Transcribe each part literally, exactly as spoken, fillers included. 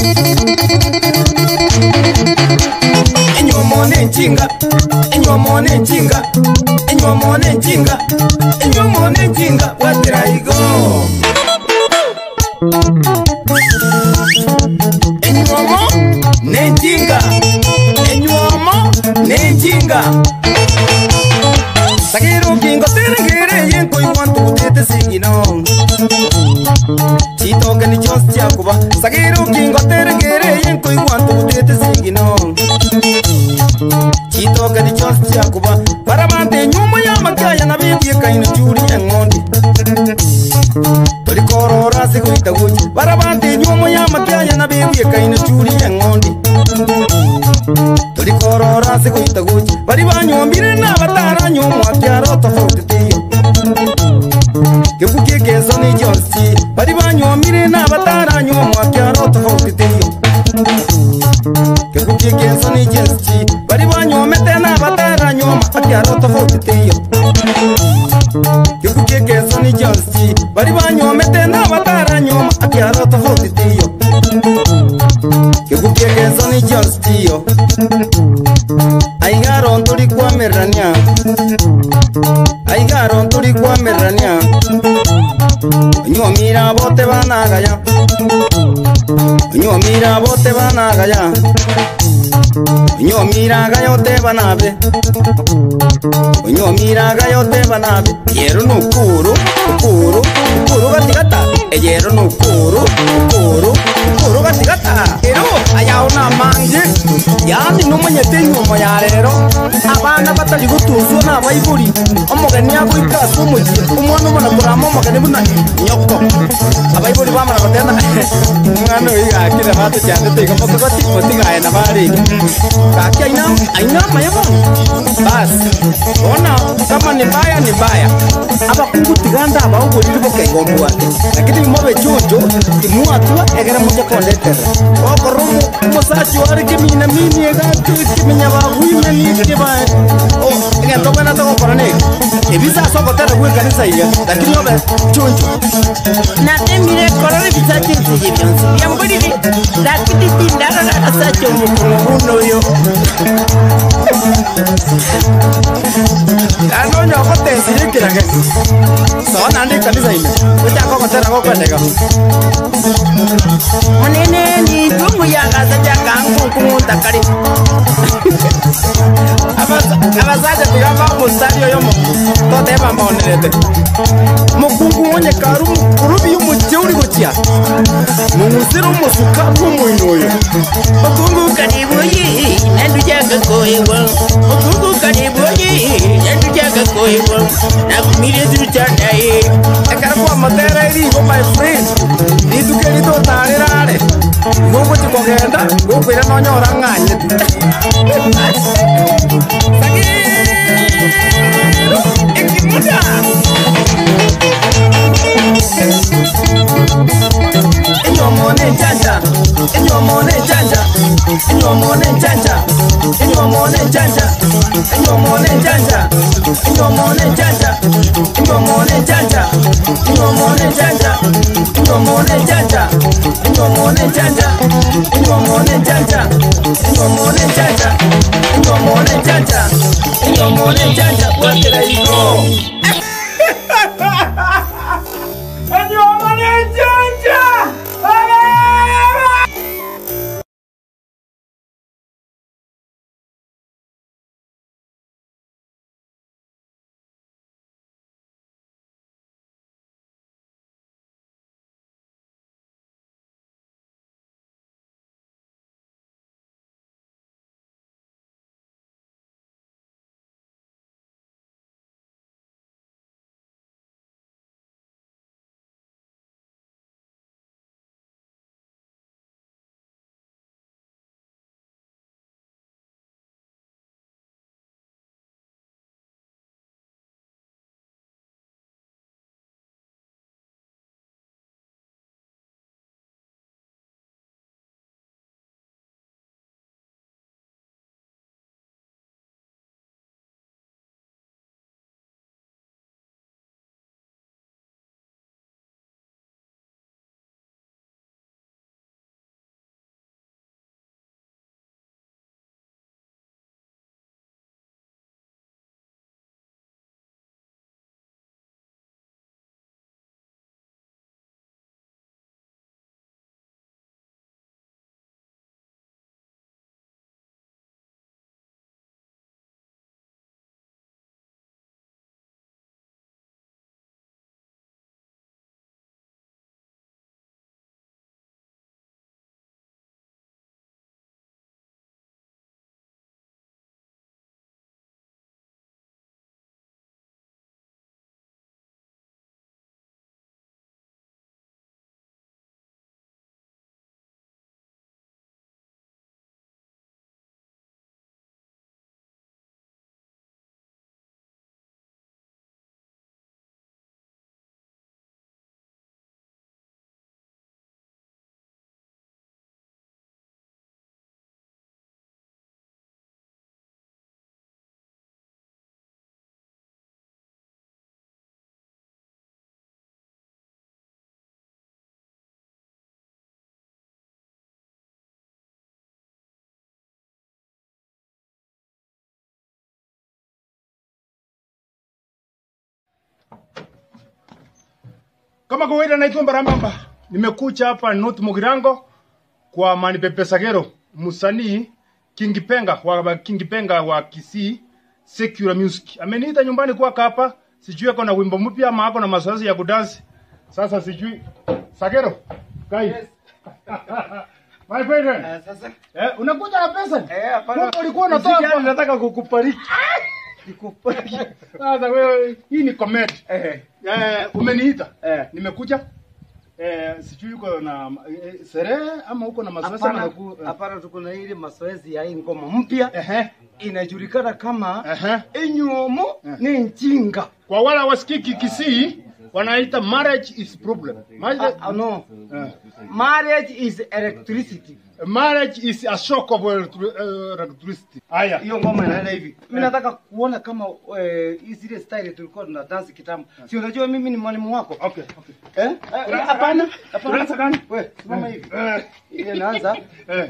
Enyomone chinga, enyomone chinga, enyomone chinga, enyomone chinga, watraigo. Enyomo ne chinga, enyomo ne chinga. Sagero kingo terengere yenko iwantu tete singino. Chito gani chos chakuba. Sagero kingo terengere yenko iwantu tete singino. Chito gani chos chakuba. Paramante nyuma ya makaya na bibi kaino churi yangondi. Tori korora sikuita guchi. Paramante nyuma ya makaya na bibi kaino churi yangondi. Tori korora sikuita guchi. Paribanyo mbire na batara nyuma kiaro tofauti tiyo. Kebuke kezo ni jonsi. Paribanyo mbire na batara nyuma kiaro tofauti tiyo. Kebuke kezo ni jonsi. Paribanyo mete na batara nyuma kiaro tofauti tiyo. Kebuke kezo ni jonsi. Paribanyo mete na batara nyuma kiaro tofauti tiyo. Kebuke kezo ni jonsi tiyo. Aigaron turi kwa merania. Aigaron turi kwa merania. Nyomira bote banagaya. Nyomira bote banagaya. Nyomira gayote banabe. Nyomira gayote banabe. Yero no kuru, kuru, kuru gatigata. Yero no kuru, kuru, kuru gatigata. Ero ayaona manje. Yani numanyete nyuma ya rero. Abana batari gutuzo na bayiburi. Omugeni agwikaso mugiye. Umwana umana kurama omugeni buna nyoko. Abayiburi bamara batenda. Mwana wiga akira batu cyane tega mukoti motigaye na bari. Kaki aina aina mayamo. Bas. Ona kama ni baya ni baya. Aba kungutiganda abahuguri riboke ngombo wate. Lakini mobe jojo timu atua egera moja kondetere. Okoromo musachi wari kimina mini egatu kiminya bagwime ni kibaye. Oh, ngento bana to korane. Ebisa soko tere gwe kanisa iya. Lakini mobe jojo. Na temire korone bisachi kujibyansi. Yamburi ni lakini tindara na sacho mukuno yo. Ano nyoko tesi kirage. So nandi kanisa ine. Ucha ko kotera ko kwendega. Manene ni tumu ya gaza ya kangu kumuta kari. Abaza abaza tigamba mustadio yo mo. Tote bamba onelete. Mukungu onye karu kurubi yumujeuri gochia. Mungusiro musuka kumuinoyo. Mukungu karibu yi nandu jaga koyewa. Mukungu karibu yi nandu jaga koyewa. Nakumire turuchadaye. Akarwa matera iri go my friend. Idukeri to tarerare. Gogo chikogenda, gogo ira nonyora nganye. Ekimuda. Enyomone janja, enyomone janja, enyomone janja, enyomone janja, enyomone janja, enyomone janja, enyomone janja, enyomone janja, enyomone janja, enyomone janja, enyomone janja, enyomone janja, enyomone janja, enyomone janja, wakira iko. Kama kawaida naitwa Mbarambamba. Nimekuja hapa North Mugirango kwa Manipepe Sagero, msanii King Penga wa King Penga wa Kisii Secular Music. Ameniita nyumbani kwa hapa, sijui ako na wimbo mpya ama ako na mazoezi ya kudansi. Sasa sijui Sagero. Kai. Yes. My friend. Uh, sasa. Eh, unakuja na pesa? Eh, hapana. Ulikuwa unatoa kwa nataka kukupariki. Nikupariki. Sasa wewe hii ni comment. Eh. Eh, umeniita. Eh, nimekuja. Eh, sijui uko na eh, sherehe ama uko na mazoezi ama huko? Hapana, tuko na ile mazoezi ya hii ngoma mpya. Ehe. Inajulikana kama ehe, Enywomo ni Njinga. Kwa wala wasikiki Kisii wanaita marriage is problem. Marriage uh, uh, no. Uh. Marriage is electricity. Marriage is a shock of electricity. Haya. Hiyo ngoma inaenda hivi. Mimi nataka kuona kama hii zile style tulikuwa tuna dance kitambo. Si unajua mimi ni mwalimu wako? Okay, okay. Eh? Hapana. Hapana sakani. Wewe, simama hivi. Ile naanza. Eh.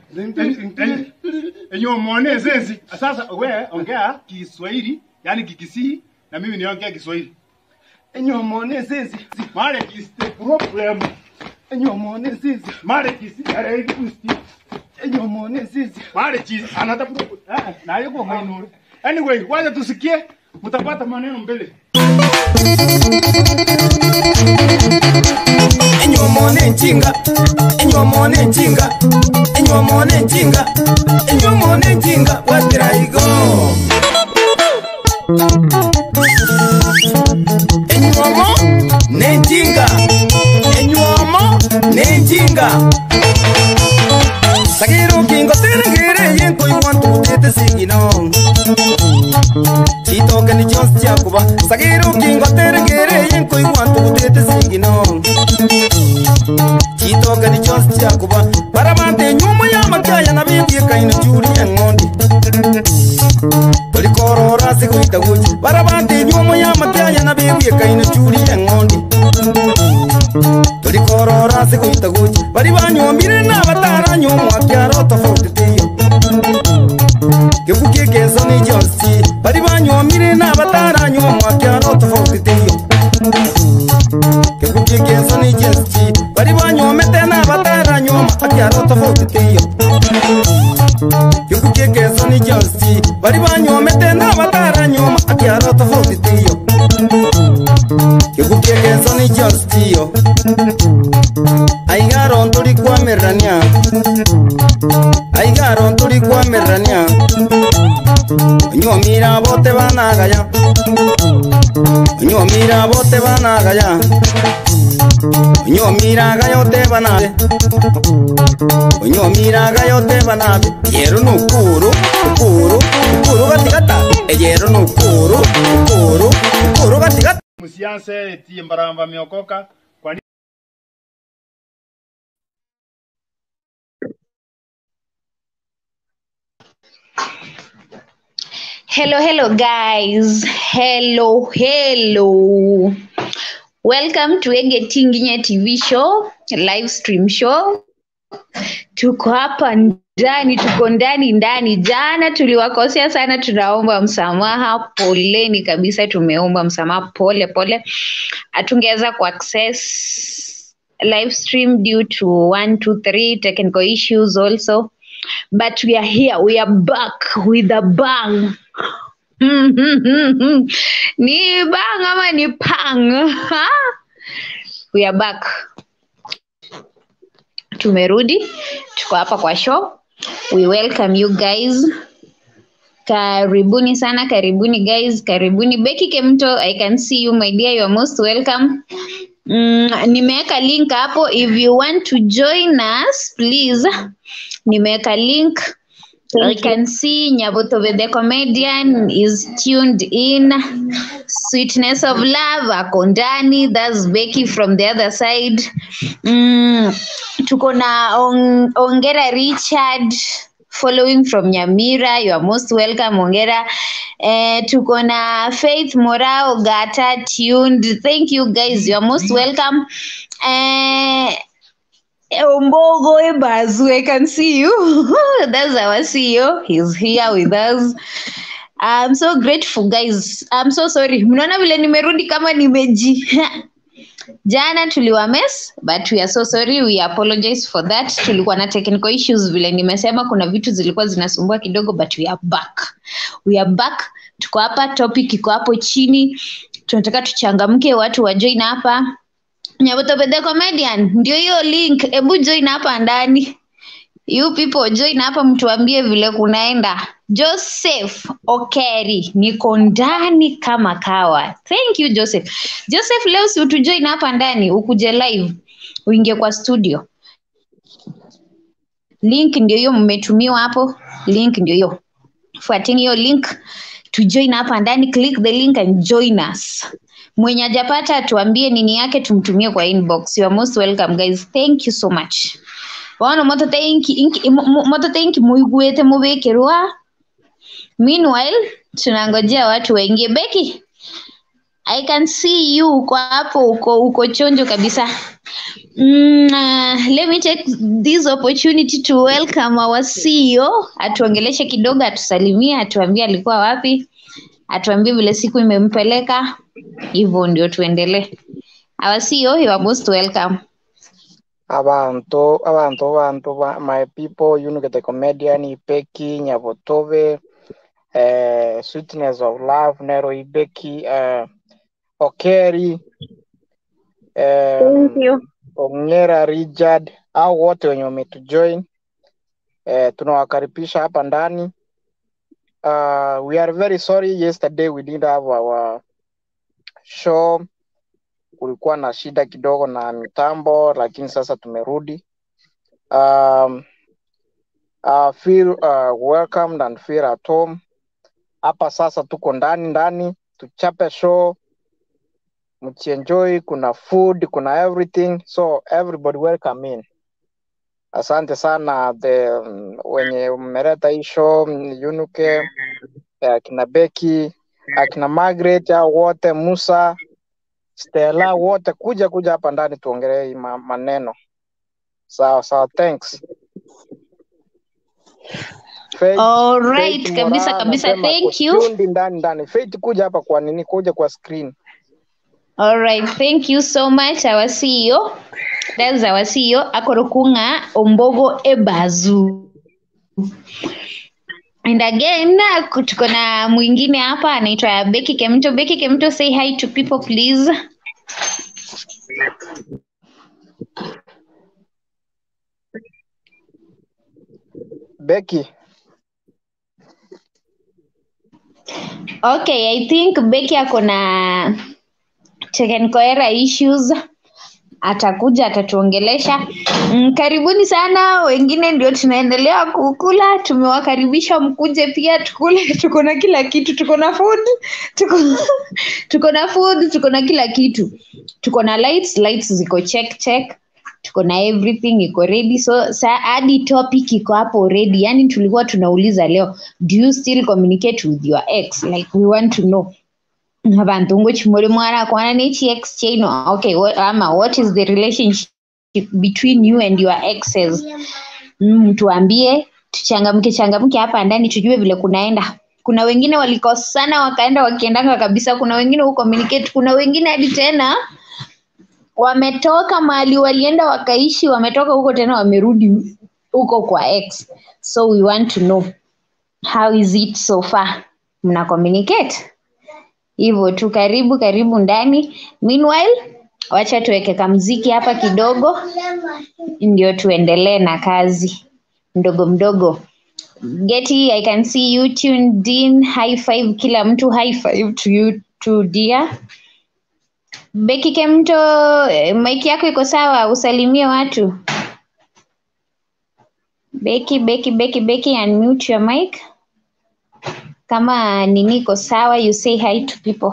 Enywomo ni zenzi. Sasa wewe ongea Kiswahili, yani Kikisii na mimi niongea Kiswahili. Enywomo ni zenzi. Marriage is the problem. Enywomo ni zenzi. Marriage is electricity. Enywomo ni zenzi. Marriage is another problem. Ah, na yuko mainuri. Anyway, wacha tusikie, mtapata maneno mbele. Enywomo ni Njinga. Enywomo ni Njinga. Enywomo ni Njinga. Enywomo ni Njinga. Where did I go? Enywomo ni Njinga. Enywomo ni Njinga. Sagero kingo terengere yenko iwantu tete sigino. Chito kani chons chakuba. Sagero kingo terengere yenko iwantu tete sigino. Chito kani chons chakuba. Paramante nyuma ya makaya na bibi kaino churi yangondi. Toli korora sikuita guchi. Paramante nyuma ya makaya na bibi kaino churi yangondi. Toli korora sikuita guchi. Bari banyombire na batara nyuma kyaro tofauti tiyo. Kebuke kezo ni jonsi. Bari banyombire na batara nyuma kyaro tofauti tiyo. Kebuke kezo ni jonsi. Bari banyomete na batara nyuma kyaro tofauti tiyo. Kebuke kezo ni jonsi. Bari banyomete na batara nyuma kyaro tofauti tiyo. Kebuke kezo ni jonsi tiyo. Aigaron turi kwa merania. Aigaron turi kwa merania. Nyomira bote banagaya. Nyomira bote banagaya. Nyomira gayote banabe. Nyomira gayote banabe. Yero nukuru, ukuru, ukuru gatigata. Yero nukuru, ukuru, ukuru gatigata. Musianse eti Mbaramba miokoka. Hello, hello guys. Hello, hello. Welcome to Egetinginya T V show, live stream show. Tuko hapa ndani, tuko ndani ndani. Jana tuliwakosea sana, tunaomba msamaha. Poleni kabisa, tumeomba msamaha pole pole. Hatungeweza ku access live stream due to one two three technical issues also. But we are here, we are back with a bang. Ni bang ama ni pang? We are back. Tumerudi, tuko hapa kwa show. We welcome you guys. Karibuni sana, karibuni guys, karibuni. Becky Kemto, I can see you my dear, you are most welcome. Mm, nimeweka link hapo, if you want to join us please. Nimeweka link. I can see Nyabutobe the comedian is tuned in. Sweetness of Love akondani, that's Becky from the other side. Mm, tuko na on, Ongera Richard following from Nyamira, you are most welcome Ongera. Eh, tuko na Faith Morao Gata tuned. Thank you guys, you are most welcome. Eh, Ombogo Ebazu, I can see you. That's our C E O. He's here with us. I'm so grateful guys. I'm so sorry. Mnaona vile nimerudi kama nimeji Jana tuliwa mess, but we are so sorry, we apologize for that. Tulikuwa na technical issues vile nimesema, kuna vitu zilikuwa zinasumbua kidogo, but we are back. We are back. Tuko hapa, topic iko hapo chini. Tunataka tuchangamke, watu wa join hapa. Nyaboto the comedian, ndio hiyo link. Ebu join hapa ndani. You people join hapa, mtuambie vile kunaenda. Joseph Okeri niko ndani kama kawa. Thank you Joseph. Joseph, leo si utujoin hapa ndani, ukuje live, uingie kwa studio. Link ndio hiyo mmetumiwa hapo. Link ndio hiyo. Fuateni hiyo link, tujoin hapa ndani, click the link and join us. Mwenye hajapata tuambie nini yake, tumtumie kwa inbox. You are most welcome guys. Thank you so much. Wana moto thank you moto thank you muigwete mubekerwa. Meanwhile tunangojea watu waingie. Becky, I can see you uko hapo, uko uko chonjo kabisa. Mm, uh, let me take this opportunity to welcome our C E O. Atuongeleshe kidogo, atusalimie, atuambie alikuwa wapi, atuambie vile siku imempeleka. Hivyo ndio tuendelee. Our C E O, you are most welcome. Abantu, abantu, abantu, my people, you know, the comedian, Becky, Nyabotove, uh, Sweetness of Love, Nero Becky, uh, Okeri, um, Thank you. Ongera, Richard, au wote wenye wametu join. Uh, tunawakaribisha hapa ndani. Uh, we are very sorry, yesterday we didn't have our show. Kulikuwa na shida kidogo na mitambo, lakini sasa tumerudi. Um, uh, feel uh, welcomed and feel at home. Hapa sasa tuko ndani ndani, tuchape show, mchienjoy, kuna food, kuna everything, so everybody welcome in. Asante sana the um, wenye mmereta hii show, Yunuke, akina Becky, akina Margaret, au wote, Musa, Stella, wote kuja kuja hapa ndani tuongelee ma, maneno. Sawa sawa, thanks. Faith, All right, Faith kabisa Mora, kabisa, nasema thank you. kuchundi ndani ndani. Faith kuja hapa kwa nini? Kuja kwa screen. All right, thank you so much our C E O. That's our C E O Akorokunga Ombogo Ebazu. And again, tuko na mwingine hapa anaitwa Becky Kemto. Becky Kemto, say hi to people please. Becky. Okay, I think Becky ako na technical error issues. Atakuja atatuongelesha. Mm, karibuni sana, wengine ndio tunaendelea kukula. Tumewakaribisha mkuje pia tukule. Tuko na kila kitu, tuko na food, tuko tuko na food, tuko na kila kitu. Tuko na lights, lights ziko check check. Tuko na everything iko ready. So sa hadi topic iko hapo ready. Yani tulikuwa tunauliza leo, do you still communicate with your ex? Like we want to know. Abantu ngo chimuri mwara kwana nechi ex chain. Okay, what ama what is the relationship between you and your exes? Mm, tuambie, tuchangamke changamke hapa ndani tujue vile kunaenda. Kuna wengine walikosana wakaenda wakiendanga kabisa, kuna wengine who communicate, kuna wengine hadi tena wametoka mahali walienda wakaishi, wametoka huko tena wamerudi huko kwa ex. So we want to know how is it so far? Mna communicate? Hivyo tu, karibu karibu ndani. Meanwhile, wacha tuweke kamziki hapa kidogo ndio tuendelee na kazi mdogo mdogo. Getty, I can see you tuned in. High five kila mtu, high five to you too dear. Becky Kemto, mic yako iko sawa, usalimie watu. Becky, Becky, Becky, Becky, unmute your mic. Kama nini iko sawa, you say hi to people.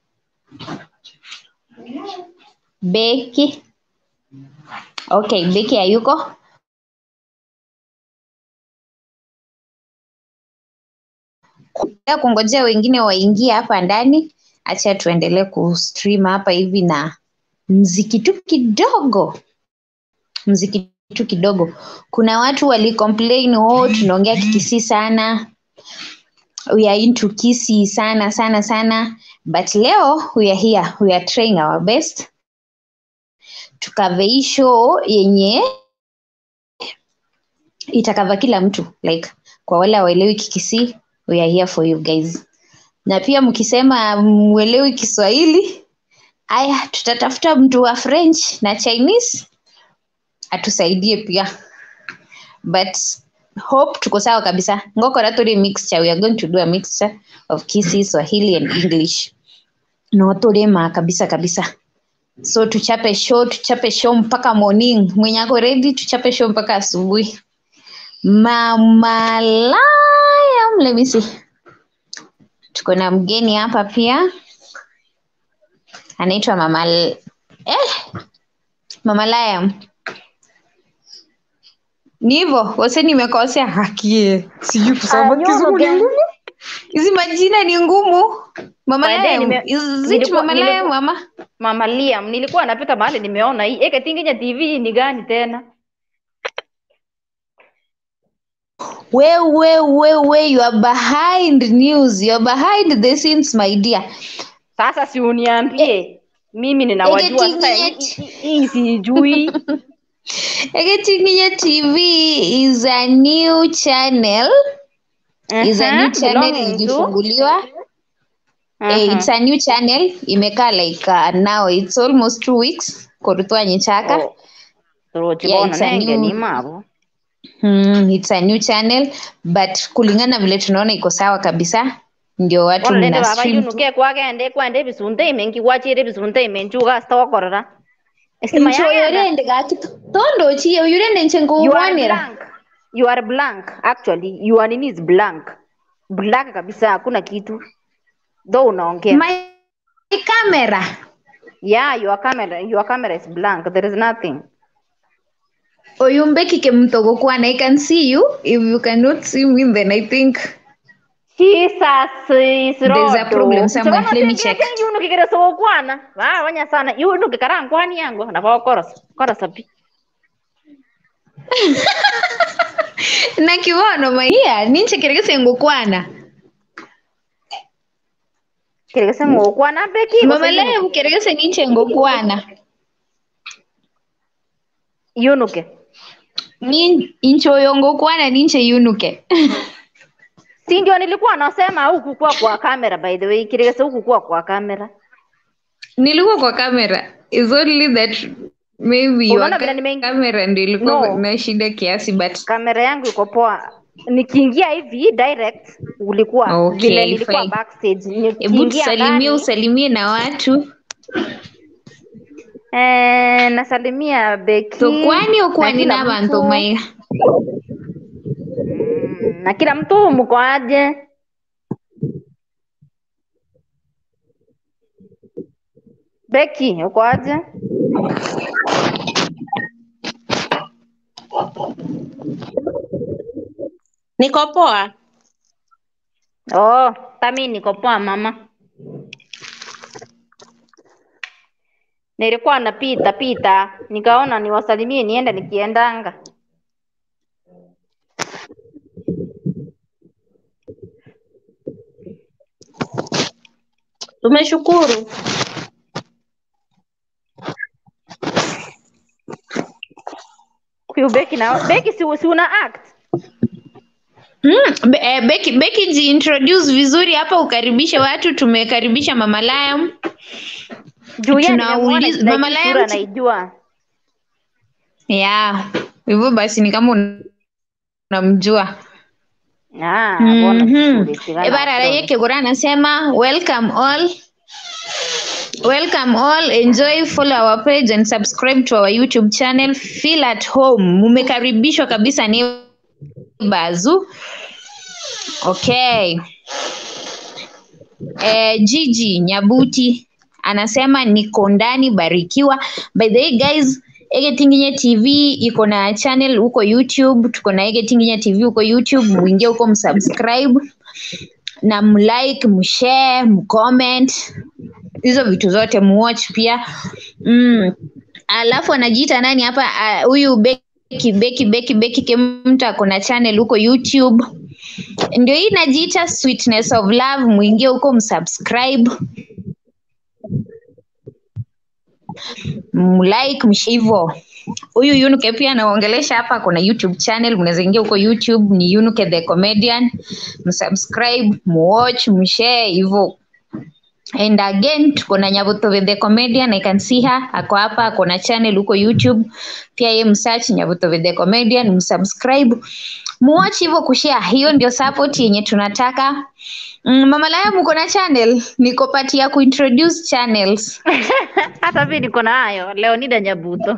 Becky. Okay, Becky hayuko. Kungojea wengine waingie hapa ndani. Acha tuendelee kustream hapa hivi na mziki tu kidogo. Mziki tu kidogo. Kuna watu wali complain, oh tunaongea kikisi sana. We are into kisi sana sana sana. But leo we are here. We are trying our best. tukave hii show yenye itakava kila mtu, like kwa wale hawaelewi Kikisii, we are here for you guys. Na pia mkisema mwelewi Kiswahili, aya tutatafuta mtu wa French na Chinese atusaidie pia, but hope tuko sawa kabisa. Ngokora tuli mixture, we are going to do a mixture of Kisii, Swahili and English. No tuli ma kabisa kabisa. So tuchape show, tuchape show mpaka morning. Mwenye ako ready tuchape show mpaka asubuhi. Mama Liam, let me see. Tuko na mgeni hapa pia. Anaitwa Mama L... eh Mama Liam. Nivo, wase nimekosea haki. Sijui kusoma Kizungu ni ngumu. Hizi majina ni ngumu. Mama Liam, is it Mama Liam mama? Mama Liam, nilikuwa napita mahali nimeona hii. Eke tinginya T V ni gani tena? We, we, we, we, you are behind news. You are behind the scenes, my dear. Sasa si uniambie. Mimi ninawajua sasa hii sijui. Egetinginya T V is a new channel. Uh-huh. Is a new channel ilifunguliwa. Uh-huh. Eh, it's a new channel. Imeka like uh, now it's almost two weeks. Korutwa Nyechaka. Oh. So, yeah, it's a new... ni mabu. Hmm, it's a new channel, but kulingana vile tunaona iko sawa kabisa, ndio watu mna stream. Wale baba kwa gende kwa nde bisunde mengi wachire bisunde menjuga stokorora. Estima yende gati tondo chi yurende nchengo wanira. You are blank actually. Your name is blank. Black kabisa, hakuna kitu. Though unaongea. My camera. Yeah, your camera, your camera is blank. There is nothing. Oyumbeki ke mtogo kwana, I can see you. If you cannot see me, then I think Jesus is there's a problem somewhere. Let me check. You know kikere so kwana. Wa wanya sana. You know kikara kwani yangu na kwa chorus. Chorus api. Na kiwono maia ninche kiregese ngokwana. Kiregese ngokwana beki. Mama leo kiregese ninche ngokwana. Yunuke. Ni incho yongo kwana ninche yunuke. Si ndio nilikuwa nasema huku kwa kwa kamera, by the way. Kiregese huku kwa kwa kamera. Nilikuwa kwa kamera. Is only that maybe your camera ndio ilikuwa no. na shida kiasi, but kamera yangu iko poa. Nikiingia hivi direct ulikuwa okay, vile nilikuwa backstage. Hebu tusalimie, usalimie na watu. Eh, nasalimia Beki. So kwani ukwani na bantu mai? Mm, na kila mtu mko aje? Beki, uko aje? Niko poa. Oh, tami niko poa mama. Nilikuwa napita pita, nikaona niwasalimie nienda nikiendanga. Tumeshukuru. Huyu Beki na Beki si, si una act? Mm, be, eh, Beki Beki ji introduce vizuri hapa, ukaribishe watu. Tumekaribisha Mama Liam. Tunauliza Mama Liam anaijua. Yeah. Hivyo basi ni kama unamjua. Ah, bona. Mm-hmm. Ebara yake Gora anasema welcome all. Welcome all, enjoy, follow our page and subscribe to our YouTube channel. Feel at home. Mumekaribishwa kabisa ni Bazu. Okay. Eh, Gigi Nyabuti anasema niko ndani, barikiwa. By the way guys, Egetinginya T V iko na channel huko YouTube. Tuko na Egetinginya T V huko YouTube. Muingie huko msubscribe na mlike, mshare, mcomment. Hizo vitu zote muwatch pia. Mm. Alafu anajiita nani hapa huyu uh, Beki Beki Beki Beki Kemta ako na channel huko YouTube. Ndio hii inajiita Sweetness of Love, muingie huko msubscribe. mlike mshivo. Huyu Yunuke pia anaongelesha hapa, kuna YouTube channel, mnaweza ingia huko YouTube, ni Yunuke the Comedian. Msubscribe, muwatch, mshare hivyo. And again tuko na Nyabuto the Comedian, I can see her ako hapa, ako na channel huko YouTube pia, yeye msearch Nyabuto the Comedian, msubscribe, muwatch hivyo, kushare. Hiyo ndio support yenye tunataka. Mm, Mama Laya mko na channel? Niko pati ya kuintroduce channels. Hata mimi niko na hayo. Leonida Nyabuto.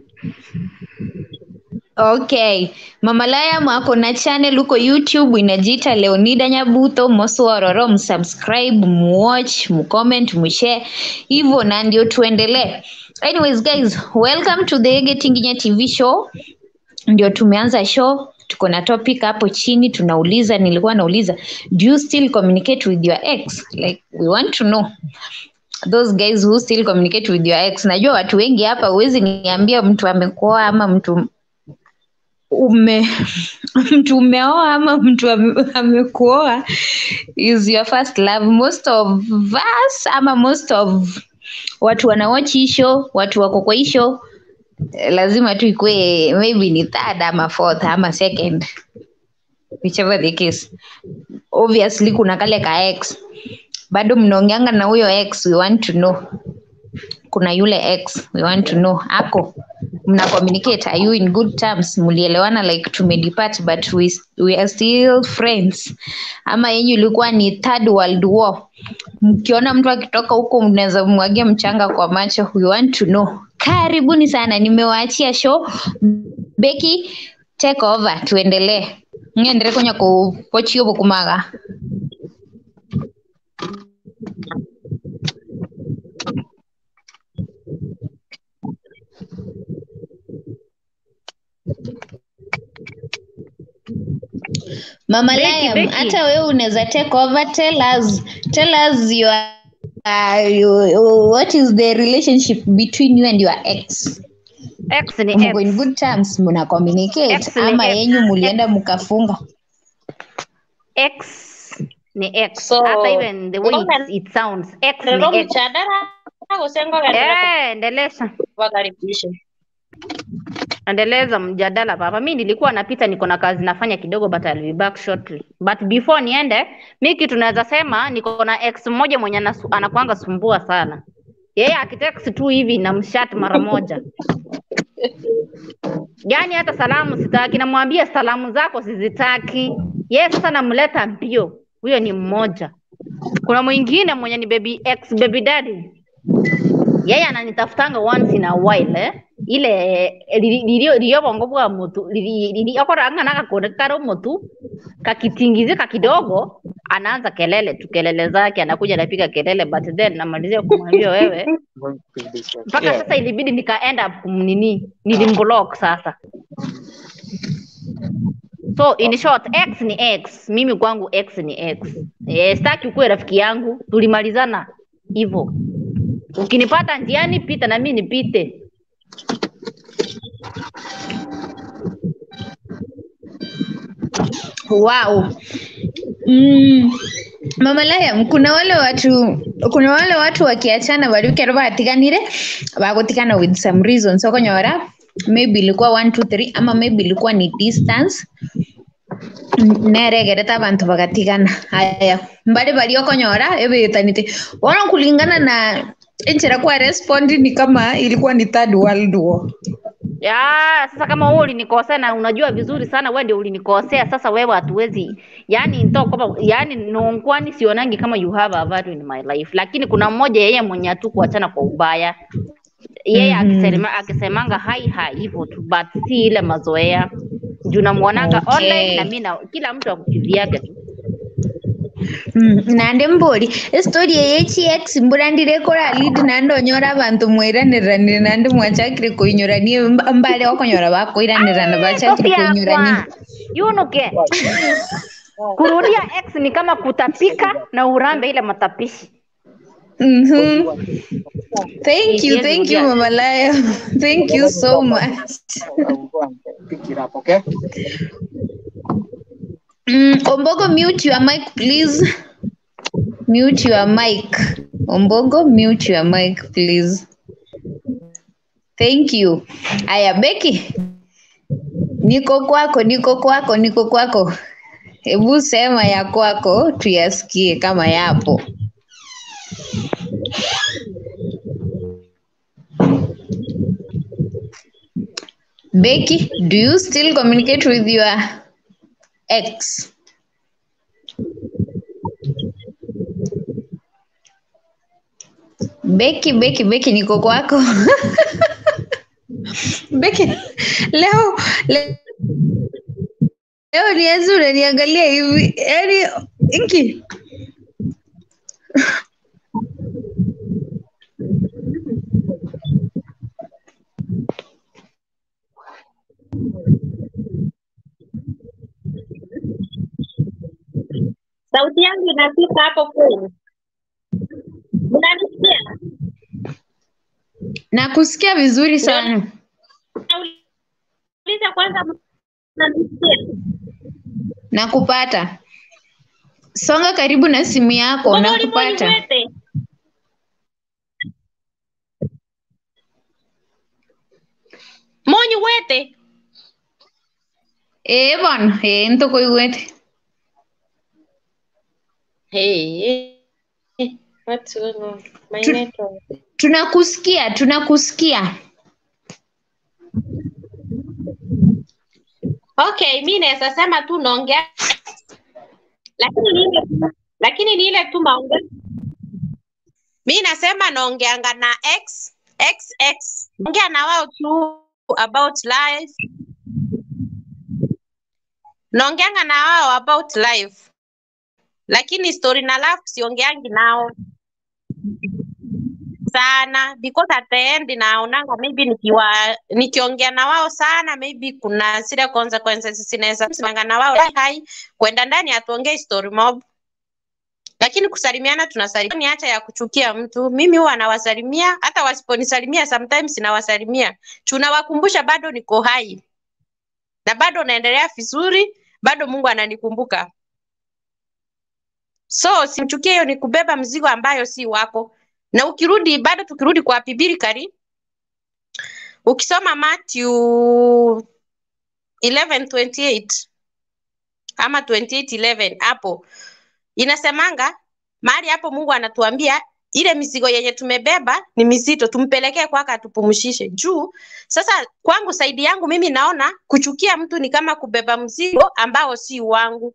Okay. Mama Laya mwako na channel huko YouTube inajiita Leonida Nyabuto. Moswororo, msubscribe, muwatch, mcomment, mshare. Hivyo na ndio tuendelee. Anyways guys, welcome to the Getting T V show. Ndio tumeanza show. Tuko na topic hapo chini tunauliza, nilikuwa nauliza, do you still communicate with your ex? Like we want to know those guys who still communicate with your ex. Najua watu wengi hapa huwezi niambia mtu amekuoa ama mtu ume mtu umeoa ama mtu ame- amekuoa is your first love. Most of us ama most of watu wanawatch hii show, watu wako kwa hii show, eh, lazima tu ikue maybe ni third ama fourth ama second, whichever the case. Obviously kuna kale ka ex bado mnaongeanga na huyo ex, we want to know. Kuna yule ex, we want to know ako mna communicate, are you in good terms, mlielewana like tumedepart but we, we are still friends, ama yenyu ilikuwa ni third world war? Mkiona mtu akitoka huko mnaweza mwagia mchanga kwa macho, we want to know. Karibuni sana, nimewaachia show. Becky, take over, tuendelee. Niendelee kwenye kupochio bukumaga. Mama Becky, Laya, Becky. hata wewe unaweza take over, tell us tell us your uh, you, what is the relationship between you and your ex? X ni Mko in X. good terms, mna communicate Ex ni ama ex. yenyu mulienda mkafunga? X ni X. So, Hata even the way ngoja- it, it sounds. X Rero ni X. mchadara usengo endelea Eh, endeleza. kuwakaribisha. Endeleza mjadala papa. Mimi nilikuwa napita, niko na kazi nafanya kidogo, but I'll be back shortly. But before niende, mimi kitu naweza sema, niko na ex mmoja mwenye anasu- anakuanga sumbua sana. Yeye akitext tu hivi namshat mara moja. Yaani hata salamu sitaki, namwambia salamu zako sizitaki. Yeye sasa namleta mbio. Huyo ni mmoja. Kuna mwingine mwenye ni baby ex baby daddy. Yeye ananitafutanga once in a while eh. Ile lilio lilio bongo bwa mtu lilio akoranga na kakone karo mtu kakitingizika kidogo, anaanza kelele tu, kelele zake, anakuja anapiga kelele, but then namalizia kumwambia wewe. Mpaka Yeah. sasa ilibidi nika end up kumnini, nilimblock sasa. So in short, X ni X, mimi kwangu X ni X. Eh, sitaki ukuwe rafiki yangu, tulimalizana hivyo. Ukinipata njiani pita na mimi nipite. Wow. Mm. Mama Laya, kuna wale watu kuna wale watu wakiachana barukero batiganire bagotikana with some reason. So konyora maybe ilikuwa one two three ama maybe ilikuwa ni distance. Neregereta abantu bagatigana. Haya, mbali bali okonyora ebe yetanite. Wana kulingana na enchera kwa respond ni kama ilikuwa ni third world war. Ya, sasa kama wewe ulinikosea na unajua vizuri sana wewe ndio ulinikosea, sasa wewe hatuwezi, yani nito kama yani nongwani sionangi kama you have a value in my life, lakini kuna mmoja yeye mwenye tu kuachana kwa ubaya. Yeye Mhm. akisema akisemanga hai hai hivyo tu, but si ile mazoea. Juu namuonanga Okay. online na mimi na kila mtu akukivyake tu. Mm, nande mbori story yechi ex mburandire kora lead nando nyora abantu mwiranirani nande mwachakire kuinyorani mbale okonyora bakoiranirana bachakire kuinyorani. Yunuke. Kurudia X ni kama kutapika na urambe ile matapishi. Mhm. Thank you, Yes, thank you yes. Mama Laya. Thank you so much. Pick it up, okay? Mm, Ombogo, mute your mic please. Mute your mic. Ombogo, mute your mic please. Thank you. Aya, Becky. Niko kwako, niko kwako, niko kwako. Hebu sema ya kwako tuyasikie kama yapo. Becky, do you still communicate with your ex? Becky, Becky, Becky, niko kwako. Becky, leo leo leo ni azuri niangalia hivi. Yaani inki. Sauti yangu inafika hapo kweli? Unanisikia? Nakusikia vizuri sana. Uliza kwanza unanisikia? Nakupata. Songa karibu na simu yako, Mbona nakupata. ulimwete? Monyi wete? Eh bwana, eh ntoko iwete. Hey, what's going on? My Tu- network. Tunakusikia, tunakusikia. Okay, mimi naweza sema tu naongea. Lakini ni ile lakini ni ile tu maongezi. Mimi nasema naongeanga na ex, ex, ex. Ongea na wao tu about life. Naongeanga na wao about life. Lakini story na love siongeangi nao sana because at the end naonanga maybe nikiwa nikiongea na wao sana maybe kuna zile consequences zinaweza kusimanga na wao hai kwenda ndani atuongee story mob, lakini kusalimiana tunasalimiana. Ni acha ya kuchukia mtu. Mimi huwa nawasalimia, hata wasiponisalimia sometimes nawasalimia, tunawakumbusha bado niko hai na bado naendelea vizuri, bado Mungu ananikumbuka. So simchukie, hiyo ni kubeba mzigo ambayo si wako. Na ukirudi bado tukirudi kwa biblikali, ukisoma Matthew eleven twenty-eight ama twenty-eight eleven hapo inasemanga mahali hapo Mungu anatuambia ile mizigo yenye tumebeba ni mizito, tumpelekee kwake atupumshishe. Juu sasa kwangu saidi yangu mimi naona kuchukia mtu ni kama kubeba mzigo ambao si wangu.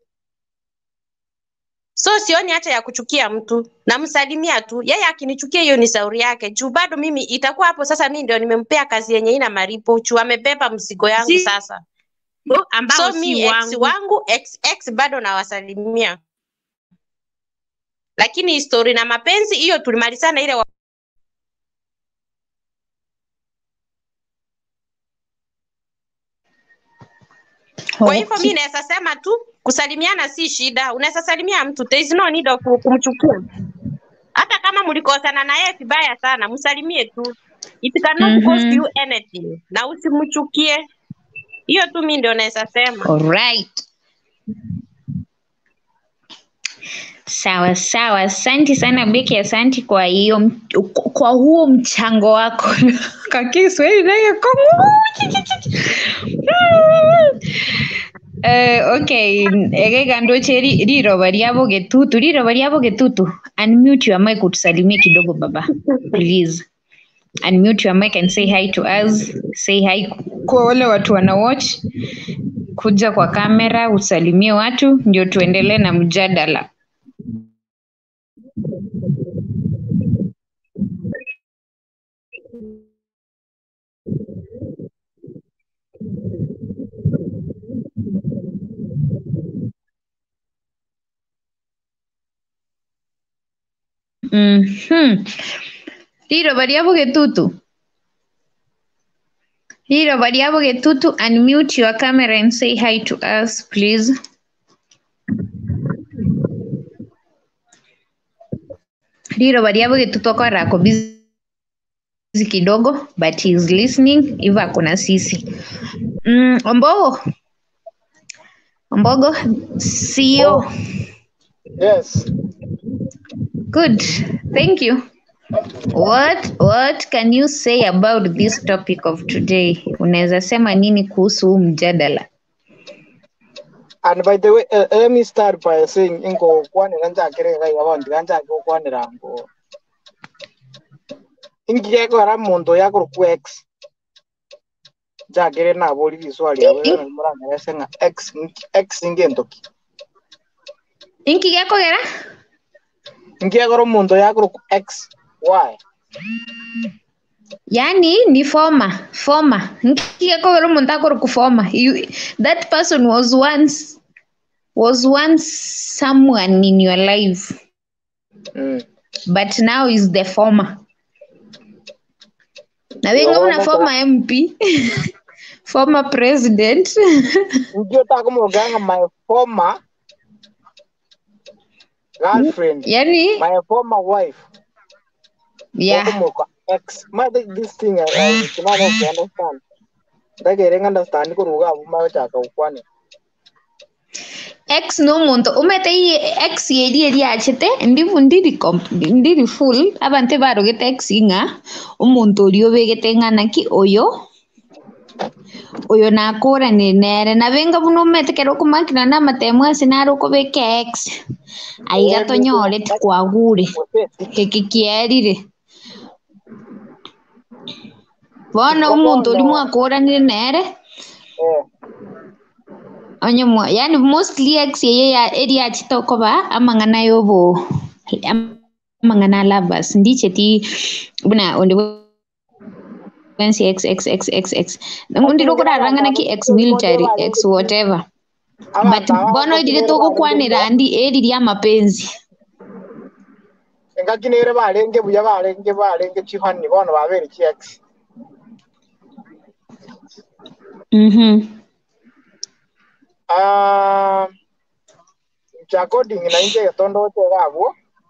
So sioni hata ya kuchukia mtu, namsalimia tu. Yeye akinichukia hiyo ni sauri yake. Juu bado mimi itakuwa hapo sasa mimi ndio nimempea kazi yenye ina malipo. Juu amebeba mzigo yangu Si- sasa. Ambao So si mi ex wangu. wangu ex, ex bado nawasalimia. Lakini story na mapenzi hiyo tulimalizana ile wa... Kwa hivyo Okay. mimi naweza sema tu kusalimiana si shida. Unaweza salimia mtu, there is no need of kumchukia. Hata kama mlikosana na yeye vibaya sana, msalimie tu. It cannot cost Mhm. you anything. Na usimchukie. Hiyo tu mimi ndio naweza sema. All right. Sawa sawa, asante sana Becky, asante kwa hiyo m- kwa huo mchango wako. Kwa Kiswahili naye kama Eh, okay, egega ndoche ri- riroba ryabo getutu, riroba ryabo getutu. Unmute your mic utusalimie kidogo baba. Please. Unmute your mic and say hi to us. Say hi kwa wale watu wana watch. Kuja kwa kamera usalimie watu ndio tuendelee na mjadala. Mhm. Riroba ryabo getutu. Riroba ryabo getutu, unmute your camera and say hi to us, please. Riroba ryabo getutu ako busy kidogo but he is listening. Hivyo ako na sisi. Mm, Ombogo. Ombogo, C E O. Yes. Good. Thank you. What what can you say about this topic of today? Unaweza sema nini kuhusu huu mjadala? And by the way, uh, let me start by saying ingo kwani nanja kire ga yawa ndanja ko kwani rango. Ingi ko ara mondo ya ko x. Ja kire na boli visual ya wewe na muranga yasenga x x ingendoki. Inki yako gera? Ingi ko mondo ya ko x y. Yani ni former, former. Inki yako gera mundu akoro ku former. You, that person was once was once someone in your life. Mm. But now is the former. Na wenga mna former M P. Former president. Ndio tako muganga my former girlfriend. Yani My former wife. yeah. X. My this thing I I cannot understand. That getting understand ko ruga ma cha ka kwani. X no muntu umete iyi X yedi yedi achete ndivu ndiri comp ndiri full abante barogete X inga umuntu uri obegete ngana ki oyo oyo nakora ni nere na venga buno umete kero kumakina na matemo sinaro ko beke X aiga tonyore twagure kekikierire bona umuntu uri mwakora ni nere onye mwa yani mostly X yeye ya area chitoko ba amangana yobo amangana labas ndiche ti buna onde wensi X X X X X ngundi lokora rangana ki X military X whatever but bono dire toko kwanira andi eri ya mapenzi Enga kinere balenge buya balenge balenge chihani bono babere chi X. Mhm. Ah, according na inje tondo tegabo.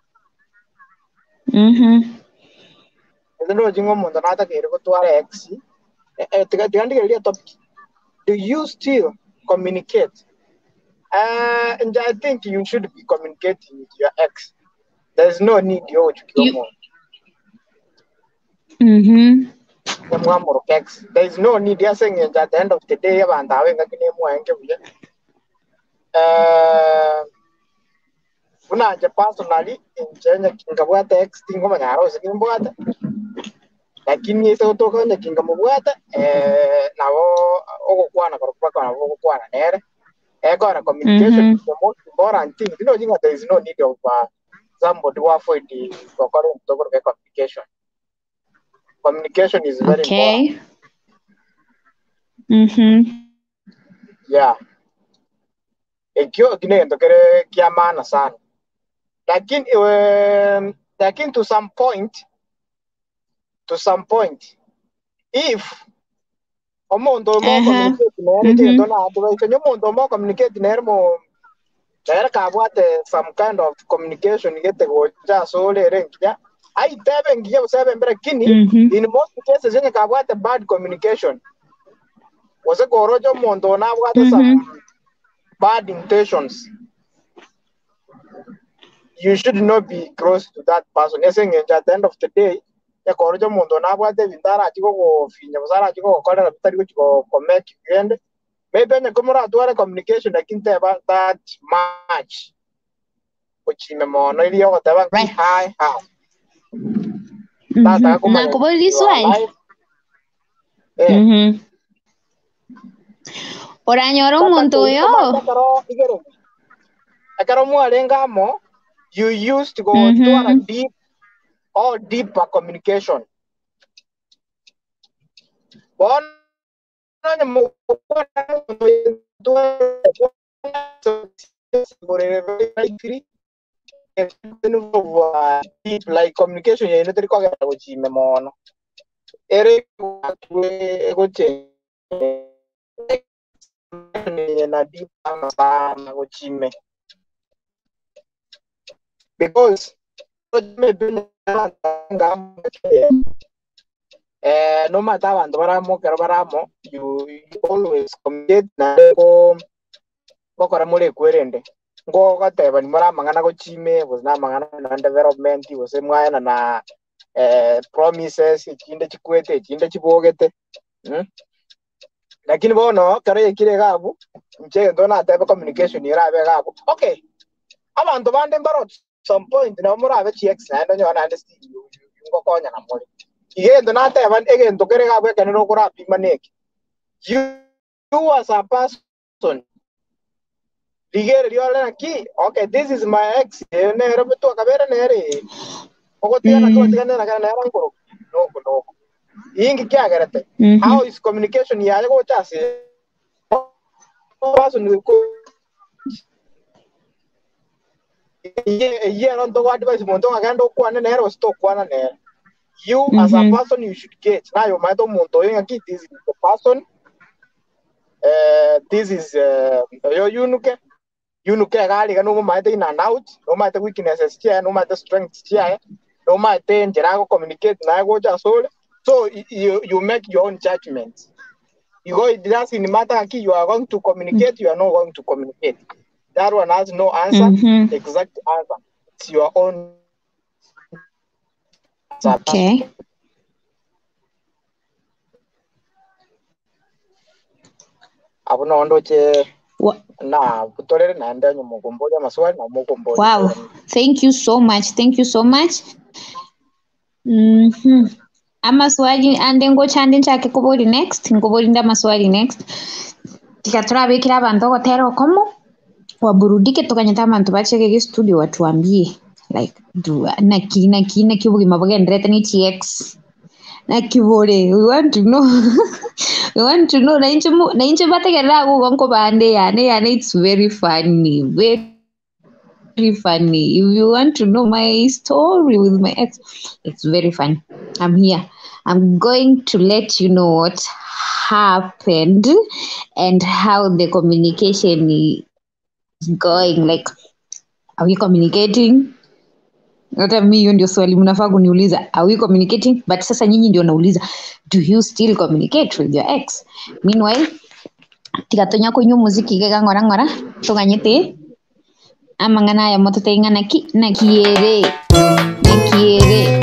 Mhm. Endo jingo mundo nata kere ko twara X. Eh tiga tigandi kere topic. Do you still communicate? Uh, and I think you should be communicating with your ex. There's no need yo chukiomo. Mhm. Mwamoro ex. There's no need ya saying at the end of the day abanda wenga kine mu enge buya. Uh, Una je personally injenya kinga bwata ex tingo manyaro sikin bwata. Lakini yeso toko nya kinga mubwata eh nawo ogo kwana kwa kwa ogo kwana nere. Eh got a communication is the most important thing. You know, you know there is no need of uh, somebody who avoid the current communication. Communication is very Okay. important. Mhm. Yeah. Ekyo kinendo kere kia maana sana. Lakini um, lakini to some point to some point if omondo mo communicate nere je ndona atu kenyo mondo mo communicate nere mo nere ka bwate some kind of communication gete go ja so le renkia ai tebe ngia usebe mbere kini in most cases yenye ka bwate bad communication wase gorojo mondo na bwate some bad intentions. You should not be close to that person. Yes, at the end of the day, ya korojo mundo na bwate vindara chiko go finya busara chiko go kora bitari go go make end. Maybe na komora tuare communication lakini teba that much. Kuchime mono ili yo teba ki high high. Na kubali swali. Mhm. Oranyoro muntu yo. Akaro mualenga mo you used to go mm-hmm. to a deep or deeper communication. One deep like communication you know the ko ga go chi me mono ere go che na deep na go chi me because eh no matter abantu baramo kero baramo you, you always communicate na ko bokora muri kwerende ngo gateba ni mara mangana go chime was na mangana na development was mwaya na eh promises ikinde chikwete ikinde chibogete mm? Lakini bono kare kire gabu nche ndona atebe communication irabe gabu okay abantu bande mbarot some point na murabe chi x na ndo nyona understand ngo konya na muri igendo na atebe egendo kere gabu kaniro kura pimaneki you, you as a person ligere liole ki okay this is my ex ne robe to kabere nere ogo tiana ko tiana na kana rango no no ingi kya garate how is communication ya go chase person ko ye ye non to advice mo to agando kwa ne nero sto kwa na ne you mm-hmm. as a person you should get na yo mato mo to yen ki this is the person uh, this is uh, yo yunuke yunuke gali kanu mo maite in and out no maite weaknesses chia no maite strengths chia no maite njera go communicate na go ja sole so you you make your own judgment you go it doesn't matter ki you are going to communicate you are not going to communicate that one has no answer mm-hmm. exact answer it's your own okay abuna ondo che na kutolere na ndanyo mugomboja maswali na mugomboja wow thank you so much thank you so much mhm amaswali ande ngo chande nchake kuburi next nguburi nda maswali next tikaturabikira abantu gotero komo waburudike tukanyita abantu bacheke studio watuambie like do na kina kina kibugi mabagendrete ni tx na kibore we want to know we want to know na inche na inche bategera go gonko bande yane yane it's very funny very very funny if you want to know my story with my ex it's very fun I'm here I'm going to let you know what happened and how the communication is going like are we communicating hata mimi hiyo ndio swali mnafaa kuniuliza are we communicating but sasa nyinyi ndio nauliza do you still communicate with your ex meanwhile tikatonya kunyu muziki gega ngora ngora tuganyite amangana ya moto tengana ki na kiere na kiere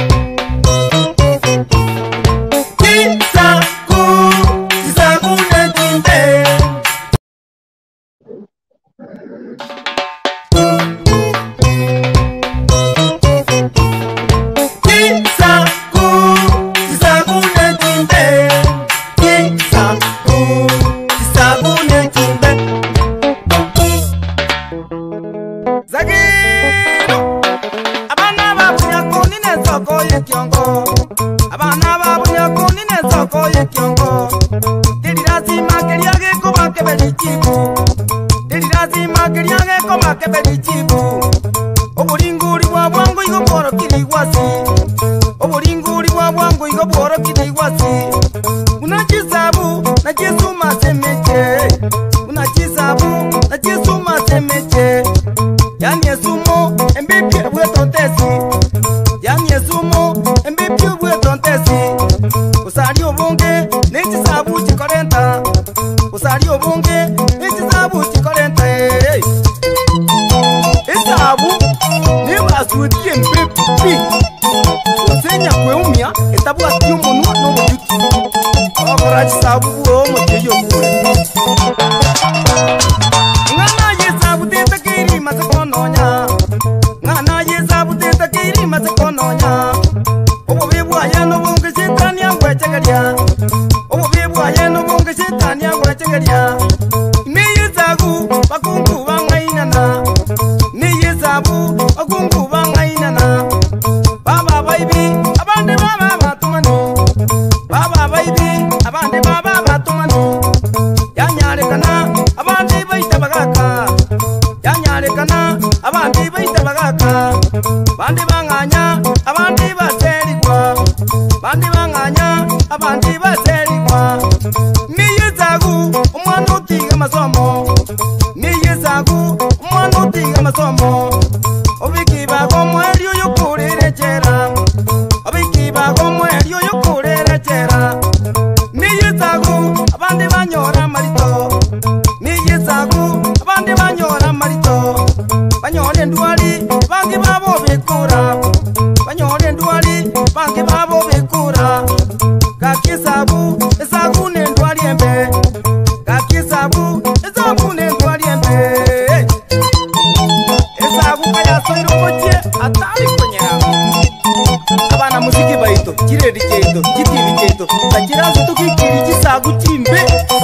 Bangi kiredi cheto chitivi cheto kachirazo tukikiri chisagu chimbe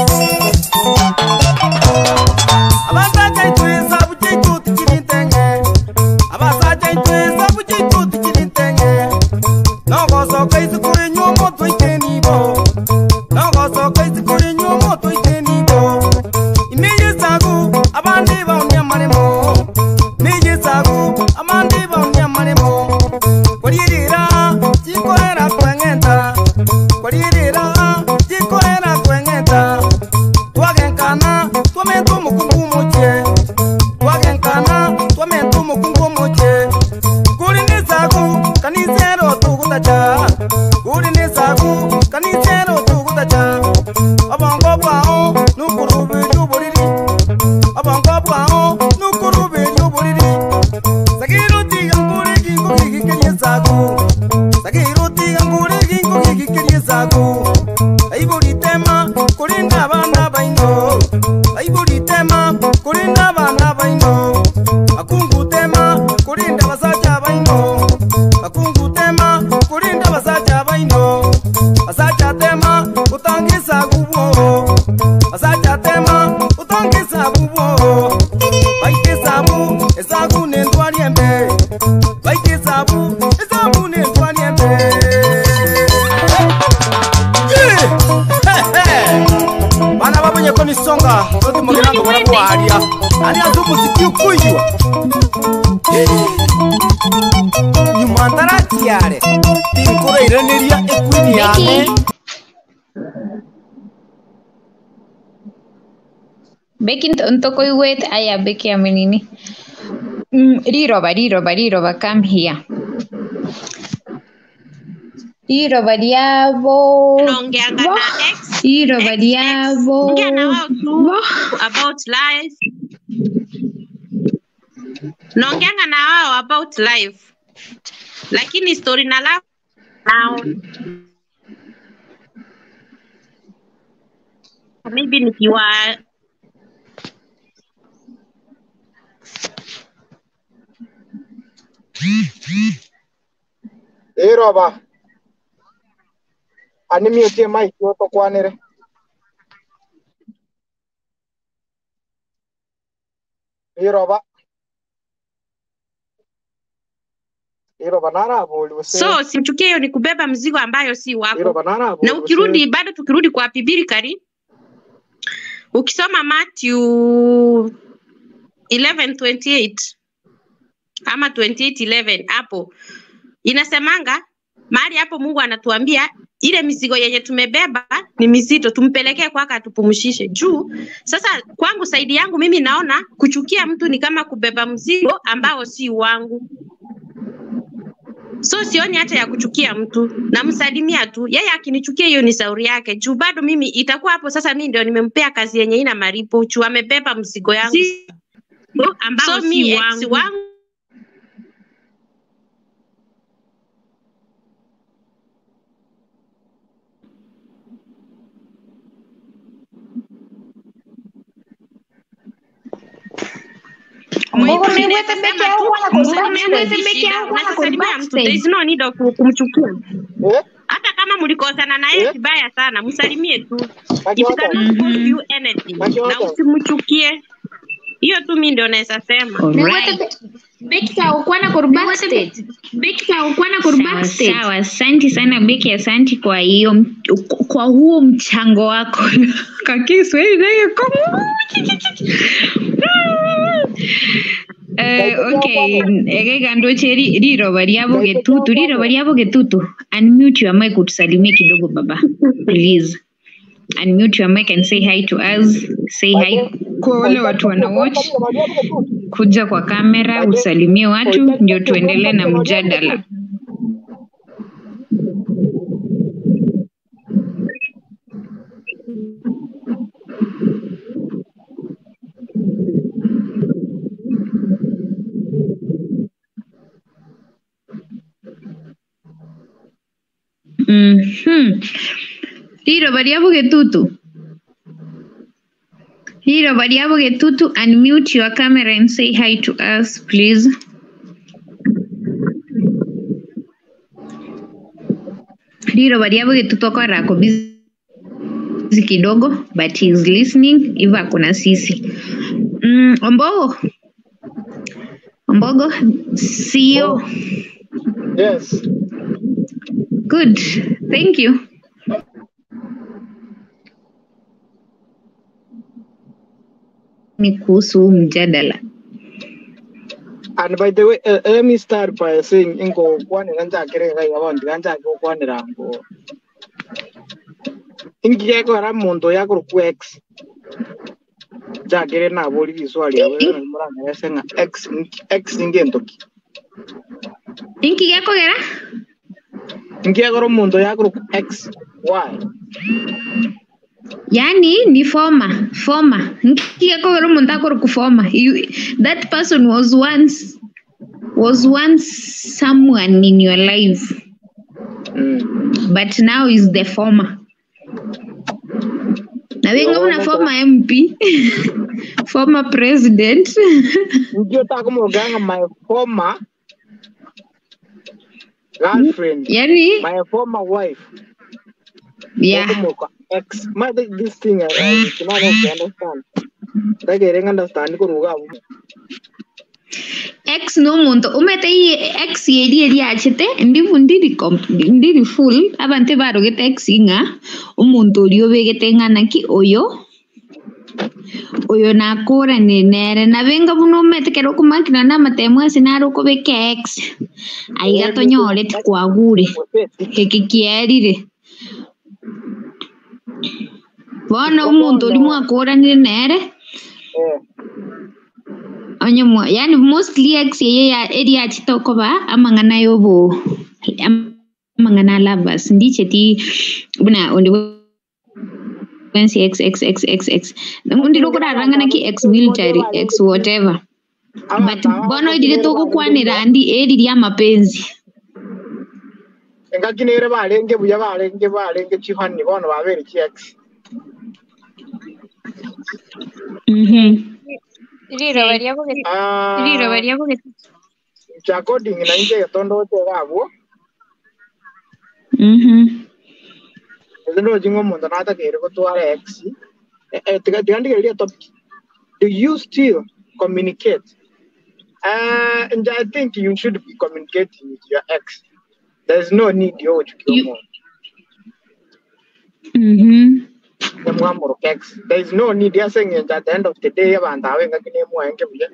abasacha itwesa bucheto tichirintenge abasacha itwesa bucheto tichirintenge nogoso kaisi kuri nyomo toitenibo nogoso kaisi kuri nyomo toitenibo imeye sagu abandi baunya maremo meye sagu abandi baunya maremo Kwarira chikorera kwengeta Kwarira chikorera kwengeta Twagenkana twamentu mukungu moche Twagenkana twamentu mukungu moche Kuri nisagu kanizero tugutacha Kuri nisagu kanizero tugutacha Abongo bwao nukurubi yuburiri Abongo bwao nukurubi yuburiri Sagiru tiganguri gingo gigikenya sagu Sagiru tiganguri gingo gigikenya sagu Aiburi tema kurinda abana baino Aiburi tema kurinda abana baino Akungu tema kurinda basacha baino Akungu tema kurinda basacha baino Basacha tema utangisa gubo Basacha tema utangisa gubo Baike sabu esagu nendwari embe Baike sabu esagu nendwari embe Bana babonye ko nisonga toti mugirango barabuharia ari azumu zikiyukuywa nyumandara tiare tinkura ireneria ekwini yane Becky ntoko iwet aya Becky amenini. Mm, riroba riroba riroba come here. Riroba diabo. Naongeanga na ex. Riroba diabo. Ongea na wao tu about life. Naongeanga na wao about life. Lakini story na love now. Maybe nikiwa Iroba animute mic yoto kwanire Iroba Iroba nara boli wase so simchukie hiyo ni kubeba mzigo ambayo si wako. Iroba nara boli Na ukirudi bado tukirudi kwa Biblia kari ukisoma Matthew eleven twenty-eight ama twenty-eight eleven hapo inasemanga mahali hapo Mungu anatuambia ile mizigo yenye tumebeba ni mizito, tumpelekee kwake atupumshishe juu. Sasa kwangu saidi yangu mimi naona kuchukia mtu ni kama kubeba mzigo ambao si wangu. So sioni hata ya kuchukia mtu, namsalimia tu. Yeye akinichukia hiyo ni sauri yake. Juu bado mimi itakuwa hapo sasa mimi ndio nimempea kazi yenye ina maripo. Juu amebeba mzigo yangu. Si, ambao so, si mi wangu. Ex wangu there is no need of kumchukia. Hata kama mlikosana na yeye vibaya sana, msalimie tu. If you cannot do you anything, na usimchukie. Hiyo tu mimi ndio naweza sema. Becky ukwana kurban state. Becky ukwana kurban state. Sawa, asante sana Becky, asante kwa hiyo kwa huo mchango wako. Kakiswahili nayo kama Eh, okay, ege gando cheri riro variabo getutu, riro variabo getutu. Unmute your mic utusalimie kidogo baba. Please. Unmute your mic and say hi to us. Say hi kwa wale watu wana watch. Kuja kwa kamera usalimie watu ndio tuendelee na mjadala. Mhm. Riro variabo getutu. Riro variabo getutu, unmute your camera and say hi to us, please. Riro bariabo getutoka rako busy kidogo but he is listening iva kuna sisi. Mm, Ombogo. Ombogo C E O. Yes. Good. Thank you. Ni kuhusu mjadala. And by the way, uh, let me start by saying ingo kwani nanja kire ngai abantu nanja ko kwani rango. Ingi ko ara muntu ya ku X. Ja kire na boli visual ya wewe muranga yasenga X X ingento ki. Inki yako gera? Ingi ko muntu ya ku X Y. Yani ni former, former. Inki yako gera muntu akoro ku former. You, that person was once was once someone in your life. Mm. But now is the former. Na wenga una former M P, former president. Ndio taka muganga my former girlfriend. Yani My former wife. yeah. Ex. My this thing I, I cannot understand. I can understand ko X no muntu umete i X yedi yedi achete ndivu ndiri comp ndiri full abante baro gete X inga umuntu uriyo begete ngana ki oyo oyo nakora ni nere na venga buno umete kero kumakina na matemo sinaro ko beke X aiga tonyore tikwagure kekikierire bona umuntu uri mwakora ni nere Onyemo, yani mostly X ye ya area chitoko ba amangana yobo amangana lovers ndiche ti buna ondi wensi X X X X X ndi lokora rangana ki X military X whatever but bono idire toko kwanira andi edi ya mapenzi enga kinere balenge buya balenge balenge chihani bono babere ki X. Mhm. Riro bariabo ge Ah, Riro bariabo ge according na nje tondo te gabo. Mhm. Endo jingo muntu nata kere ko tware X. Eh tiga tigandi kere topic. Do you still communicate? Uh, and I think you should be communicating with your ex. There's no need you to kill more. Mhm. There is no need you're saying at the end of the day about having a name more and give you.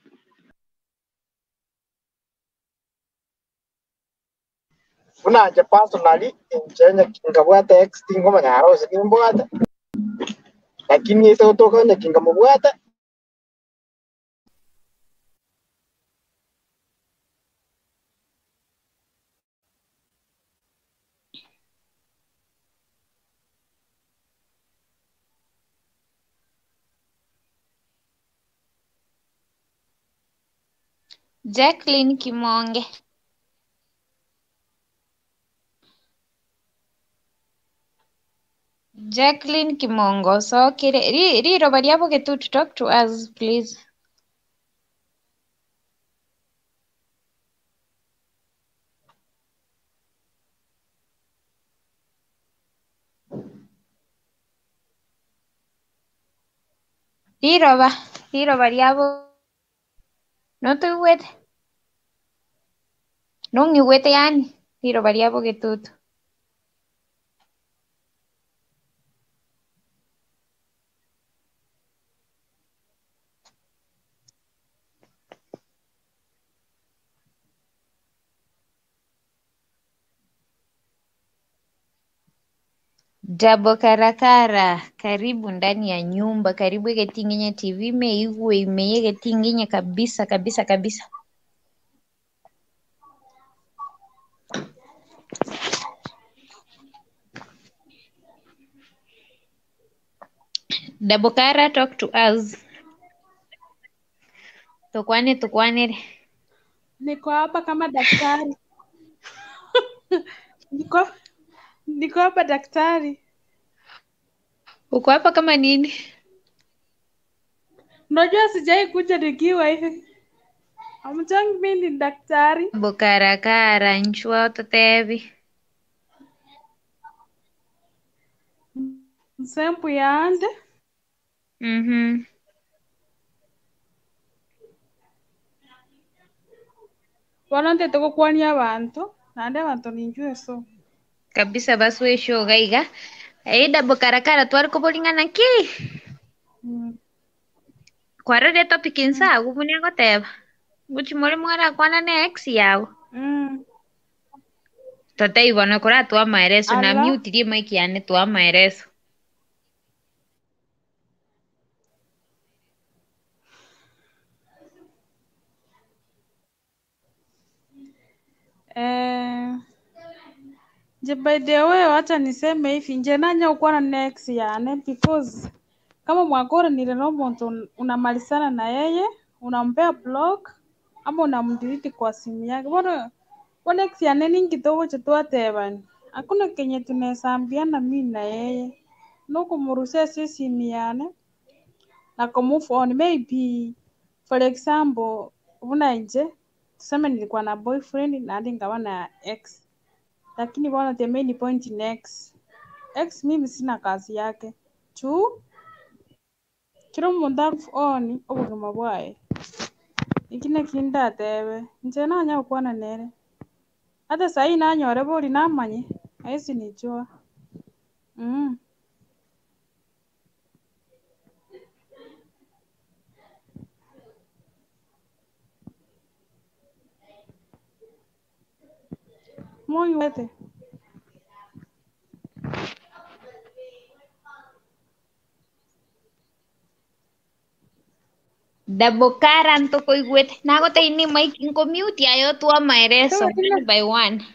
Una je personally in China kingabuata ex tingo mangaro sa kingabuata. Lakini ito to kanya kingabuata. Jacqueline Kimonge. Jacqueline Kimongo. So, kire, ri, ri, robariabo get to talk to us, please. Ri, roba, ri, robariabo. No te wete. No ni wete yani. Ri, robariabo get to. Jabo karakara, karibu ndani ya nyumba, karibu getingenye T V meigwe imeye getingenye kabisa kabisa kabisa. Dabokara, talk to us. Tukwane tukwane. Niko hapa kama daktari. Niko niko hapa daktari. Uko hapa kama nini? Unajua sijai kuja nikiwa hivi. Amjangi mimi ni daktari. Bokarakara, nchua utatevi. Nsempu yande. Mhm. Bono ntete gokwania abantu. Nande abantu ninjue so. Kabisa basi we show gaiga. Aida bokarakara twari kubolingana ki. Mm. Kwarere topic insa gubunia goteba. Guchi muri mwara kwana ne ex yao. Mm. Tote ibono kora tuwa maereso na Ala. mute die maiki yane tuwa maereso. Eh, je by the way, wacha niseme hivi nje nanya ukuwa na next yane because kama mwakora nile no muntu unamalizana na yeye unampea block ama unamdelete kwa simu yake. Bora bora next yane ni kidogo cha twatebani. Hakuna kenye tunaweza ambiana mimi na yeye. No kumuruhusia si simu yane na kumove on maybe for example una nje tuseme nilikuwa na boyfriend na hadi nikawa na ex, lakini bwana the main point ni ex. Ex mimi sina kazi yake tu kiro muntu move on obugima bwaye ikine kindatebe nje nanya ukwana nere hata sahi nanyore buri namanye aisi nijua mm. Moyo wete Dabokara ntoko igwete. Nagote ini maiki nko mute ayo tuwa maereso. Sawa, ila- One by one.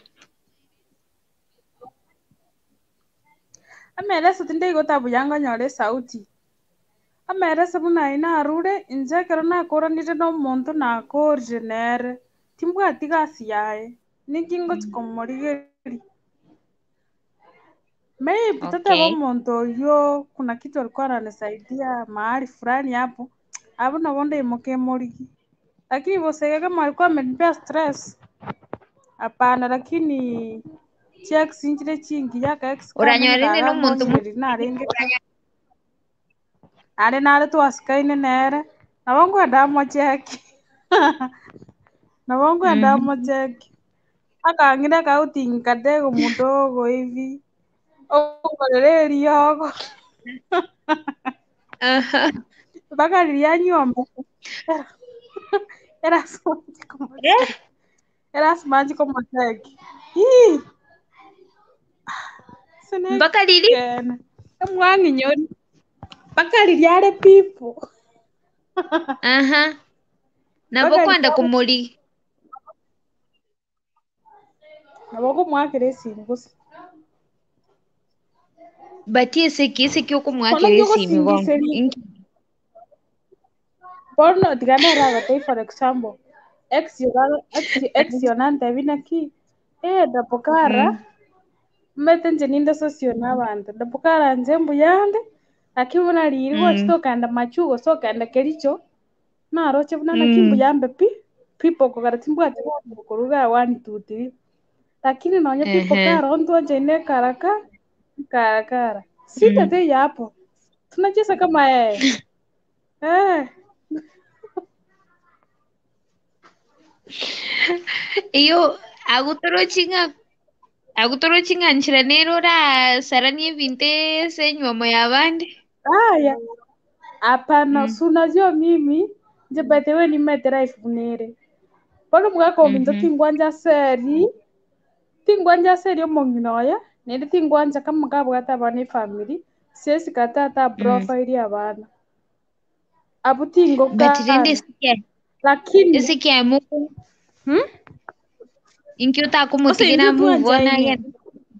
ameresa tinde igota buyanga nyore sauti ameresa buna ina arure inje kero nakoranire no muntu nakorire nere timbwati gasi yaye nikingo chikomorigeri maybe tateba Okay. muntu oyo kuna kitu alikuwa ananisaidia mahali fulani hapo hapo nabonde imoke morigi, lakini bosege kama alikuwa amenipea stress hapana, lakini check sinjire chingi yaka ex kame Uranyorene no muntu mu- nikagambonyereri narenge ari nare twasikaine nere nabo ngwenda mocheki nabo ngwenda Mhm. mocheki akang'ira kauti kadego mudogo hivi ogorere riogo Aha. mpaka lilianywa mbuku era smaji Eh? komocheki era smaji komocheki hii Mpaka lili? sinekene emwang'inyoni mpaka liliare pipo Aha. Nabo mpaka kwanda liliare kumuli. nabo kumwakira esimu gusa Bati eseki eseki bono okumwakira esimi bono. ngiogosingiseria Inki. bono tiganera agatei for example ex yoga ex ex yonantebi naki eh dapokara Mm. mmete nje ninde socio n'abantu dapokara nje mbuyande akibona liri Mm. gwachitokenda machugo sokenda kericho naroche buna nakimbu Mm. yambe pi pipo kogara timbwati kuruga one two three, lakini naonye pipo Ehe. kara ontuanje ine karaka karakara sita Mm. te yapo tunacheza kama eh eh Iyo agutoro chinga agutoro chinga nchiranero ra saranie vinte senywa moya bandi. haya hapana, Mm. si unajua mimi nje by the way nimetera ifunere bono mwakominto Mhm. tingwanja seri tingwanja seri omong'inoya nende tingwanja kama kabwata abana efamily siesi kata ata Mm. profile abana abo But rende tingokana sikia lakini sikia muku hmm? inkyo ta ose kumutikira indio move on tuanjaine again.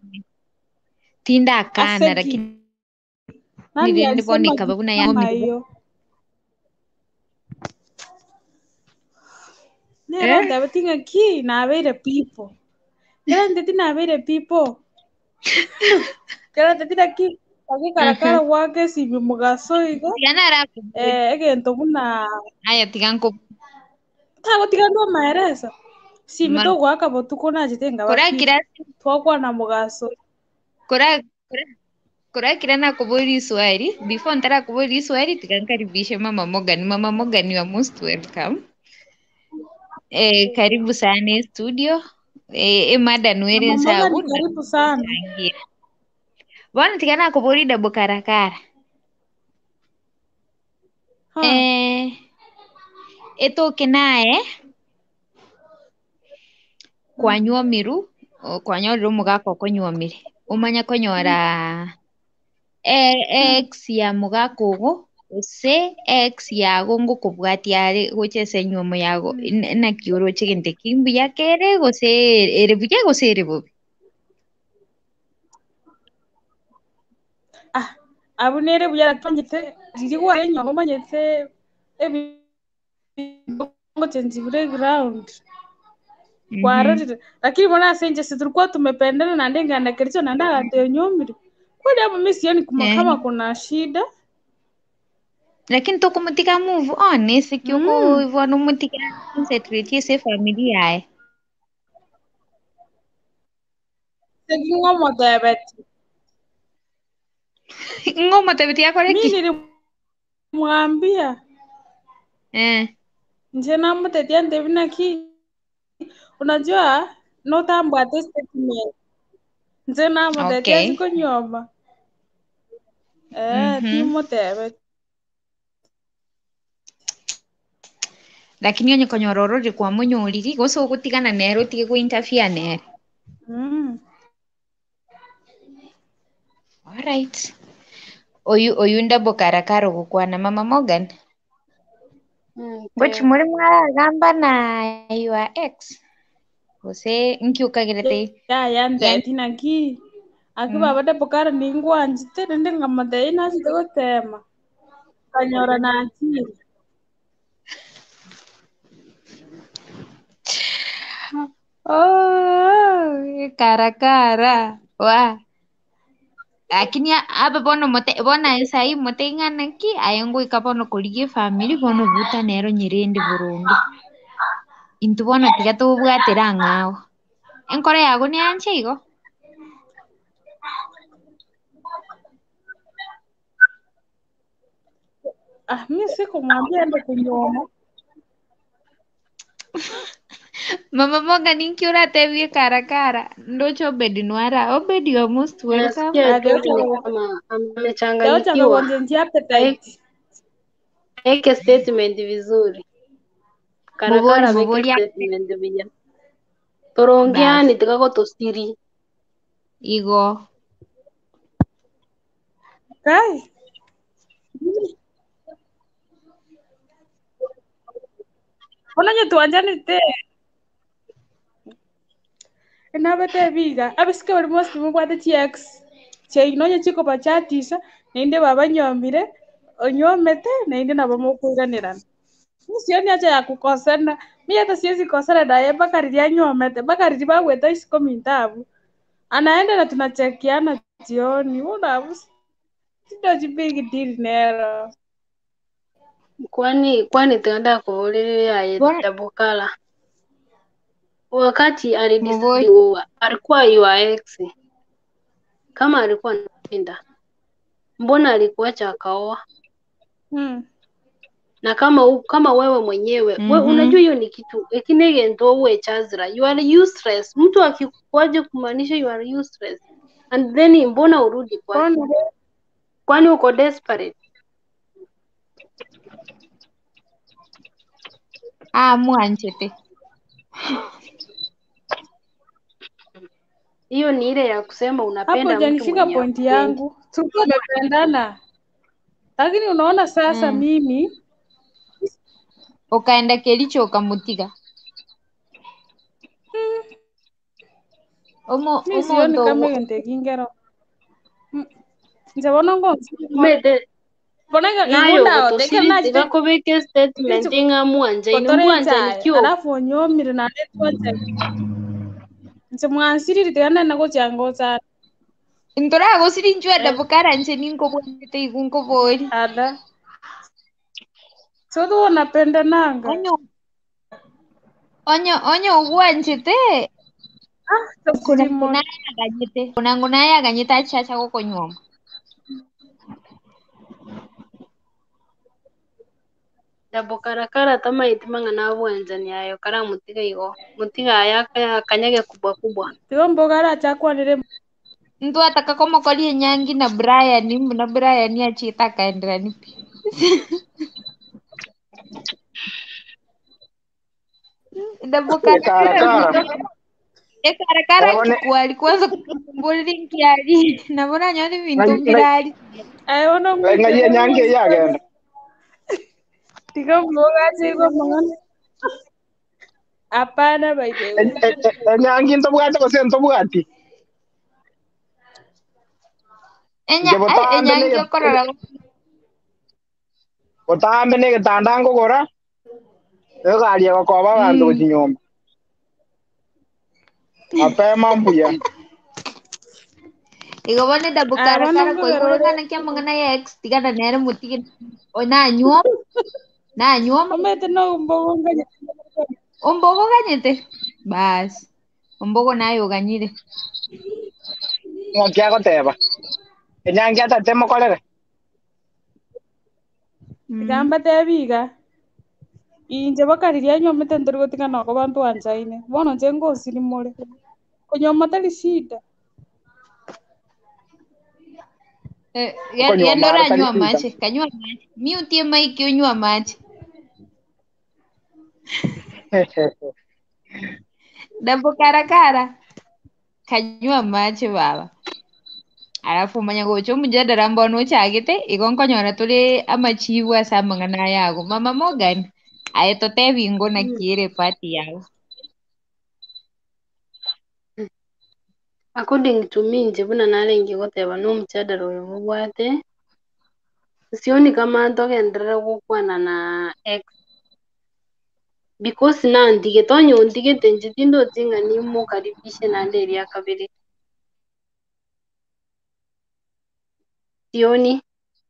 Tinda kana aseki lakini nani rende alisema boneka kitu babuna kama yangu. hiyo nero Eh? ndabe tinga ki nabere people kera ndeti nabere people kera ndeti naki agikarakara Aha. gwake sibi mugaso igo Tigana ra eh egento buna aya tiganko tagotiga ndo maeresa simi man to gwaka botuko najitenga kora bapi kirasi twakwa na mugaso kora kora Kura kira na kuburi swali. Before ntara kuburi swali tukamkaribishe Mama Morgan. Mama Morgan, you are most welcome. Eh, karibu sana studio. Eh, e mada nwere Mama Morgan nsabu ni na karibu sana. changia. Bwana tikana kuburi dabo karakara. Ha. Eh, eto kinae kwanywa miru o kwanywa mugako konywomire. Umanya konyora eh, X ya mugako ugo use X yago ngukubwatia ari guchese nyumo yago na kioro chigente kimbu yakere gose ere buya gose ere bobi. Ah, abunere buyara twanyete zirigwa enyo ngomanyete ebi ngo tenzi ground. Kwa Mhm. rodi lakini mbona senje si tulikuwa tumependana na ndenga na kilicho na ndaga ndio nyumiri. Kwani hapo mimi sioni kuma Eh. kama kuna shida. Lakini to kumutika move on ese kyoko Mm. ivonu mutika concentrate ese familia yae. Segi ngomo tebet. Ngoma tabiti yako Mimi leki. nilimwambia Eh. nje namutetea ndevina ki. Unajua no tambwa statement. Nje namutetea Okay. siko nyoma. Eh, Mhm. timo tebet. Lakini onye konyororo kwa munyuriri goso gutigana nero tige ku interfere nero. Mm. Alright. Oyu oyu ndabo karakaro gukwana Mama Morgan. Gochi Okay. muri mwagamba na your ex. Gose nkiukagirete. Ya yande Yan. tina ki. Aki Mm. baba de pokara ningwa njite nende ngamade ina sito tema. Kanyora na akili. Oh, karakara. Wah. Lakini aba bono mote bona sai mote ngana ki ayango ikapono kuligie family bono buta nero nyirindi burundu. Intu bono tiga tu bwatira ngao. Enkore yago ni anche igo. Ah, mimi sikumwambia ende kunyoma. Mama Morgan ninkiura tevi karakara. Ndocho obedi nwara. Obedi, you're most welcome. Nasikia tu Adeocha ni kwa kama Adeocha kwa amechanganyikiwa. konjenji Ae- appetite. Aeke statement vizuri. Mubori Karakara veke mubori statement vija. Torongeani bas. tikako tosiri. Igo. Kai. Onanye tuanjani te. Enabete biga. Abisike bali mosi mubwate chiex. Che inonye chiko pachatisha. Ninde baba nyomire. Onyomete na inde nabo mukuiganirana. Mimi sioni haja ya kukosana. Mimi hata siwezi kosana naye mpaka nilianyomete. Mpaka nilibagweta isiko mintabu. Anaenda na tunachekiana jioni. Una sio big deal nero. Kwani kwani tunaenda kuvulilia ya Bona Dabokala. Wakati alidecide mubori. kuoa, alikuwa your ex. Kama alikuwa anapenda, mbona alikuacha akaoa? Hmm. Na kama u, kama wewe mwenyewe we, Mhm. unajua hiyo ni kitu ekinege ndo uwe chazra, you are useless. Mtu akikuaje kumaanisha you are useless, and then mbona urudi kwake? Kwani Kwani uko desperate? Ah, mwanchete. Hiyo ni ile ya kusema hapo unapenda mtu hujanifika mwenye pointi hakupendi. yangu. Tulikuwa tumependana. Lakini unaona sasa Mm. mimi Ukaenda Kericho ukamutiga. Omo mimi omo sioni kama ndo hiyo ntekingero. Nje bona ngo Mede bona nayo ingunda oteke gotosiri na tiga jite kobeke statement nga mwanja ine kotore mwanja chai nikyo alafu onyomire na netwote. Nje mwansiri tena na gojango za Ntora gosiri njua eh, Dabokara nche ninko bwete igunko bori. ada. Sodo wanapenda nanga. Onyo onyo onyo uwanchete. Ah, Kuna tasiri kuna mon. ya ganyete. Kuna nguna ya ganyeta chacha koko nyoma. Dabo karakara tama itimanga na bwenjani yayo kara mutiga igo mutiga yaka kanyage kubwa kubwa. Tigo mbogara chakwanire Mtu ataka kama koli Nyangi na Brian na Brian achita kaendera nipi. Dabo karakara Karakara. e karakara Ebone kikwali kwanza kumbuli nkiali nabona nyoni bintu mbirali. ayono ngaye nyange yagenda. tigo mboga chigo mangana. Hapana by the way. Nyange ntobwate kose ntobwati. Enya Jebo ai tambe enyangi ne okorora otambe ne getandango gora. Egalie gokoba bantu mm kuchinyomba. Apema mbuya. igobone dabo Abana karakara ko mbogara. igorongana kya mangana ya ex tigana nere mutigi o na nyuom na nyuom Omete no mbogo nganya. ombogo ganyete bas ombogo nayo ganyire Ngokia goteba. Nyange atatemo kolere. mm Gamba tebiga. Inje bakariria nyomete ndori gotingana ko bantu anjaine. Bono nje ngosi ni more. Kunyoma tali shida. eh, Uko ya- nyoma yandora artali anywa sita. mache kanywa mache mi utie maiki onywa mache dabo karakara kanywa mache baba alafu manya gocho mujadala mbono chagete ikonkonyora tuli amachibu asa mangana yago mama Morgan ayeto tebingo na kiere pati yago According to me nje buna narengi goteba no mchadara uyu mubwate. Sioni kama ntogenderera gukwana na ex because na ndige tonyo ndige tenje tindo tinga ni mukaribishe na nderi ya kabiri. Sioni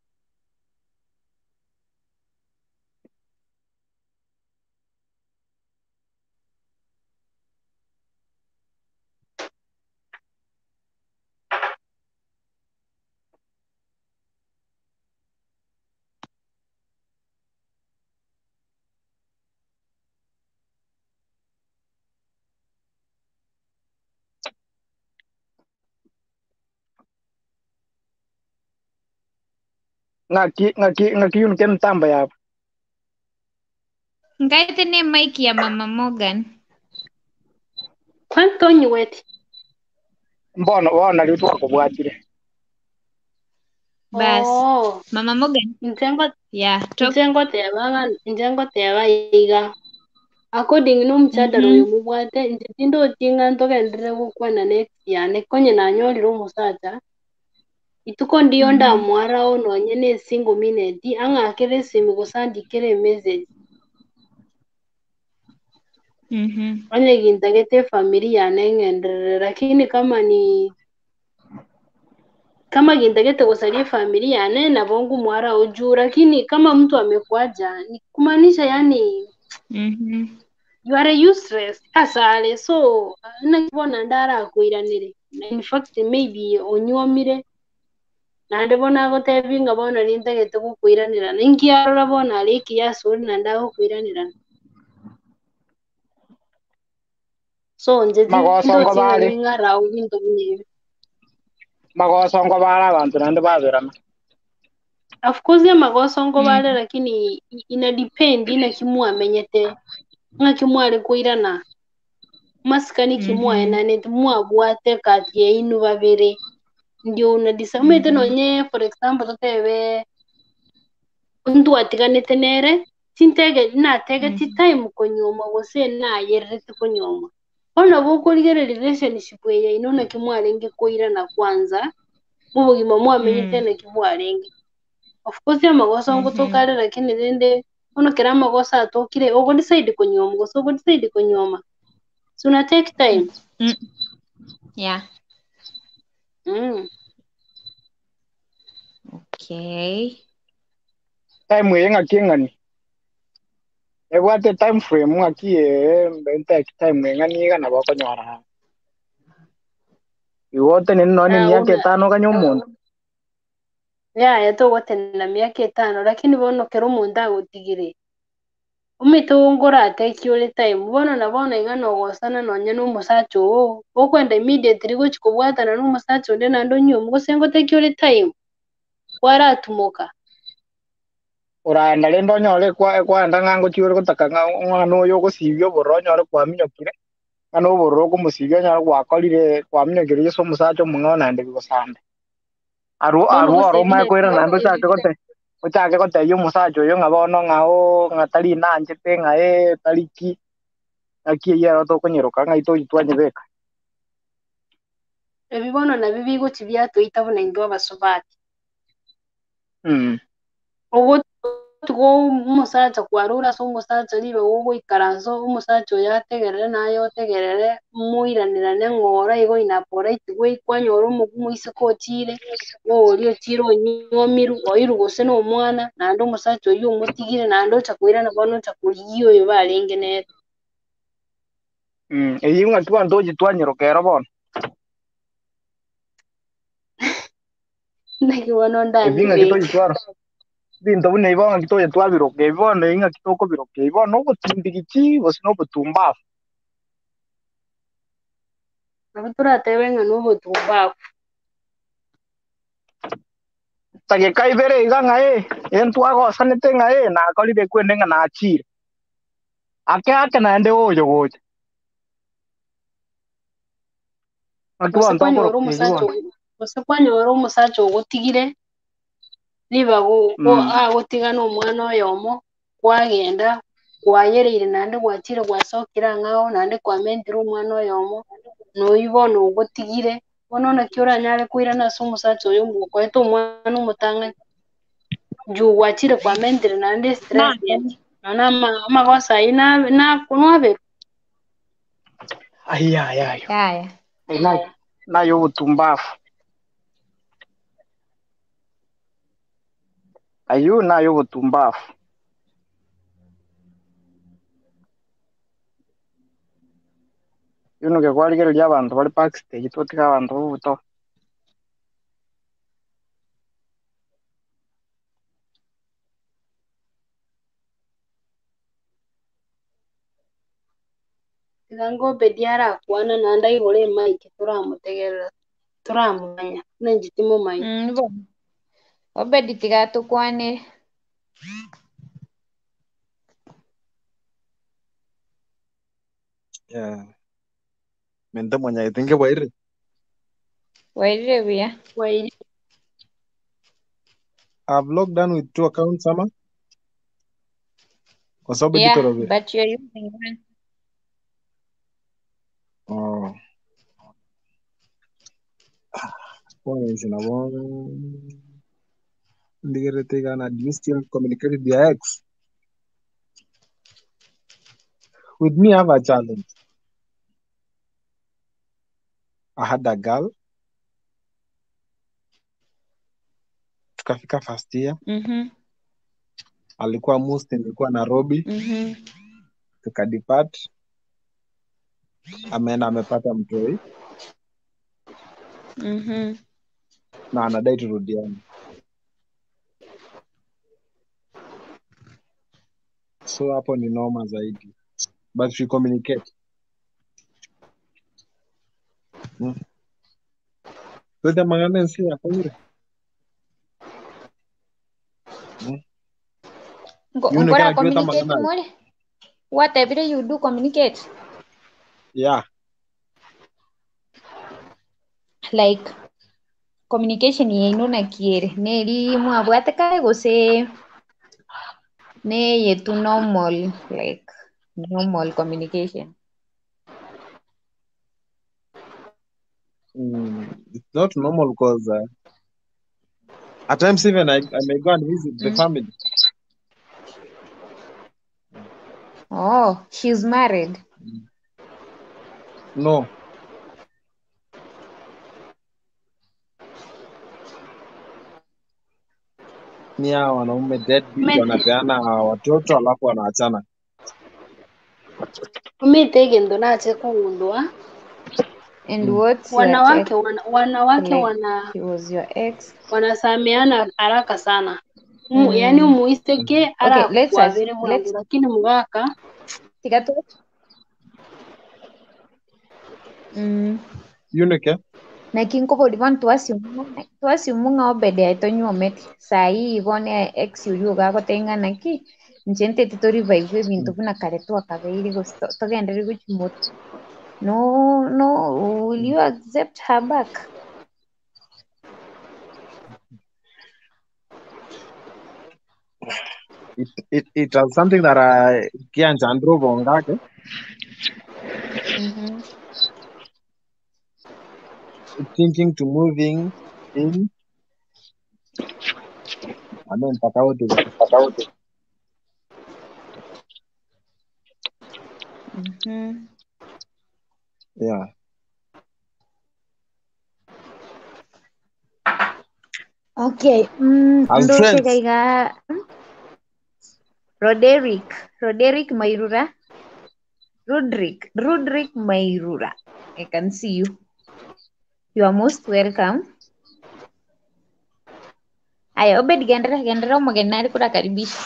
Ngaki ngaki ngaki yun ken tamba ya. ngaite ne maiki ya mama Morgan kwanto nyweti. Mbono wona litu kubwatire. bas Oh, mama Morgan ntengo ya top ntengo teba ntengo teba iga. According no mchadara mhm uyu mubwate nje tindo tinga ntogenderera gukwana next yane konye nanyorire umusacha. Ituko ndiyo mhm ndamwarao nonye ne single minute ang'akire simu gusandikire message mhm onye gintagete familia neng'enderere lakini kama ni kama gintagete gusalia familia yane nabo ngumwarao juu lakini kama mtu amekuaja ni kumaanisha yani mhm you are useless asale so nakibona ndarakwiranire in fact maybe onyuomire nande bona gotebinga bona nintagete gukwiranira ningiarora bona ariki yasuri na ndagukwiranira so nje Magoso tindo ngo tinga bari. ng'arao bintu binyebi Magoso ngo bara abantu nande babirana. of course amagoso ngo mhm bare lakini i- ina depend ina kimwamenyete nga kimwari kwirana masikani kimwae mhm na net mwabwate kati ya inu babiri ndio una disamete mhm nonye for example totebe untu atiganite nere tintege natege ti mhm time kunyoma gose na yerete kunyoma ona bukurigira relationship ye inona kimwarenge kuirana kwanza mubugima mwamenyete mhm na kimwarenge of course amagoso ngo mhm tokare lakini rende ono kera amagoso atokire ugo decide kunyoma gose ugo decide kunyoma so una take time Mm, yeah mm. okay Time ye ngaki ngani. Ebwate time frame ngaki e mbente time ngani ga na bako nyora. Iwote ni noni Ah, miaka una tano kanyo muntu. ya yatogotenera miaka itano lakini bono kera omuntu agotigire umitungura ateki ule time bono na bono igano gosana nonye n'umusacho wo okwenda immediately gochi kubwatana n'umusacho nde nando nyumu gosengo teki ule time waratumuka Uraenda lendo nyole kwa kwa ndanga ngo chiure gutaka ng'ano yo gusibyo boro nyole kwa minyokire ng'ano boro kumusibyo nyole kwa kolire kwa minyokire yeso musacho mung'ona ndege gusande aru bono aru aru ma gosebine kwera nando chake gote uchake gote yo musacho yo ngabono ngao ngatari nanje pe ngae tariki aki yero to kunyiruka ngaito itwanye beka ebibono na bibi gochi byatwita buna indwa basubati mm ogo tugo umusacha kwarura so umusacha libe wogo ikaranzo umusacha yategerere nayo tegerere muiranirane ngora igo inapora itigwe kwanyora umugumu isiko chire wo chiro nyomiru oiru gose no mwana nando umusacha uyu umutigire nando chakwirana bono chakuriyo yo balengene mm eyi ng'atwa ndoji twanyirukero bono nagi wono ndani ebinga be kito itwaro bintu bune ibonga kito yatwabiroke ibona inga kitoko biroke ibona ubutindiki bose no butumba abatura tebenga no butumba tage kai bere iga ngae entwa go sanete ngae na kolide kwende nga na chire ake ake na ende ojo goje atwa ntoko kwanyora umusacha bose kwanyora umusacha ugutigire liba go go agotigana omwana oyomo kwagenda kwayereire nande gwachire gwasokera ngao nande kwamendire omwana oyomo noibona ugutigire bono nakio oranyare kwirana ase omusacha oyo okwete omwana omotang'ani juu gwachire kwamendire nande stress nona amagosa ayi nabe aya aya Haya. na nayo butumbafu ayu nayo butumbafu yuno ke kwaligero lya bantu bali backstage totika abantu buto Tigango bediara kwana nanda igore mike turamutegerera turamumanya nenjitimo mike Mm, bo. Obedi tiga tukwane. Yeah. Mente mwenye itinge wairi. Wairire buya. wairi I've logged on with two accounts ama. Kwa sababu Yeah, dito robi. but you're using one. Oh. Kwa nisi na wana. Ndigere tega na do you still communicate with your ex? With me I have a challenge. I had a girl. Tukafika first year. Mhm. Alikuwa Must, nilikuwa Nairobi. Mhm. Tukadepart. Ameenda amepata mtoi. Mhm. Na anadai turudiane. So hapo ni noma zaidi. But we communicate. Hmm. Tuta mangana nsi ya kwenye. Hmm. Ngo- Yune Ngora kana kiweta communicate mangana. more. Whatever you do, communicate. Yeah. Like communication yenu na kiere. Neri mwabwate kai gose ne yetu normal, like normal communication. Mm, it's not normal because uh, at times even I, I may go and visit the Mm. family. Oh, she's married. No. Ni hao wanaume deadbeat wanapeana watoto alafu wanaachana. umitegendo nache kugundua And Mm. what's your wanawake take? wana, wanawake Like wana he was your ex. wanasameana haraka sana Umu, yani Mm. umuiseke Okay, ara let's as kwabere mwangu let's lakini mugaka tigato. Mm. Yunike. Na kinko divan tuasi umunga tuasi umunga obede aitonyo meti. Sai ivone ex yuyu gago tenga naki. Nchente titori vaive bintu vuna karetu akaveiri go togendere go chimoto. No, no, will you accept her back? It, it, it was something that I can't andro bongake. Mm-hmm. Thinking to moving in. I mean, Pataudi. Mm-hmm. Yeah. Okay. Mm, As ndo friends. kaiga Roderick. Roderick Mairura. Roderick. Roderick Mairura. I can see you. You are most welcome. Aya, obed gendera gendera umagenari kudakaribisha.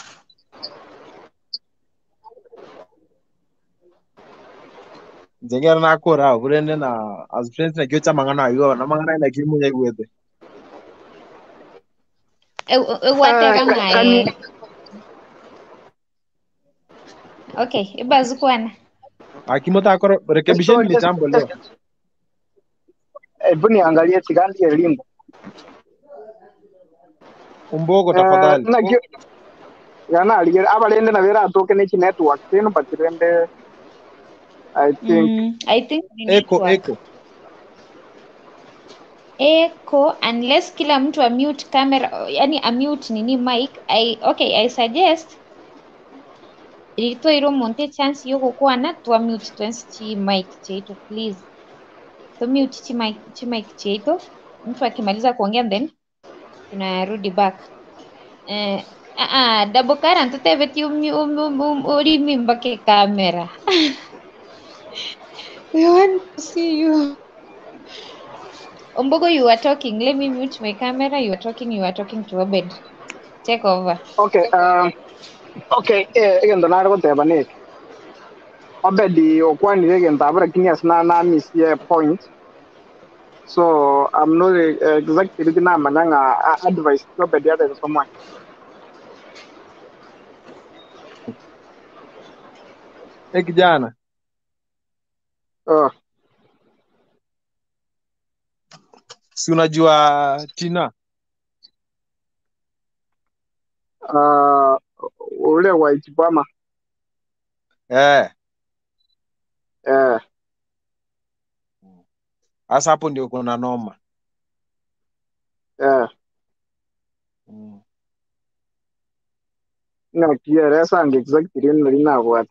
Jengera na kora burende na as friends na kyocha mangana yo na mangana na kimu ya gwete. Ewatega Uh, ka- can you, mae. Okay, ibazukwana. Akimota akoro rekebisheni so just, mitambo leo. just, hebu niangalie Tigandi ya limbo. Umbogo Uh, tafadhali. na gyo, yana aligere, abalende na vera atoke nechi network, tenu patirende, I think. Mm, I think the Echo network. echo. Echo unless kila mtu a mute camera, yani a mute nini mic. I okay, I suggest ilito iro monte chance yoko kuwa na tuwa mute twensi chi mic cheito please. To mute chi mic chi mic cheito. Mtu akimaliza kuongea then tunarudi back. Eh, ah ah double current tutebe ti umi umi umi uri mimbake camera. We want to see you. Ombogo, you are talking. Let me mute my camera. You are talking. You are talking to Obed. Take over. Okay, um, okay, eh, egendo nare goteba nek. Obedi okwani egendo abra kinias na na miss ye point. So I'm not uh, exactly na mananga uh, advice to Obedi other someone. Eh kijana. Uh, Si unajua Tina? uh, ule wa Ichibama. Eh. Eh, Hasa hapo ndio kuna noma. eh, Mm. na kiere sang exactly ni na what.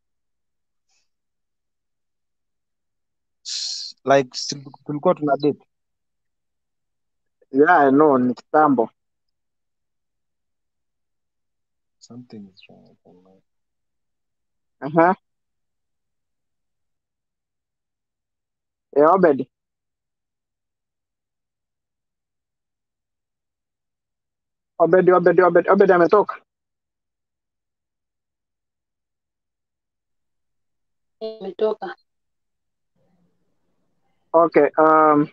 Like si- tulikuwa tuna date. Yeah, I know ni kitambo. Something is wrong with my mind. Uh-huh. Eh, Obedi. Obedi, Obedi, Obedi, Obedi ametoka. imetoka. Okay, um,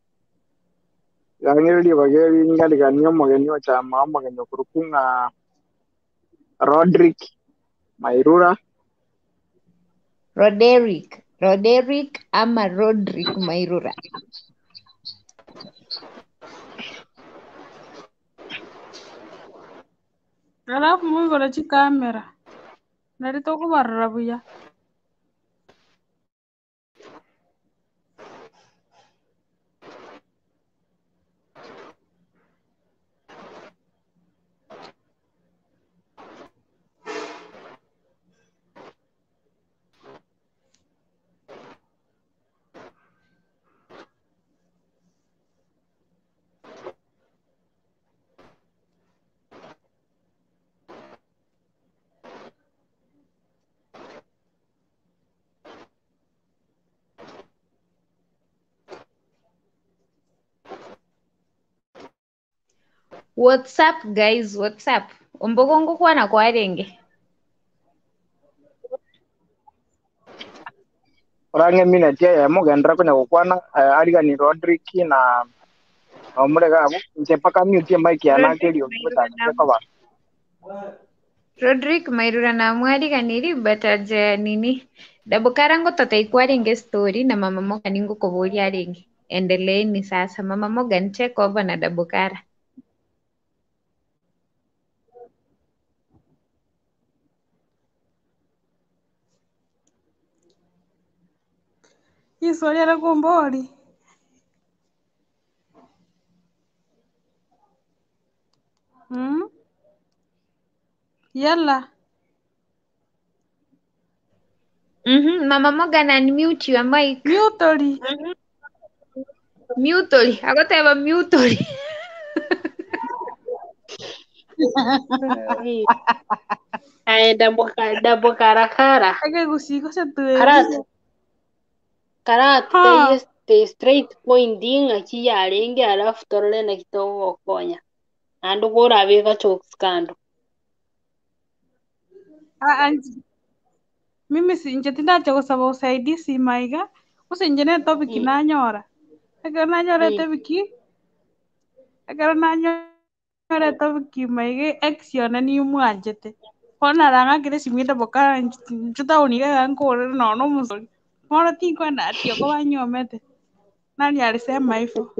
yangeli bageli ngali ganyo mogenyo cha ma mogenyo kurukunga Roderick Mairura. Roderick. Roderick ama Roderick Mairura. Alafu Mungu chi kamera. Narito kubarra buya. What's up guys? What's up? Ombogongo kwana kwa renge. Orange mina tia ya mo gendra ko nyako kwana ariga ni Rodrick na omure ga nje paka mute mic ya na kelio kuta nje kwa ba. Rodrick Mairura na mwari kaniri bataje nini dabukarango tataikwa renge story na mama moga ningu kuburia renge endeleeni sasa mama moga take over na dabukara. Hii swali ya Gombori. Hmm? Yalla. Mhm, mama moga na unmute your mic. Mutoli. Mhm. Mutoli. Agoteba mutoli. Ay, dabuka dabukara kara. Ake gusiko sa Karat. tuwe. Karat Ha. te straight point dinga chi yarengi alafu torole na kitogo konya. Andu gora vega chokes kando. Ah, anji. Mimi si njetinda cha kusaba usaidizi maiga. Usinjene topic Mm. nanyora. Ake nanyora Mm. topic. Ake nanyora topic maiga action ni umwanjete. Kona ranga kire simita boka nchuta uniga yankore no no musoli. Mwana tinko na atio kwa wanyomete. Nani alisema hivyo?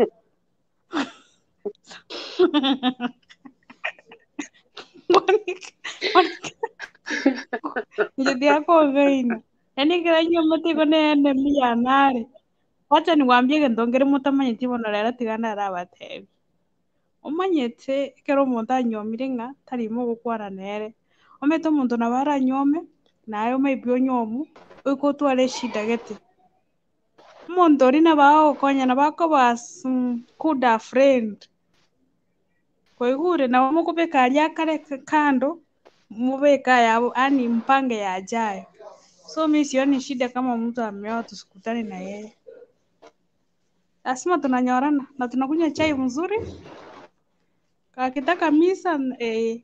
Njeti yako veina. Yani kila nyomete kone ene miya nare. Wacha niwaambie gendongere mutamanyiti bono rero tigana arabatebi. Umanyete kero omonto anyomire ng'a tarimo gokwana nere. Omete omonto nabo aranyome naye maybe onyomu oikotwara eshida gete. Omonto oria nabo agokonya nabo akoba as mm, good a friend. Koigure nabo mokobeka aria kare kando mubeka yabo yani mpange yajayo. So mi sioni shida kama mtu ameoa tusikutane na yeye. Lazima tunanyorana na tunakunywa chai mzuri. Kakitaka misa eh,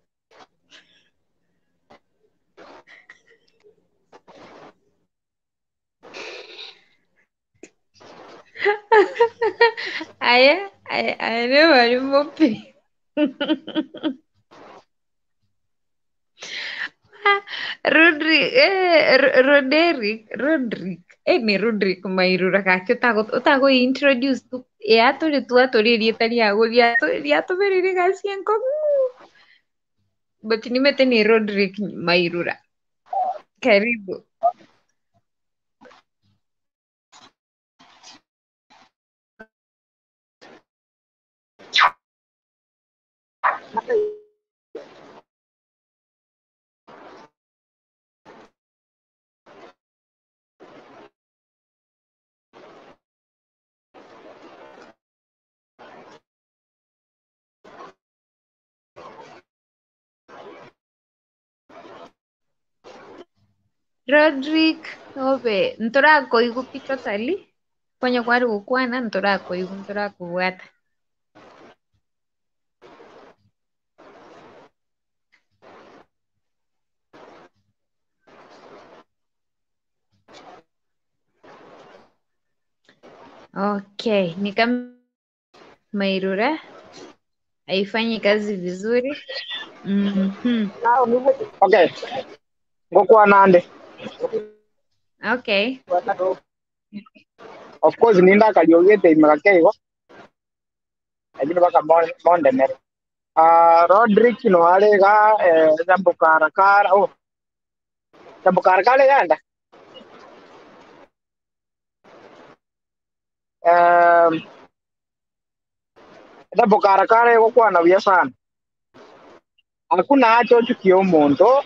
Aya, aya, aya ne bari mopi. Rodrick, eh, Ro- Roderick, Rodrick. Eh, ni Rodrick Mairura kake utago utago introduce tu. Ya tuli tu atori rieta liago ya to ya to beriri gasien ko. But nimete ni Rodrick Mairura. Karibu. Rodrick, obe, ntora koigu picho tali. Kwenye kwari gukwana ntora koigu ntora kubwata. Okay, ni kama Mairura haifanyi kazi vizuri. Mhm. Okay. Ngokwana ande. Okay. Of course ninda kaliogete imakakeigo. Lakini baka monde mere. Ah Rodrick no alega eh jambukara kara oh jambukara kale yanda. Um jambukara kare gokwana bia sana. Hakuna acho chukio omonto.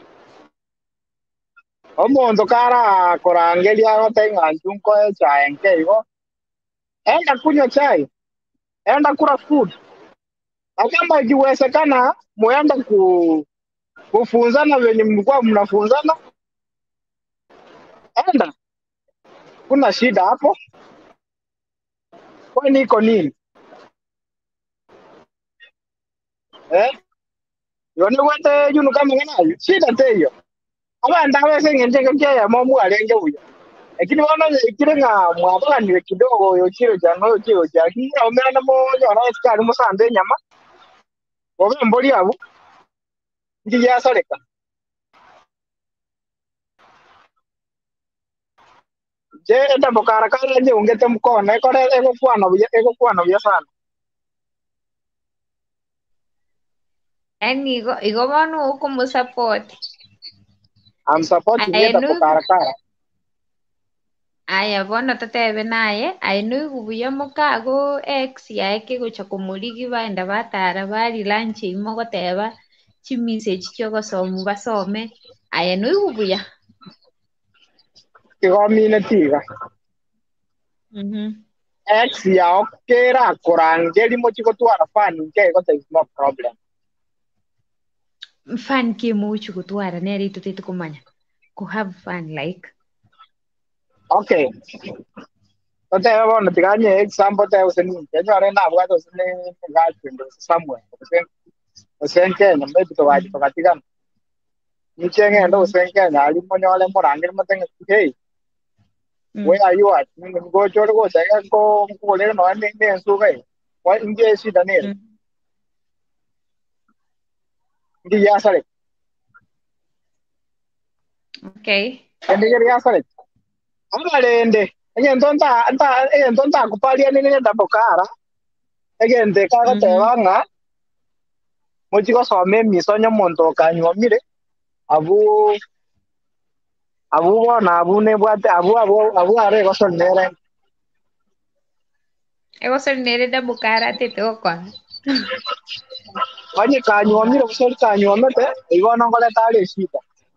Omonto kara korangeria gotenga nchunko cha enkeigo. Enda kunywa chai. Enda kula food. Na kama ikiwezekana muende ku kufunzana venye mlikuwa mnafunzana, enda, kuna shida hapo. Kwani iko nini? eh yone wote yunu kama ngana shida teyo aba ndawe se ngenje kanje ya momu alenge huyo lakini wana kile nga mwabaka ni kidogo yo chiro jano yo chiro jaki omena mo yona skari mo sande nyama obe mboli abo ndi ya saleka je enda bokara kara je ungete mkono eko eko kwana buya eko kwana buya sana yani igo igo bono uko mo support I'm supporting enda bokara kara aya bono tatebe naye ainu gubuya mukago ex yake gocha kumuligi baenda batara bari lunch imo goteba chimise chicho gosomu basome aya nu gubuya igomine tiga mhm ex ya okera korangeli mo chiko twara fan ke go take no problem fan ke mucho gutwara neri tutete kumanya ku have fun like okay ote bono tiganye example te useni kenyo are na bwa to useni girlfriend somewhere useni useni Kenya maybe to waji to katika nichenge ndo useni Kenya ali monyole morangel matenge hey where are you at go choro go tega ko ko le no ne ne su kai wa inge si da ne ndi ya sare okay ndi ya sare amalende ege ntonta anta ege ntonta kupalia nini nda bokara ege nte kaga te banga mochiko some misonyo monto kanyomire abu abu bona abu ne bwate abu abu abu are go son nere ego sol nere da bukara te to kwa Kanye kanyomire busol kanyomete igo nongole tale shita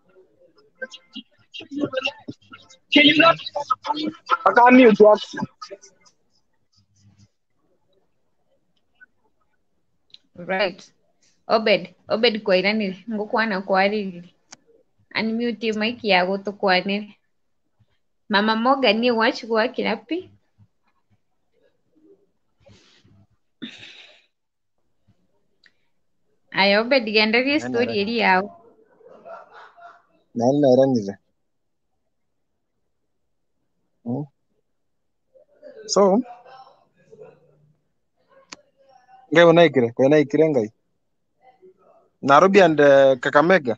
akami utwa right obed obed kwa irani ngokwana kwa riri unmute mic yago to kwane mama moga ni watch kwa kinapi ayo obed gendari story eri yao nani nairanire hmm. So ngai unaikire kwa naikire ngai Nairobi and uh, Kakamega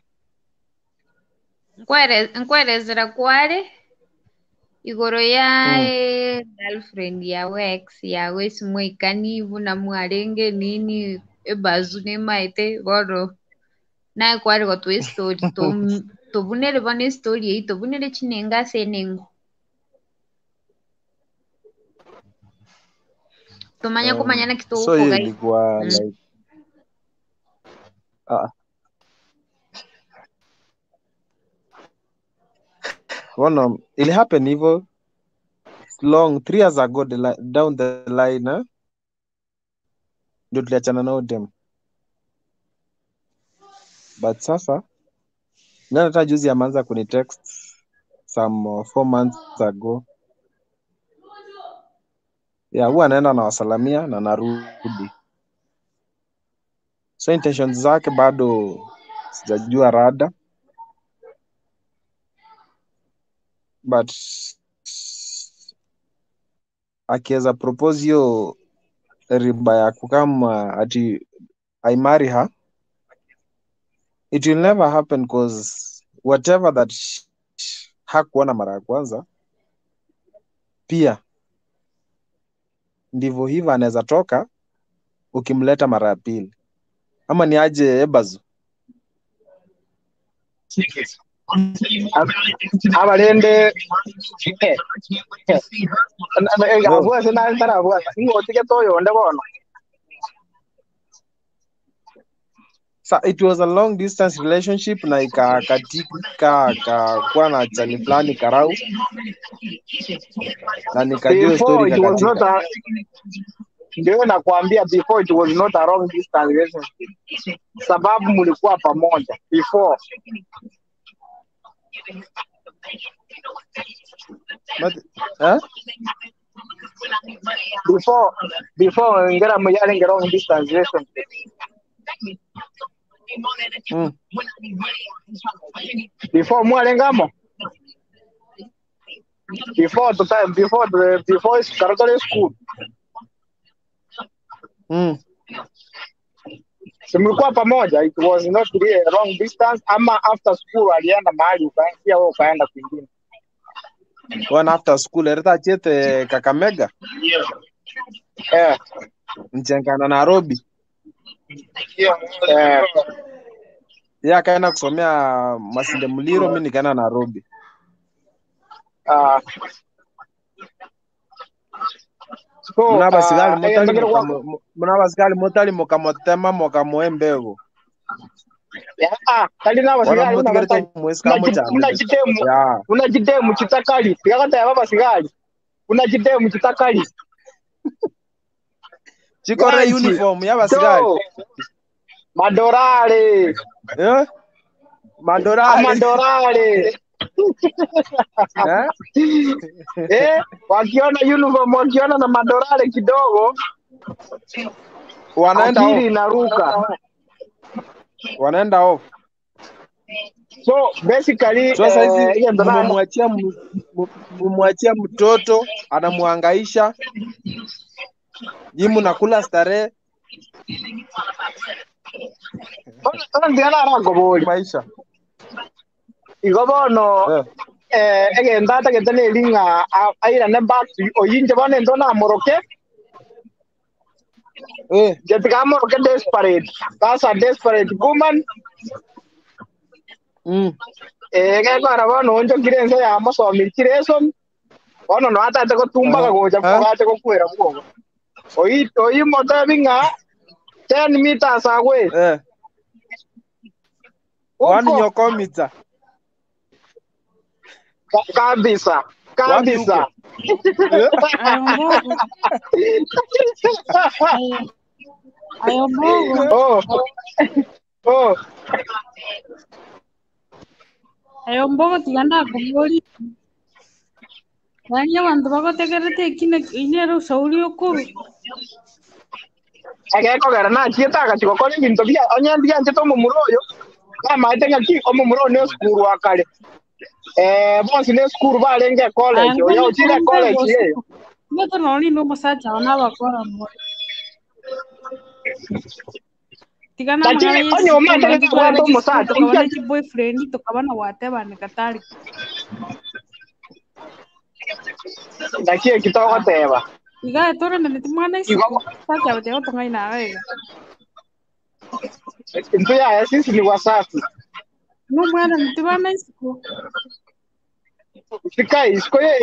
nkwere nkwerezera kware igoro ya mm. girlfriend yawe ex yawe simwikanivu na mwarenge nini ebazu ne maite boro na kware go tu story to to bunere bane story yi to bunere chinenga senengo tumanya um, kumanya na kitu so huko hiyo ilikuwa mm. like ah One it happened hivyo long three years ago the li down the line eh? Ndio tuliachana nao dem but sasa ndio hata juzi ameanza kunitext some uh, four months ago yeah huwa anaenda na wasalamia na narudi so intentions zake bado sijajua rada but akiweza propose hiyo riba ya kukama ati I marry her it will never happen because whatever that hakuona mara ya kwanza pia ndivyo hivyo anaweza toka ukimleta mara ya pili ama ni aje Ebazu abalende abua sina ntara abua ngotike toyo nde bono so it was a long distance relationship na ikakatika kakuwa na chali fulani karau na nikajua story kakatika ndio nakwambia before it was not a long distance relationship sababu mlikuwa pamoja before but huh? before before ngera muyale ngera long distance relationship Mm. Before mwalengamo. Before the time, before the before Karatale school. Mm. So mlikuwa pamoja, it was not really a long distance, ama after school alienda mahali ukaenda wewe ukaenda kwingine. One after school erita chete Kakamega. Eh. Mchangana Nairobi. Eh. Yeye akaenda kusomea Masinde Muliro, mimi nikaenda Nairobi. Ah. So, Muna basigali ah, motali eh, moka- muna basigali motali mokamotema mokamoembego. ya, ah, kali na Wana basigari moti una gerta bata. mueska Una mocha. una jidemu, Ya. una jidemu chitakali. Yakata ya baba sigari. Una jidemu chitakali. Chikore Wanchi. uniform ya basigali. So, madorale. Eh? Madorale. Madorale. Eh? Eh, wakiona uniform, wakiona na madorale kidogo, Wanaenda akili off. inaruka. Wanaenda off. So basically, So saizi eh, hiyo ndo na- mmemwachia mmemwachia mtoto anamuhangaisha. Jimu nakula starehe Ona- ona ndiana rango boli. maisha. Igo bono Eh. eh egenda tagetane linga aira ne back oyinje bone ndo na moroke. Eh. Jetika moroke desperate. That's a desperate woman. Mm. Eh ge bara bono onjo kirense ya masomi kireson. Bono no ata te kutumba Uh-huh. goja Huh? kwa te kukwera bwo. Oyi oyi mota binga ten meters away. Eh. One Huko nyokomita. ka- kabisa. Wapi Kabisa. huko? Eh? Ayombogo. Ayo- Ayombogo. Oh. Oh. Ayombogo tiganda kuboli. Wanya bantu bagotegerete kine inero sauri okuru. Ageko gara na chieta agachiko kore bintu bia onyendi anje to mumuroyo. Kama atenga ki omo muro ne school wakale. Eh bonsi ne school balenge college. Ango Oyo ni chile kumbe college bosi. yeyo. Ngeto noni no masacha ona bakora mo. Tigana Lakini mangala yesi. onyo mate ne kwa to musacha. Tukabana ki boyfriend tukabana wateba ne katari. Dakie kitoko teba. Iga tore ne timana isi. Igo Sacha bate otonga ina rega. ntu ya sisi ni wasafi. No mwana nitibana isi. Sikai isko ye.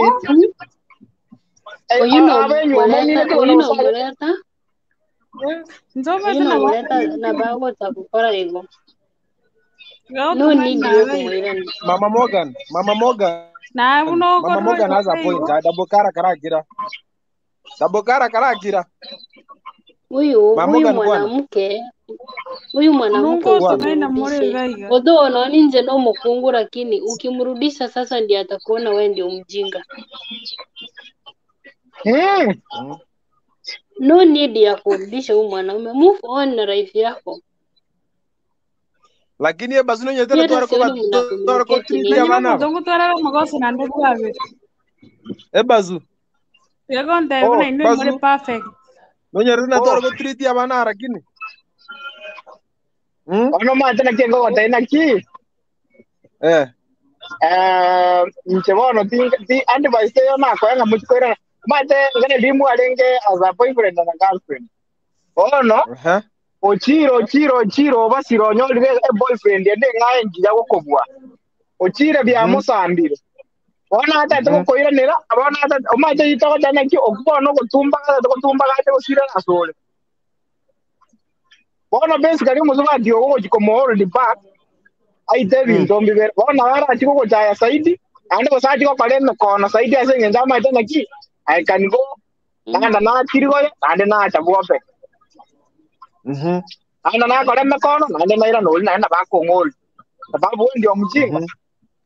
Oyuno Abenyu omani ne muleta, ko no oyuno sale. muleta, Nzoba oyuno tena muleta watu. na bago takukora ego. Iga No otonga need ina yo rega. kumwirani. Mama Morgan. Mama Morgan. Na uno Mama Morgan has a point. Double kara kara kira. Double kara kara kira. Huyu Mama huyu Morgan bwana. mwanamke huyu mwanamke Nungo otonga ina more ukimrudishe, gaiga. although unaona nje ndo mkungu, lakini ukimrudisha sasa ndiye atakuona wewe ndio mjinga. Hmm. Mm. No need ya kurudisha huyu mwanaume, move on na life yako. Lakini ye bazino nyetele Pia twara hata ko sioni mna twara ko communicate treat Na ya nini. nyuma bana. mutongo twara magosi na ndugu abe. E bazu. Yago nta Oh, ibona ino more Bazu. perfect. Nonyere na Oh. twara ko treat ya bana lakini. Mm? Ono mate na kengo tena ki. Eh. Eh nchebono ti ti advice yo na ko nga muchikoira. Mate ngane limu alenge as a boyfriend and a girlfriend. Oh no. Uh-huh. Ochiro ochiro ochiro basiro nyolire e boyfriend ende ngaye njya gukobwa. Ochire bya Mhm. musambire. Ona ata to Mhm. koiranira abona ata omaje yitoko tana ki okubona gutumba ata gutumba kate gusira nasole. Bona basically muzuba dio go gikomo hold back. Ai David Mm. ndombi ber. Bona wara ati go jaya saidi. Ande ko saidi ko kale no kono saidi ase ngenja ma tana ki. I can go. Nanda na tirigo ande na acha bope. Mhm. Anda na kole me kono ande na ira no na na ba ko ngol. Sababu ndio mjinga. Mhm.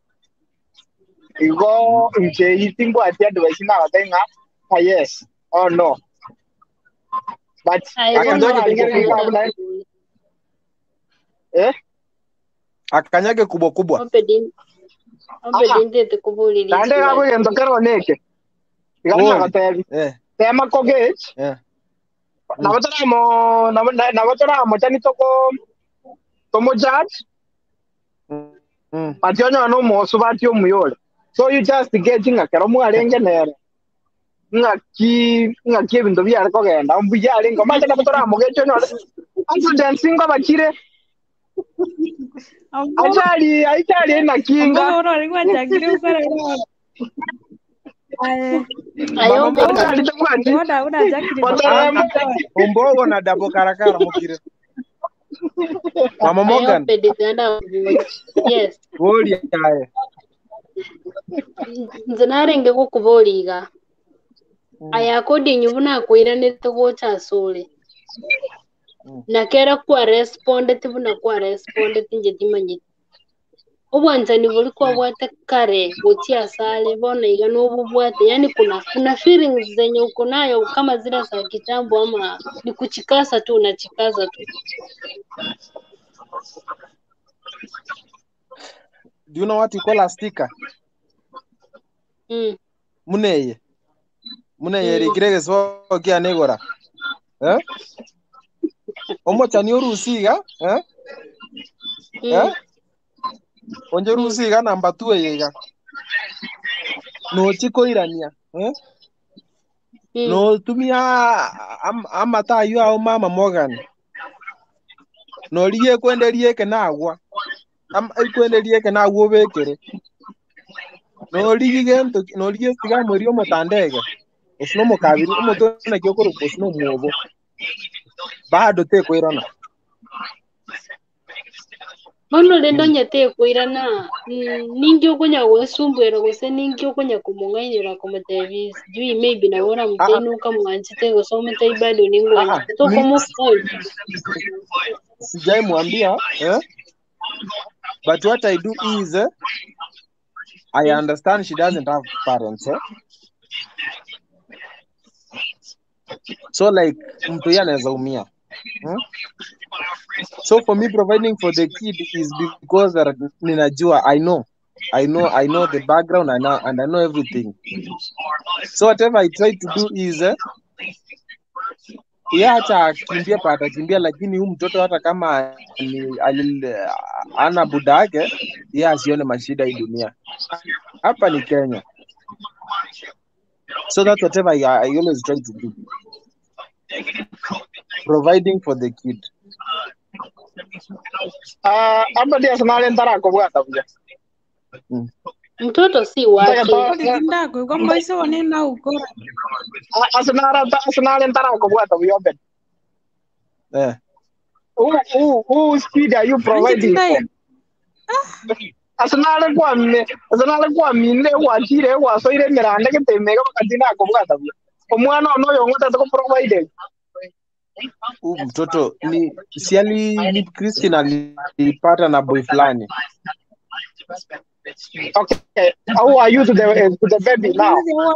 Igo nje itingo ati advice na watenga. Ah yes. Oh no. But Aigo Akandoje no tuko alingana kubwa. na eh akanyage kubwa kubwa Opedin Opedin tete kubuli li. Tande ga kwe ndo kero neke. Igana gatebi. eh Tema kogech. eh Nabatara mo nabatara mo tani toko tomo judge. mm Pationyo no mo subati omuyole. So you just get nga kero mu arenge nere. Nga ki nga ki bintu bya ko genda umbuya ari ngo manje nabatara mo gecho no. Antu dancing ko bakire. Ajali ajali na kinga. Ambao ora ringwa chakire ukara. Aye. Ayo Oda oda chakire. Umbogo na dabo karakara mukire. Mama Morgan. Pedikana. Yes. Goli yae. Nzanarenge gukuboliga. Aya kodi nyubuna kwiranite gocha sole. Nakera kwa responde tibuna kwa responde tinje timanye. Ubwanzani buli kwa bwate kare gotia sale bona iga no bwate, yani kuna kuna feelings zenye uko nayo kama zile za kitambo, ama ni kuchikasa tu unachikaza tu. Do you know what you call a sticker? Mm. Muneye. Muneye rigirege so kia negora. Eh? Omo chani urusiga, eh? Mm. Eh? Onje urusiga namba two yega. No chiko irania, eh? Mm. No tumia am amata yu au Mama Morgan. No liye kwende liye kenagwa. Am kwende liye kenagwa bekere. No liye gento no liye stiga morio motandege. Osno mokabiri omoto na kyokoro osno muobo. Bado te kwirana. Bono lendo nyate kwirana ningi okunya wesumbwera gose ningi okunya kumungainira kometevis jui maybe na wona mtenu kama mwanchite gosoma tai bado ningwa to komo phone. Sijai mwambia, eh? But what I do is eh, I understand she doesn't have parents, eh? So like mtu yeye anaweza umia. Hmm? So for me providing for the kid is because that ninajua I know I know I know the background I know and I know everything. So whatever I try to do is eh, yeye hata kimbia pata kimbia, lakini huyu mtoto hata kama ni alil, ana buda yake yeye asione mashida hii dunia. Hapa ni Kenya. So that's whatever I, I always try to do. Providing for the kid. Ah, hapa dia sanale ndara ko bwata buja. Mm. Mtoto si wake. Ndako kwa maiso wani na ukora. Asanara asanale ndara ko bwata buja ben. Eh. Who who who speed are you providing for? Asanale kwa me asanale kwa mine kwa chire kwa so ire mirande ke temega katina ko bwata buja. Omwana ono yongota to provide. Huyu mtoto ni si ali ni Christine alipata na boy fulani. Okay, how are you to the to the baby now?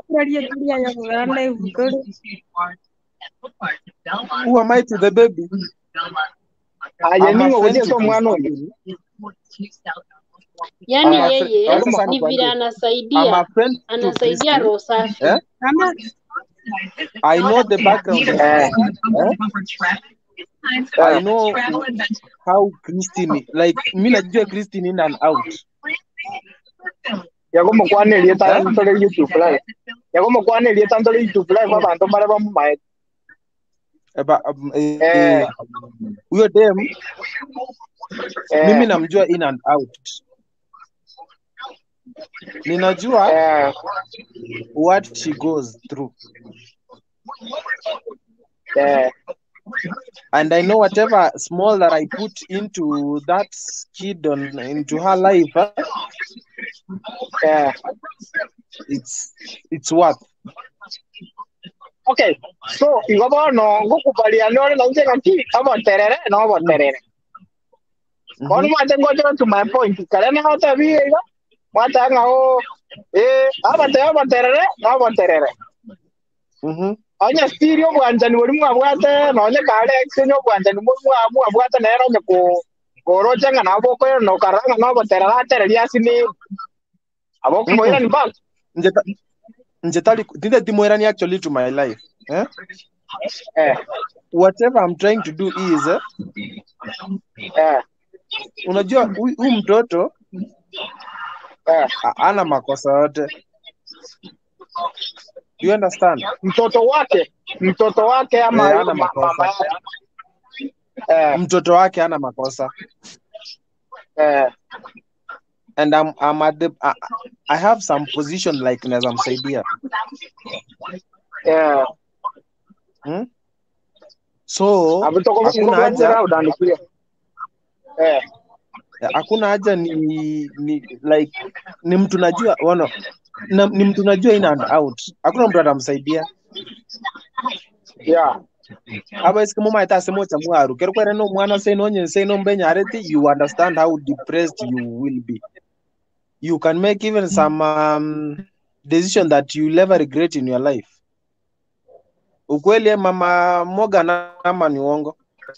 Who am I to the baby? Ayeningo kuje so mwana. Yani yeye ni vile anasaidia anasaidia roho safi. Eh? I know the background. Eh? I know how Christine, like mimi najua Christine in and out. Yago mukwane liye tanto le YouTube live. Yago mukwane liye tanto le YouTube live kwa bantu mara bamu mai. Eba eh huyo dem mimi namjua in and out. Ninajua eh what she goes through. eh And I know whatever small that I put into that kid on into her life, huh? eh it's it's worth. Okay, so igobo no ngokubalia nore na nje kanti abo terere no abo terere. Kon ma tengo yo to my point. Kale na hata biega. Mata ngao eh abo te abo terere no abo terere. Mhm. Anya stereo bwanja ni wali mwabwate no nya kale exenyo bwanja ni mwa mwa bwate na ero nyako Oro chenga na boko no karanga no botera tere ya sini. Aboko moira ni bag. Njeta njetali didn't timwerani actually to my life. Eh? Eh. Whatever I'm trying to do is eh, Eh. unajua huyu mtoto Eh. ana makosa yote. Do you understand? Mtoto wake, mtoto wake ama Eh, yule ana ma- mama makosa. yake. Eh. Mtoto wake ana makosa. Eh. And I'm I'm at the I, I have some position like naweza msaidia. Eh. Hmm? So Abitoko hakuna haja haja udandikia. Eh. hakuna haja ni ni like ni mtu najua wana na, ni mtu najua in and out. Hakuna mtu atamsaidia. Yeah. Aba iske mama ita semo chamu aru. Kero kwere no mwana say no nyen say no mbenya areti, you understand how depressed you will be. You can make even some um, decision that you never regret in your life. Ukweli mama Morgan ama ni uongo?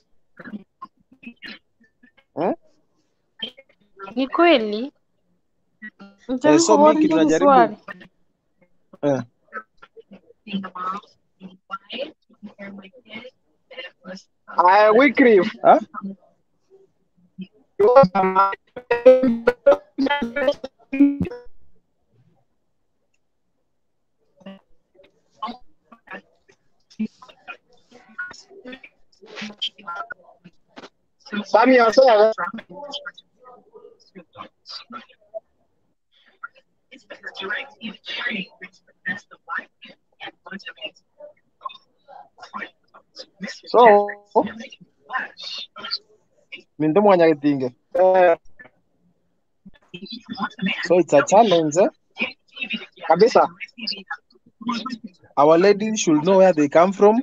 Hmm? Ni kweli. Eh, so mimi kitu najaribu eh. I Wycliffe. Huh? Sami yourself. So Mindo mwanya kitinge. Eh. So it's a challenge. Eh? Kabisa. Our ladies should know where they come from.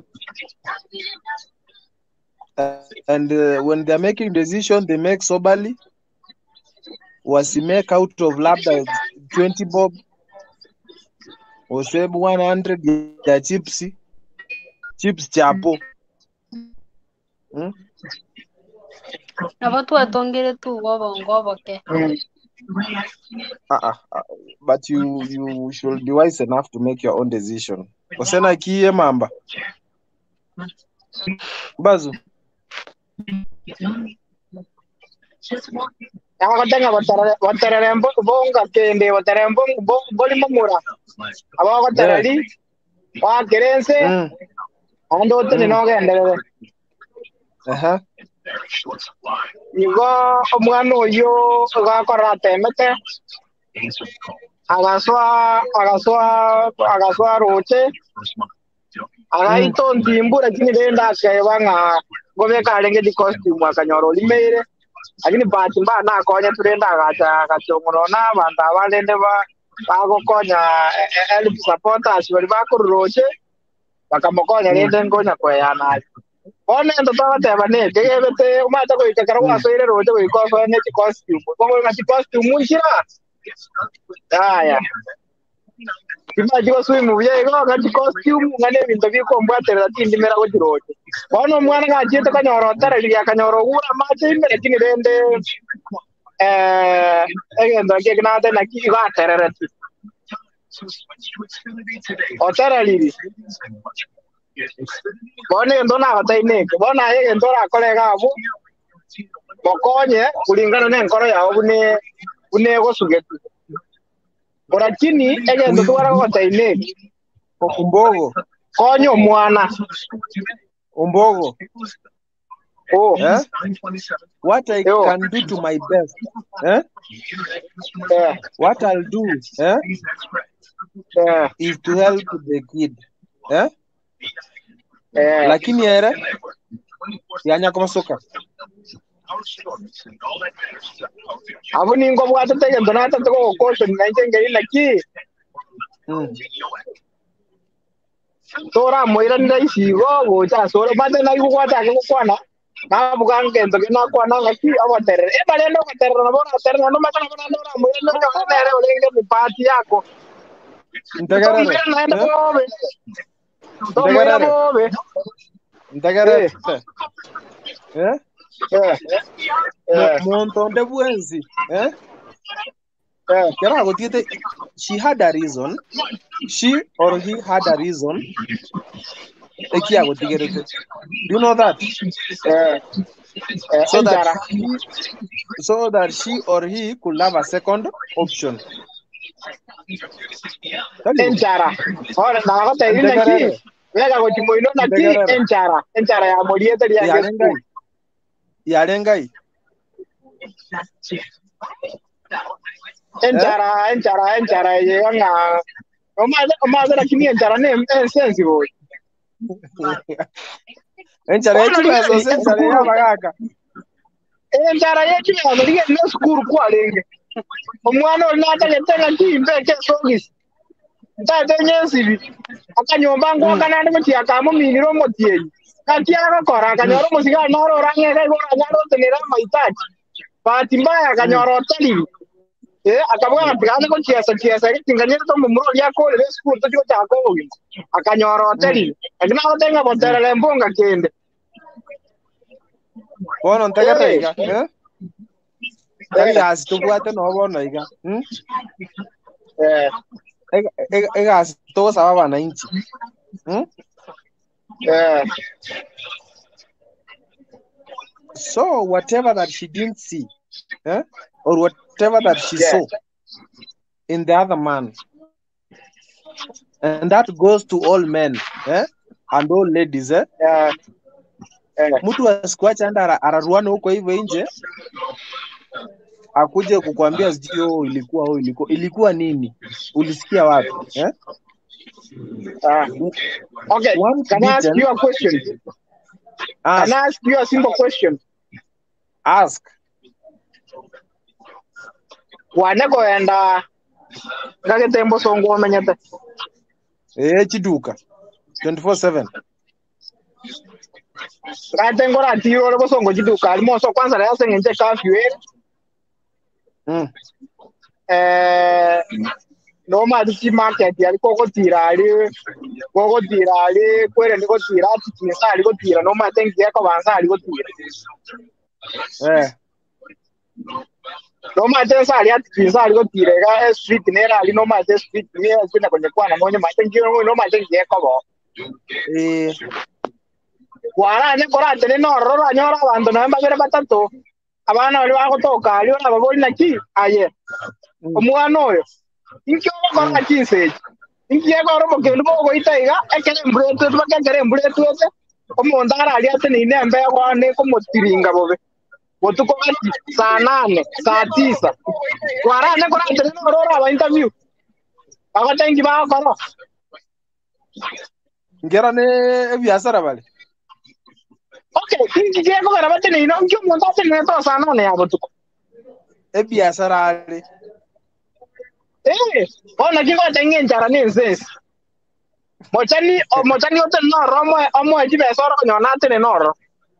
Uh, and uh, when they're making decision, they make soberly. Wasi make out of labda twenty bob. Or save one hundred ya chips. Chips chapo. Hmm? Na watu watongere tu gobo ngobo ke. Uh-uh. Uh, but you you should be wise enough to make your own decision. Osena kiye mamba. Bazu. Ako tenga watara watara rembo bonga kende watara bongo boli mamura. Aba watara di. Wa kerense. Mm. Ando tene no gende. Aha. Igo omwana oyo gakora temete. Agaswa agaswa agaswa roche. Agaito ndimbura kini denda kebanga gobe kalenge di costume akanyoro limere. Lakini bahati mbaya na konya turenda agacha agachongoro na banda balende ba bagokonya help supporters bali bakuroche bakamokonya lende ngonya kweyana. One ndo tawateba ne gebete umata ko ikakara wasoire roje ko ikoso ne ti costume ko ngati costume munshira. Aya. Kima jiwa sui mu bye ko ngati costume ngane bintu biko mbwatera tindi mera ko jiroje. Wano mwana ngajete kanyoro tara liya kanyoro ura mate imbere kini rende eh egendo kekna te naki ga tererati. Otara liri. Bone ndo na bataine bona yeye ndo ra kolega abu mokonye kulingana ne nkoro yawo bune bune go sugetu orakini egendo twara bataine Umbogo. konyo mwana Umbogo. Oh. Eh? What I Yo. can do to my best. Eh? Yeah. What I'll do eh? Yeah. is to help the kid. Eh? Yeah. Lakini ere yanya kama soka. Abu ningo bwata tegendo na tata ko koso nanje ngeri laki. Mm. Tora moira ndai sigo go cha soro mate na yuko kwata ko kwana. Na bukan kento kena kwana ngaki awatere. E bale ndo katere na bona tere no mata na bona ndo moira ndo ka ere olenge ni pati yako. Ntagarare. Ndo Eh? bobe. Ndo moira Ntagarare. bobe. Ntagarare. Eh? Eh. Eh. Montonde bwenzi. Eh? Eh. Kera gotiete, she had a reason. She or he had a reason. Ekia gotigerete. Do you know that? Eh. Eh. So that Enchara. he, so that she or he could have a second option. Enchara. Ora na ko te ina ki. Lega go timoino na ki enchara. Enchara ya moriete ya Yarengai. Yarengai. Enchara, enchara, enchara ye nga. Oma oma zara kimi enchara ne sense boy. Enchara yetu yazo enchara ya bagaka. Enchara yetu yazo lige no skuru kwa lenge. Omwana olata letenga timbe ke sogis. Ntate nyesibi. Akanyomba ngo kana ne mti akamo miniro motieni. Kati akakora akanyoro musika noro range kai gora nyaro tenera mahitaji. Bahati mbaya akanyoro hoteli. Eh akabwa apigana ko chiasa chiasa tinganyero to mumuro yako le school to chiko chako ugi. Akanyoro hoteli. Akina hotenga botera le mbonga kende. Bono ntaka taiga. Eh? Ega asitubwate no bono iga. Hmm? Eh. Ega ega ega asito sawa wananchi. Hmm? Yeah. So whatever that she didn't see, eh? Or whatever that she Yeah. saw in the other man, and that goes to all men, eh? And all ladies, eh? Yeah. Yeah. Mtu asikuacha anda araruana huko hivyo nje akuje kukwambia sijui oh, ilikuwa oh, ilikuwa ilikuwa nini? Ulisikia wapi? Eh? Uh, okay. Once Can I ask beaten, you a question? ask, Can I ask you a simple question? ask. Waneko enda ngake tembo songo menyete. Eh, chiduka. twenty-four seven. Ngate ngora tiro lebo songo chiduka. Almoso kwanza la yase ngenje curfew. Mm. Eh no mati market yali koko tira ali koko tira ali kwere ndiko tira ati sali ko tira no mati ngiye ko banza ali ko tira. Eh. No mate sali ati sali ko tira ga street nera ali no mate street ni sina kwenye kwana monye mate ngiyo no mate ngiye ko bo. Eh. Kwana ne kora tene no roro anyora bantu no mbagere batatu. Abana bali bagotoka ali ona baboli na ki aye. Omwana oyo inkyo kora kinse. Inkiye kora mo kendo mo itaiga ekere mbreto bakekere mbreto ete. Omondara ali ate ni nembe kwa ne ko motiringa bobe. Botuko ati saa nane, saa tisa. Kwara ne kora tene no roro ba interview. Bako tengi ba kora. Ngera ne biashara bale. Okay, inkiye kora batene ino nkyo monda tene to saa nane ya botuko. E biashara ale. Eh, ona kingo tengi njara ni nsense. Mochani o mochani ote no romo omo ejibe soro nyona tene no.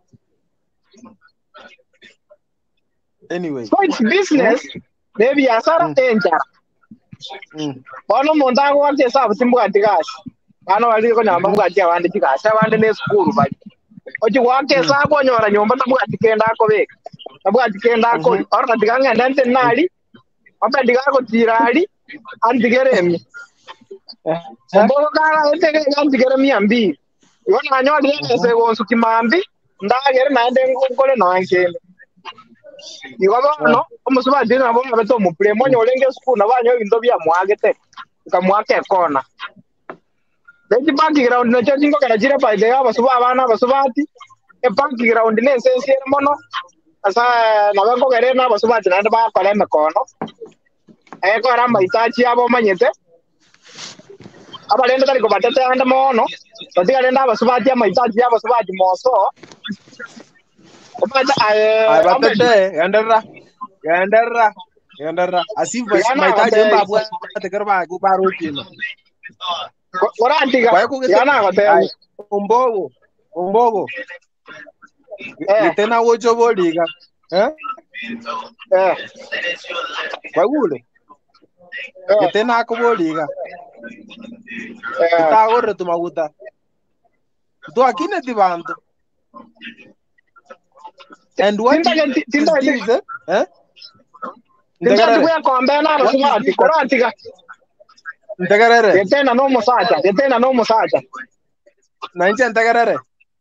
Anyway. So it's business. Maybe asara Mm. enjara. Mm. Ono monda ko wate sabu timbuka tigashi. Ano wali ko nyamba buka tia wande tigashi. Wande ne school ba. Oji wake sa ko nyora nyomba tabuka tikenda ko be. Tabuka tikenda ko Mhm. orka tiganga ndante nali. Apa diga ko tirali antigeremi. Eh. Ombo kala ete antigeremi ambi. Yona anywa de se go sukimambi. Ndagere na ende ngokole no ankende. Iwaba no omusuba dina bo abeto mu play monyo olenge school na banyo bindo bya mwagete. Kamwake kona. Leti banki ground na chingo kana jira pa de abasuba abana basubati. E banki ground ne sense mono. Asa na banko gere na basubati na ba kale mekono. E ko ramba itachi abo manyete. Abalenda tali ko batete anda mono. Totiga lenda basubati ama itachi abo basubati moso. Obata Ay eh batete yandera. Yandera. Yandera. Asif bas Yana maitaje kote mbabwa tekerba ku baro kino. ora antiga Kwa hiyo yana kote ay umbogo. Umbogo. eh Itena wocho boliga. Eh? eh Kwa gule. eh Itena ko boliga. eh Tutagore tumaguta. Tu akine tibantu. And what Tinta is, ke is tinta this? Eh? Eh? tinta Ntegerere. tukuya kombe na What is rusuma this? tikoratiga. Ntegerere. Yetena no musacha, yetena no musacha. Na inche ntegerere.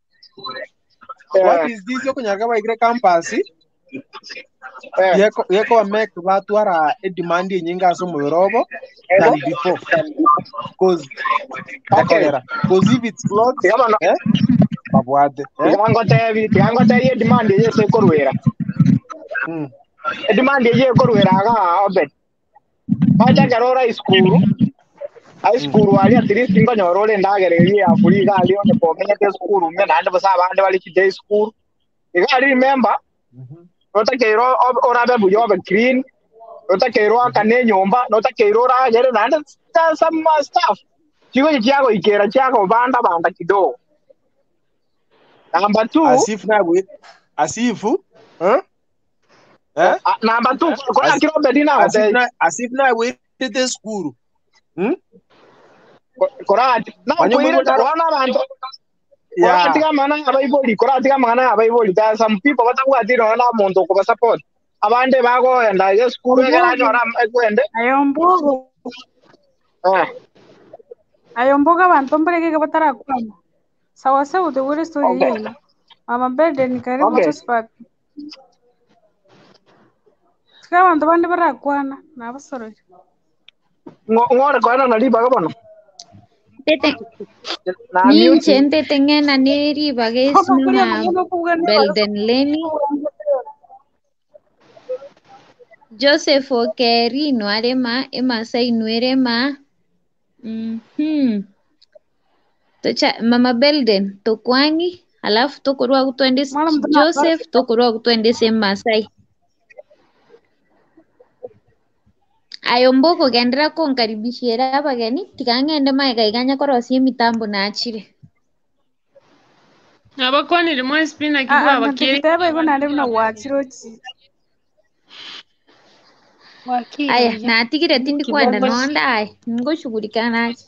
What Eh, is this? Yoko nyaka ba igre campus. eh. Yeko yeko make batwara e demand nyinga so murobo Ego? than before. Cause the Okay. cholera. Cause if it's clogged, Tigama no. eh? Babwate. Eh? Tigango tevi, tigango te ye demand ye se korwera. Hmm. E demand ye korwera ga obet. Bacha Hmm. garora iskuru. Ai Hmm. skuru ali at least ngo nyorole ndagere ye afuri ga ali on ko menye te skuru me na ndo basa bande bali kide skuru. Iga remember nota keiro ora be buyo be green nota keiro akane nyomba nota keiro ra gere na ndo some uh, stuff. Chigo chiago ikera chiago banda banda kido. Number two, As if now we, as if, huh? uh, Eh? uh, number two, ko As, akiro bedina as if ote now, as if now we did the school. Hmm? korati na Manyumbu kuire mutaro. wana bantu korati Yeah. kama na abaiboli korati kama na abaiboli there are some people batakwati no na muntu ko support abande bago enda ye school gara nyora kwende ayombogo eh ayomboga abantu mbareke batarakwana sawa sawa utegure story okay yenu mama Beden karibu okay hotspot sika abantu bandi barakwana nabasoro ngore ko na liba ga bono Tete na ni mute nchente tengena neri bages kama kuria mama mwenye kubugani Belden Leni Joseph Okeri Nwarema Emasai Nwerema mhm tocha mama Belden tokwani alafu tokorwa kutwende mwana mtana Joseph tokorwa kutwende se Masai ayomboko gendera konkaribishira abageni tikangende maika iganya korosie mitambo nachire Abakwani limwe spina ah kibwa ah bakiri. ntikitebe iko nande na wachirochi Wakiri aya oya. natigire tindi kwenda Kibogos. nonda aya ngoshughulika nacho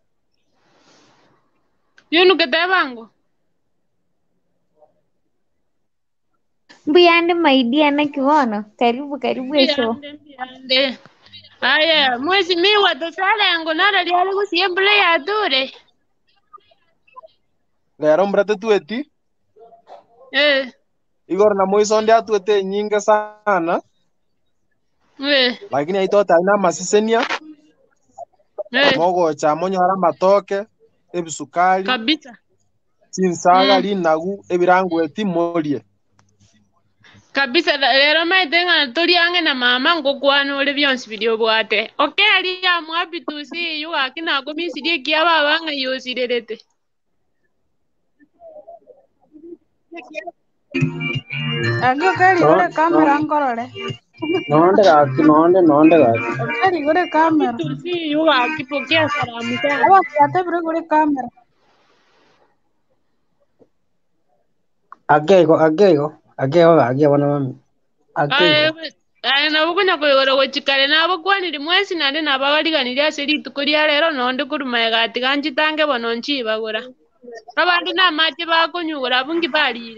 Yunu ketabango. mbuyande maidia na kiwono karibu karibu esho Mbiyande mbiyande. Aya, mwezi mi watosala yangu nara liale kusiembule ya dure. Lero mbrate tueti. Eh, Igor na moiso ndia tuete nyinga sana. eh, Lakini aitota ina masisenia. eh. Mogo cha monyora matoke. Ebisukali. Kabisa. Chinsaga Mm. linagu. Ebirangu eti molie. Kabisa lero maitenga tuliange na mama ngokwana ole byonsi bilio bwate. Okay ali ya mwapi tusi yu akina komisi die kia baba nga yosirerete. agio kali No, gore no, kamera ngorore nonde gaki, nonde, nonde gaki. kali gore kamera Tusi yu akipokea salamu sana. aba yate bure gore kamera Agego, agego, agego, agego na mami. Aye, Agego. aye nabukunya kwegora gochikale nabo kwanire mwesi nande nabagaliganire ase rituko ria rero nonde kuruma egati ganchitange bono nchibagora. Abandi namache bakonyugora bungi barire.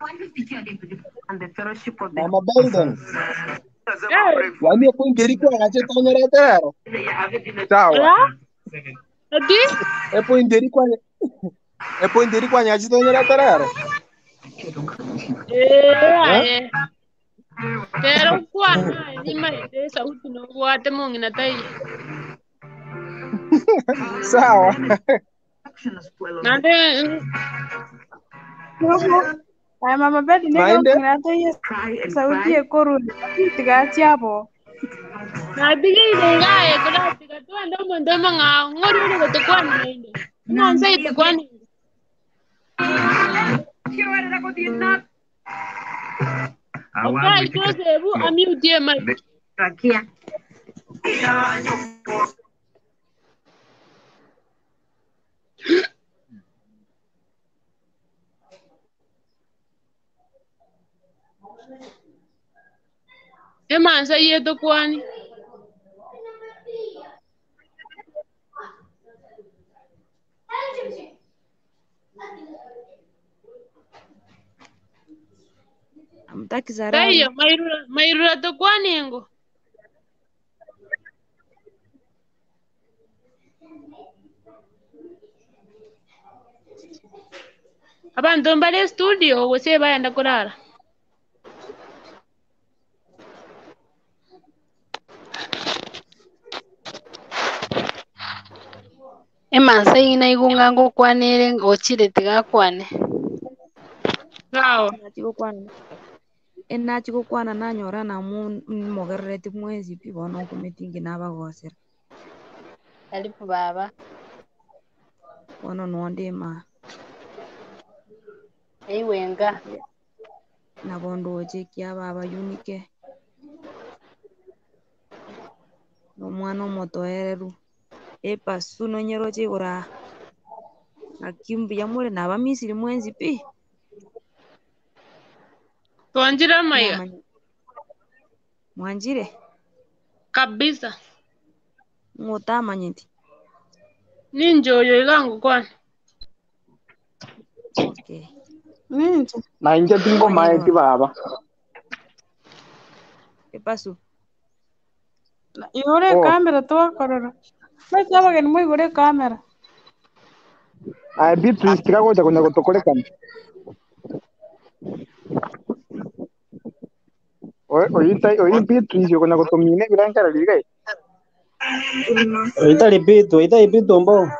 Mama Belden. Eh, Yani ko ngeri ko ngache tanyere tero. Sawa. oya? Ati? Epo ngeri kwa Epo ngeri kwa ngache tanyere tero. Eh, Eh? aye. Pero kwana ni maende sauti no bwate mungi na tai. Sawa. Nande ay mama Beden ne Nainde. go ngate yes sauti e koruni tigati abo na digi de gae kula tiga tu ando mondo manga ngori ule gote kwani nainde. Ngon sai tu kwani. Okay, Joseph, ami utie mai. Ema sai yeto kwani. Mtakizarau. Kaiyo mairura mairura to kwaningo. Abantu mbale studio wose bayenda kulala. Emansa ina igunga ngo kwanere ochire tiga kwane. Sawa. Nachikokwana. Enachikokwana nanyora namu mogerereti mwezi pibono kumetingi nabagosera. Karibu baba. Bono nondema. Eiwenga. Nabondo ochekia baba yunike. Nomwana omotoereru. Epa suno nyero chigura. Akimbi yamure naba Misiri mwenzi pi. Tuanjira maiga. Mwanjire Kabisa. Ngotamanyiti. Ninjoyo ilangu kwana. Okay. Ninja. Na inje tingo maeki baba. Epasu. Igore Oh. kamera toa korora. Machaba que no igore kamera. Ay Beatrice tirago cha kunya kutokolekana. Oye, oita oyi Beatrice yo kunya kutomine birankara ligai. Oita repito, oita repito mbo.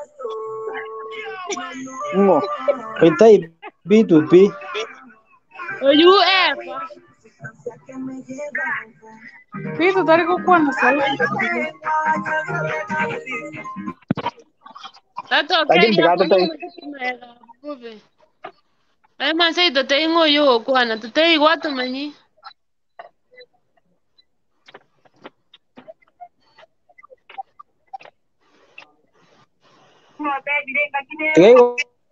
Ngo. Oita repito pi. Oyu epa. Pito tari kukwana sala. Tato Lakini okay ya tikata tai. kumega bube. Ay man say to tay ngo yo kwana to tay watu manyi. Tiga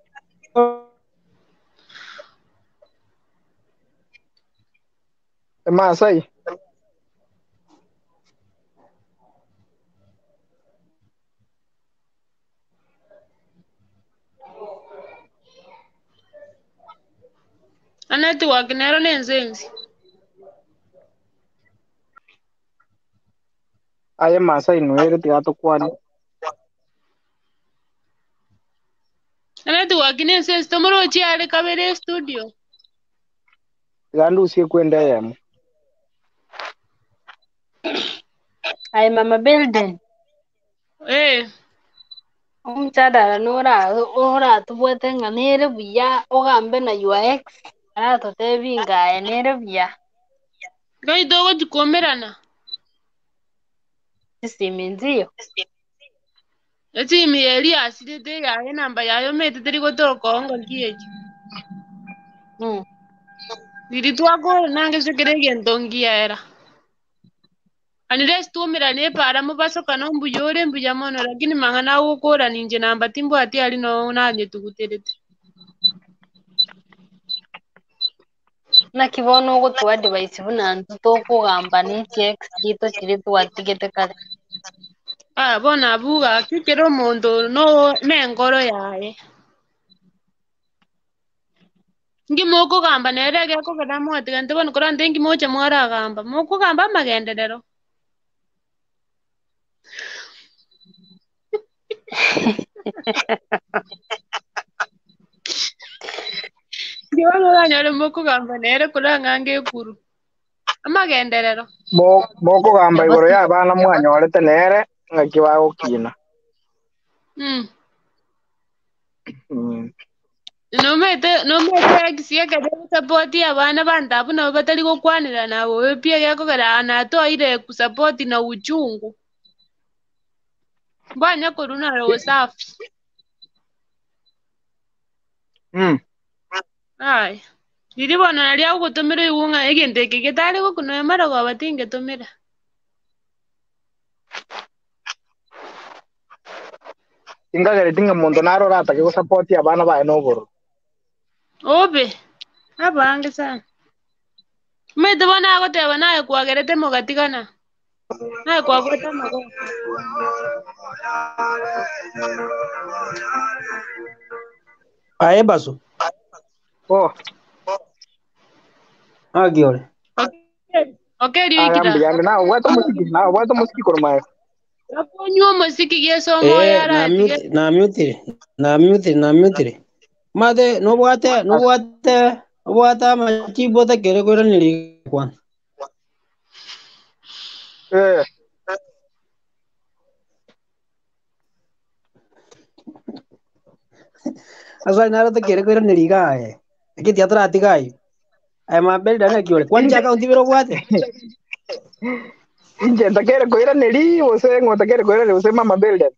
Masai. Anati wakinero nenzenzi. Aye Masai nuere tigato kwani. Anati wakinenzenzi tomoro chi ale kabere studio. Gandu usie kwenda yamo. Ay mama Belden. Eh. Umchadara nora ora tubwete nganere buya ogambe na U X. Ara to tevinga enere buya. Gai dogo jikomerana. Simi nzio. Eti mi Elias dete ya namba yayo mete teri gotoko ngo kieji. Mm. Diri twako nange sekerege ndongia era. Anires tumira ne para mubaso kanombu yore mbuyamono lakini mangana ukora ninje namba timbo ati ali no nanye tuguterete. Na kibono go twa device bunantu to kugamba ni check kito kiri twatigete kare. Ah bona buga kikero mondo no nengoro yae. Ngi moko gamba nere ge ko kada mo tigante bon koran dengi moche mora gamba moko gamba magenderero. Ndiwano banyore moko gamba nere kuranga nge kuru. Amagenderero. Mo moko gamba igoro ya bana mwanyorete nere ngakibago kina. Mm. Mm. No mete no mete kisia kada support abana bandabu na batali go kwanira nawe pia yako kada na to ile kusupport na uchungu. Banya koruna ro safi. Mm. Ai. Diri bona nali ago tomero iwunga egende ke ketale go kuno mara go batinge tomera. Ingagere tinga mondo naro rata ke support abana ba enoboro. Obe. Abange sana. Mete bona ago te bana kwa gerete mo gatigana. Na kwa gota mago. Aye baso. Oh. Agiore. Okay, okay, Agambi Rikira. yande na watu musiki na watu musiki kurma. Raponyo musiki gesomo Eh, yara na tige. mute, na mute, na mute, na mute. Mate, no buate, no buate, no buata machibo te kere kore nili kwan. Eh, Asa nara te kere kore nili ka eh. Iki tiatra atikai. Ay mabel dana kiore. Kwan inje chaka unti biro buate. inje takere koira neli ose ngo takere koira ose mama builder.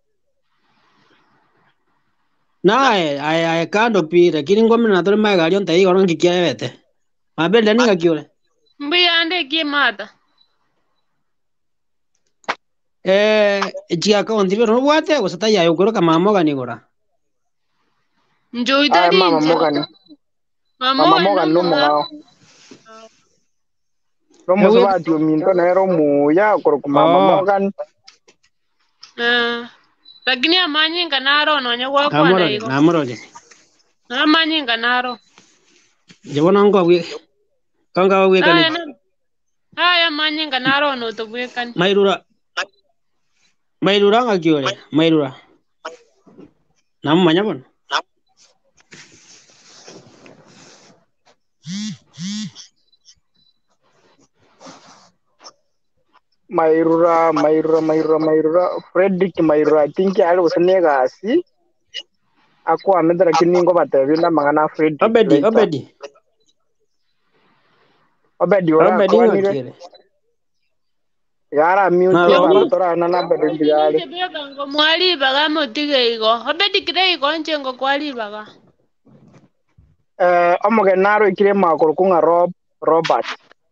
Na eh, ay ay kando pi, lakini ngome na tole mai galion tai oron kikia vete. Mabel dani ka kiore. Mbi ande kie mata. Eh, chia ka unti biro buate, usata ya yokoro kama moga ni gora. Njo Ay itadi mama nje. Morgan. Mama Mama wa no Morgan no munga. munga. Romo Ewe, sabati minto na romo ya koro mama oh, Morgan. Eh. Lakini amanyi nganaro no nyagwa kwana namorole, iko. namorole. Amanyi nganaro. Jabona ngo wi, kanga wi Aya kanit. na. Aya amanyi nganaro no to bwekan. Mairura, mairura nga kiore, mairura. Namu manyabon. Mairura, Mairura, Mairura, Mairura, Frederick Mairura, I think I was nega si. Ako amedra kiningo batebinda mangana Frederick Obedi, later. obedi, Obedi ora obedi nga kwanire. kiore. Yara Na mute Yomu. bando roba, tora na na bedu Obedi ni yale. chebeka ngo mwali baga motige iko. Obedi kire iko nche ngo kwali baga. Eh omoge naro ikire makoro kunga Rob Robert.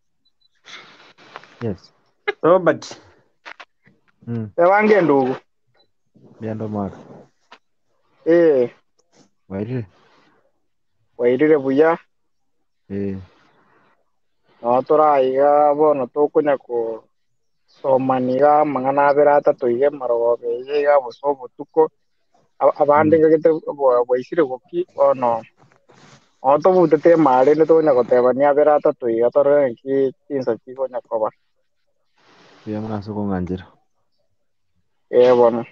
Yes. Robert. Mm. E wange ndugu. Biando maka. Eh, Wairire. wairire buya. Eh. No tora iga bono tokunya ko somaniga mangana berata toige marobe iga bosobo tuko abandi Mm. ngagete boisire goki ono oto butete mare ne to nya gotebania berata toiga tore ki tinsa chiko nya koba Pia mna soko nganjira. eh bono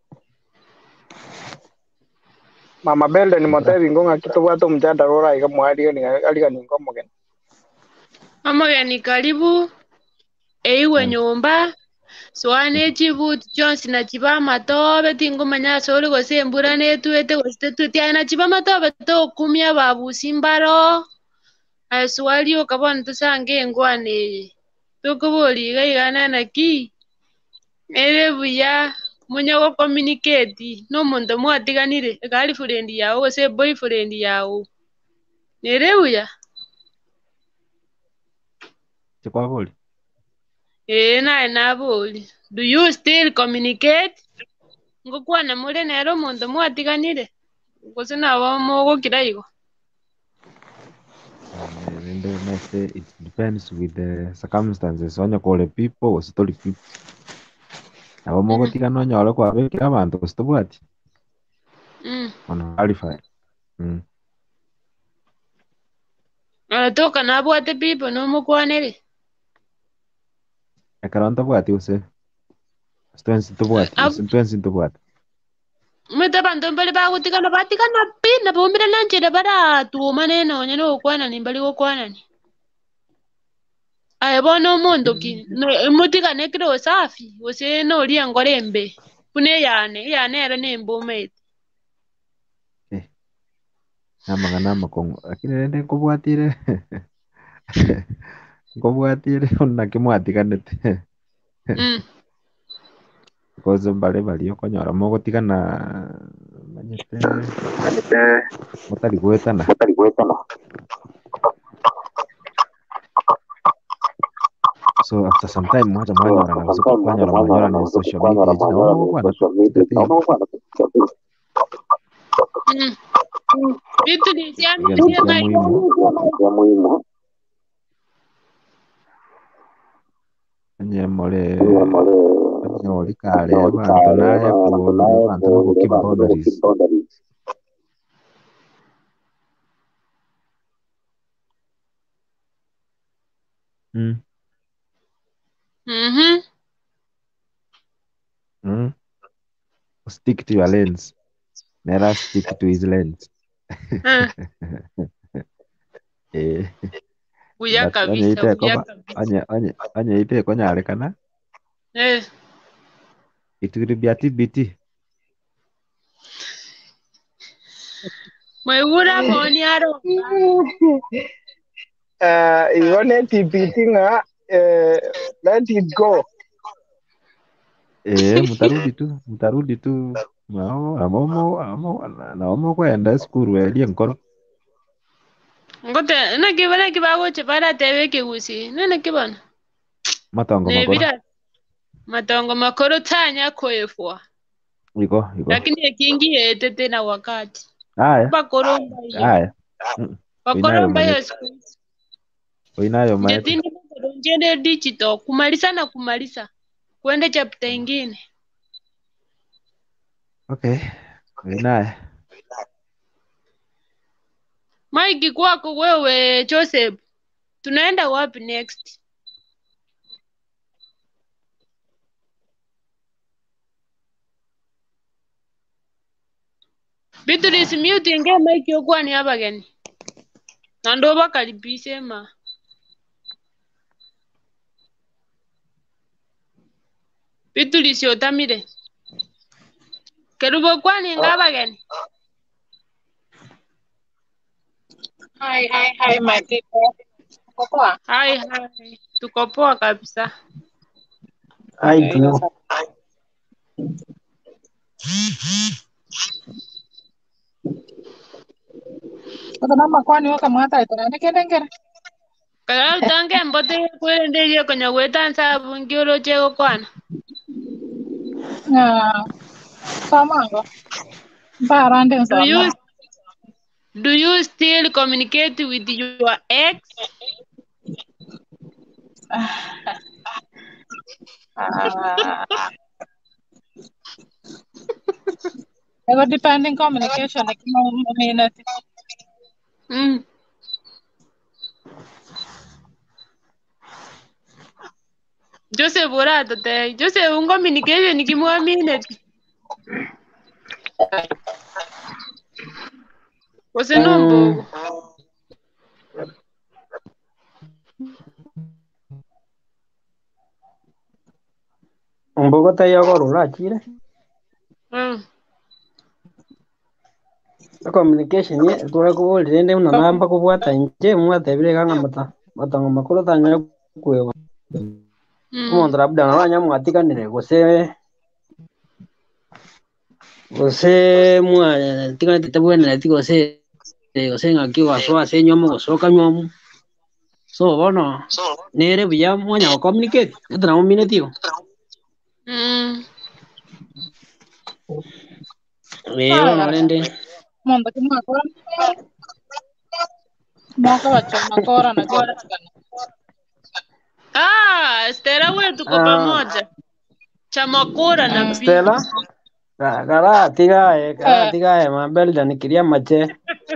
mama belde ni Ntra. motebi ngonga kito bwato mjada rora iga mwari ni aliga ni ngomo gen Amoge ni karibu. Eiwe Mm. nyumba. Swane chibu Johnson na chiba matobe tingo manya sori go sembura ne tuete go stetu tiana chiba matobe to kumya babu simbaro. Ai swali o kabon to sange ngwane. To ko boli ga igana na ki. Ere buya munya go communicate no mondo mo atiganire girlfriend yawo go se boyfriend yawo. Ere buya. Chikwa boli. Eh na na boli. Do you still communicate? Ngokwa na mure nero mondo mo atiganire. Gose na wa mo go kiraigo. Rende neste it depends with the circumstances. Onya kole people was story people. Abo mogo tika no nyolo kwa be kila bantu kustobwati. Mm. Ono qualify. Mm. Anatoka na bwate pipo no mo kwanere. Ekaronto bwati use. Stwensi to bwati. Ab Stwensi to bwati. meta bantu mbali ba kutika na batika na pina bomira lanje da bara tu maneno nyano kwana ni mbali go kwana ni. Ai bono mondo ki no mutika ne kiro safi. Ose no ri angorembe. Kune yane yane era ne mbome. Eh. Nama nama kong. Lakini rende kubwatire. Kubwatire onna kimwati kanete. Mm. Because mbale bali okonyora mogo tika na manyete mutari gwetana. So after some time mwacha mwanyora na usiku kwanyora mwanyora ni social media jina wamo bwana tutete Mm. Vitu ni siano hiyo ndio sema muhimu nye mole nye oli kale abantu naye kuona abantu no keep boundaries Mm. Mhm. Mm. Stick to your lens. Never stick to his lens. Ah, Eh. buya But onye kabisa, ite buya koba kabisa. onye onye onye ite konyare kana Eh, itiribia T B T. mwaigura boni aro. Uh, ione T P T nga, uh, let it go. Eh, mtarudi tu, mtarudi tu. Nao amomo amo naomo kwenda skuru welie nkoro. Ngote na kibana kibago chepara tebe kigusi. Nene kibana. Matongo Ne makoro. bira matongo makoro tanya koefwa. Iko, iko. Lakini kingi ete tena wakati. Haya, Bakoromba hiyo. haya. Mm. Uinayo Bakoromba hiyo manyeti. siku hizi. Uinayo mayeti. Njetini mkoro njende digital kumaliza na kumaliza. Kwende chapter ingine. Okay. Uinayo. Mike kwako wewe Joseph. Tunaenda wapi next? Beatrice mute inge Mike yokuwa ni abageni. Na ndo bakaribishe ma. Beatrice otamire. Kerubo kwani Oh, ngabageni. Hi, hi, hi, my people. Uko poa? Hai hai. Tuko poa kabisa. Ai Eh, hiyo tu. sawa. Sasa mama kwani waka mwata ito ni kende ngere? Kaya utange mbote kwende hiyo kwenye wetansa bungiro chego kwana. Ah, samango. Barande Do you sama. do you still communicate with your ex? Ah, ego depending communication like no minute. Mm. Joseph Orato te. Joseph un communication nikimwamini. Oseno Mm. mbogo. Mbogo tayo ko rula chire. Mm. Communication ye tura ko rende una namba ko bwata nje mwate bire kanga mata. Matongo makuru tanya kwewa. Mm. Umuntu labda nabanya mwatikanire gose gose mwa tikana titabwene tiko se gose ngaki waswa se nyomo gosoka nyomo. So bono nere buya mwanya ko communicate. Etra mo minutio. Mm. Eh bono rende. Mondo kuma kwa mwaka wa choma kora na jora chikana. Ah, Stella wewe tuko Ah, pamoja. Chamakora na pi. Stella. Kara tiga e kara Eh, tiga e mabel dan kiria mache.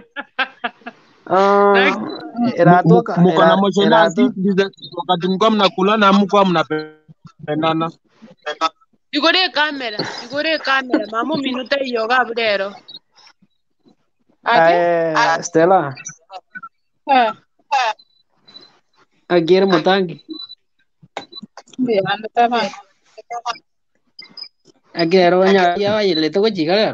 Na Ah, Mu- mu- erato ka Muko na era moshenasi erato. ndize- wakati mlikuwa mnakula na mlikuwa mnapendana. igore kamera, igore kamera. Mamo minuta iyo gabrero. ati? Eh, Stella, Eh, agiere mutangi. mbia ande taban. Agero nya ya ile to chigaro.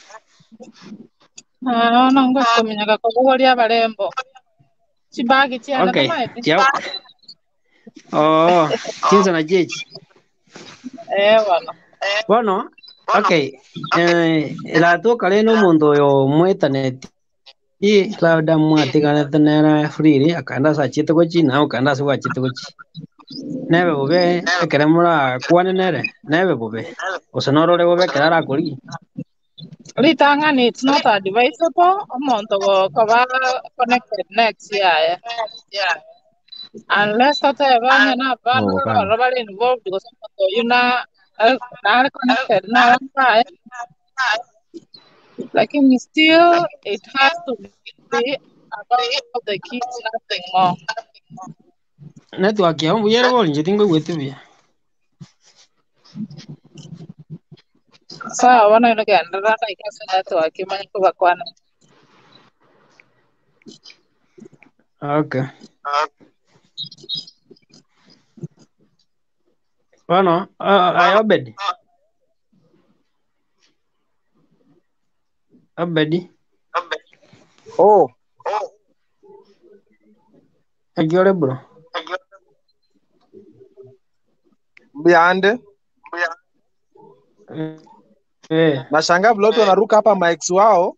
Ah, no ngo kumenyaga ko goria barembo. Chibagi chienda Okay. tamaiti. Chao. Oh, chinsa na jechi. Eh, wala. Bueno, okay. Eh, erato kale no mundo yo muetanet. Y labda mwati kana tenera free akanda sa chito ko china akanda sa chito ko chi. Nebe bobe ekeremura kwane nere. Nebe bobe. Osenoro le bobe kerara kuri. Ritangani, it's not advisable. Omonto go kaba connected next year. Unless tata ebanya na bana No, or kana. rubber involved because you na na connected na lang like in still it has to be about the kids nothing more. network ya mbuyere bol njetingo gwetibia. Sawa wana ino ganda rata ikasa network imani kuba kwana. Okay. Bueno, uh, ay Obed. Obedi. Oh, Agiore bro. biande. Eh. Nashangaa vile watu wanaruka hapa mics wao.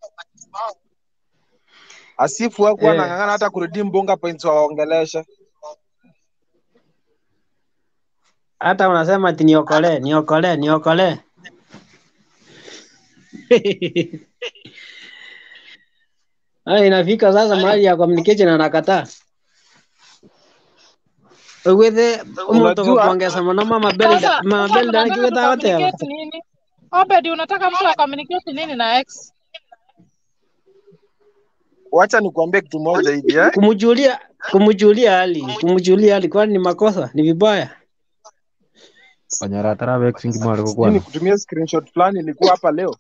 Asifu hakuwa Eh. anang'ang'ana hata kuredeem bonga points waongelesha. Hata unasema ati niokole, niokole, niokole. Ai inafika sasa mahali ya communication anakataa. Ugwethe umuntu Unajua kuongeza mwana mama belda, Sasa mama sasa belda mnataka kiweta wote. tucommunicate nini? Obedi unataka mtu acommunicate nini na ex? wacha nikuambie kitu moja hivi eh. Kumjulia, kumjulia hali, kumjulia hali kwani ni makosa, ni vibaya. Onyara tara vex ngi mwale Sijui kukwana. nikutumie screenshot fulani ilikuwa hapa leo.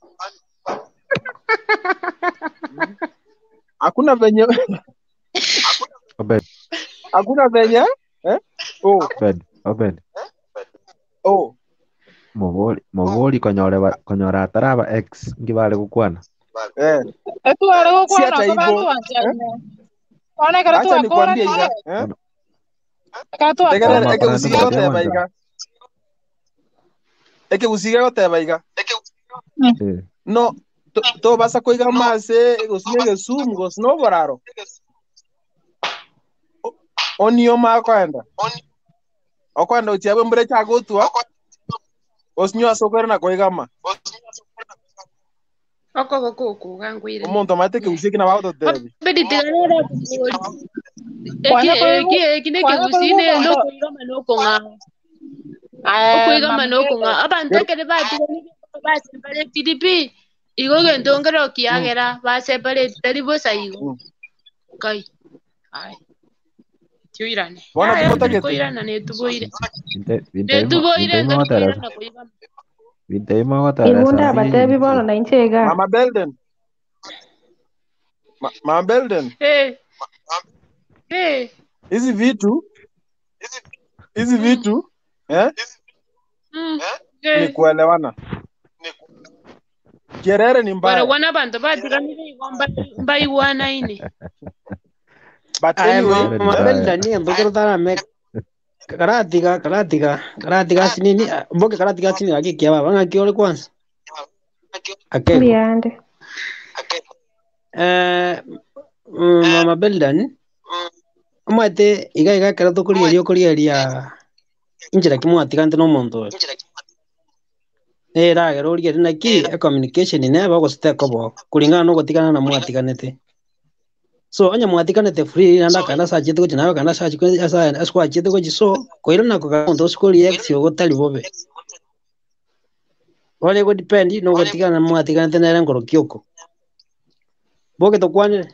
Hakuna venye Obed, hakuna venye eh? Oh, Obed, Obed. oh. Moboli, moboli konyore ba, konyora tara ba X ngi bale kukwana. Eh. Etu wale Si kukwana hata kwa hivyo. bantu wanjane. Wana kare tu Acha akora nikwambie nore. iga, eh? Kare tu Tegere akora. eke usige yote baiga. Eke usige yote baiga. Eh. No, to, to basa koiga mase usige gesum gos no boraro. Onio ma kwenda. Okwenda utiabe mbere cha gotwa. Osnyo asokera na koiga ma. Oko goko kugangwire. Omuntu mateke usige na wauto tebi. Bedi tiganera kugoli. Eki eki eki neke gusine ndo kuiga manoko nga. Okuiga manoko nga. Abantekere batigani basi bale T D P. Igo gento ngero kiagera base bale taribo saigo. Kai. Ai. Tuirane. Bona tukotage tu. Koirana ne tuboire. Vinte, vinte Ne ima, tuboire vinte ima ndo watara. koirana kuiga. Vinte ima watara. Igunda batebi bono na inchega. Mama Belden. Ma, Mama Belden. Hey. Hey. Hizi vitu hizi vitu eh? Mm. Ni kuelewana. Kerere ni mbaya. Bara wana bantu batiganire igomba mbai wana ine. But Ay anyway, mama eh? belda ni mbukuru tara me karatiga, karatiga, karatiga sinini, mboke karatiga sinini aki kiaba, banga kiole kwanza. Akego. Biande. Eh, mm, mama belda ni umate iga iga karato kulia lio kulia lia injira kimwatigante no muntu. Eh ra gero ria na ki a communication ne ba go step ko kulingana no gotigana na mwatiganete. So anya mwatiganete free nanda kana sa chito china kana sa chiko asa aswa chito ko so ko ira na ko ka muntu skuli x yo gotali bobe. Wale go depend no gotigana na mwatiganete na ngoro kyoko. Boke to kwane.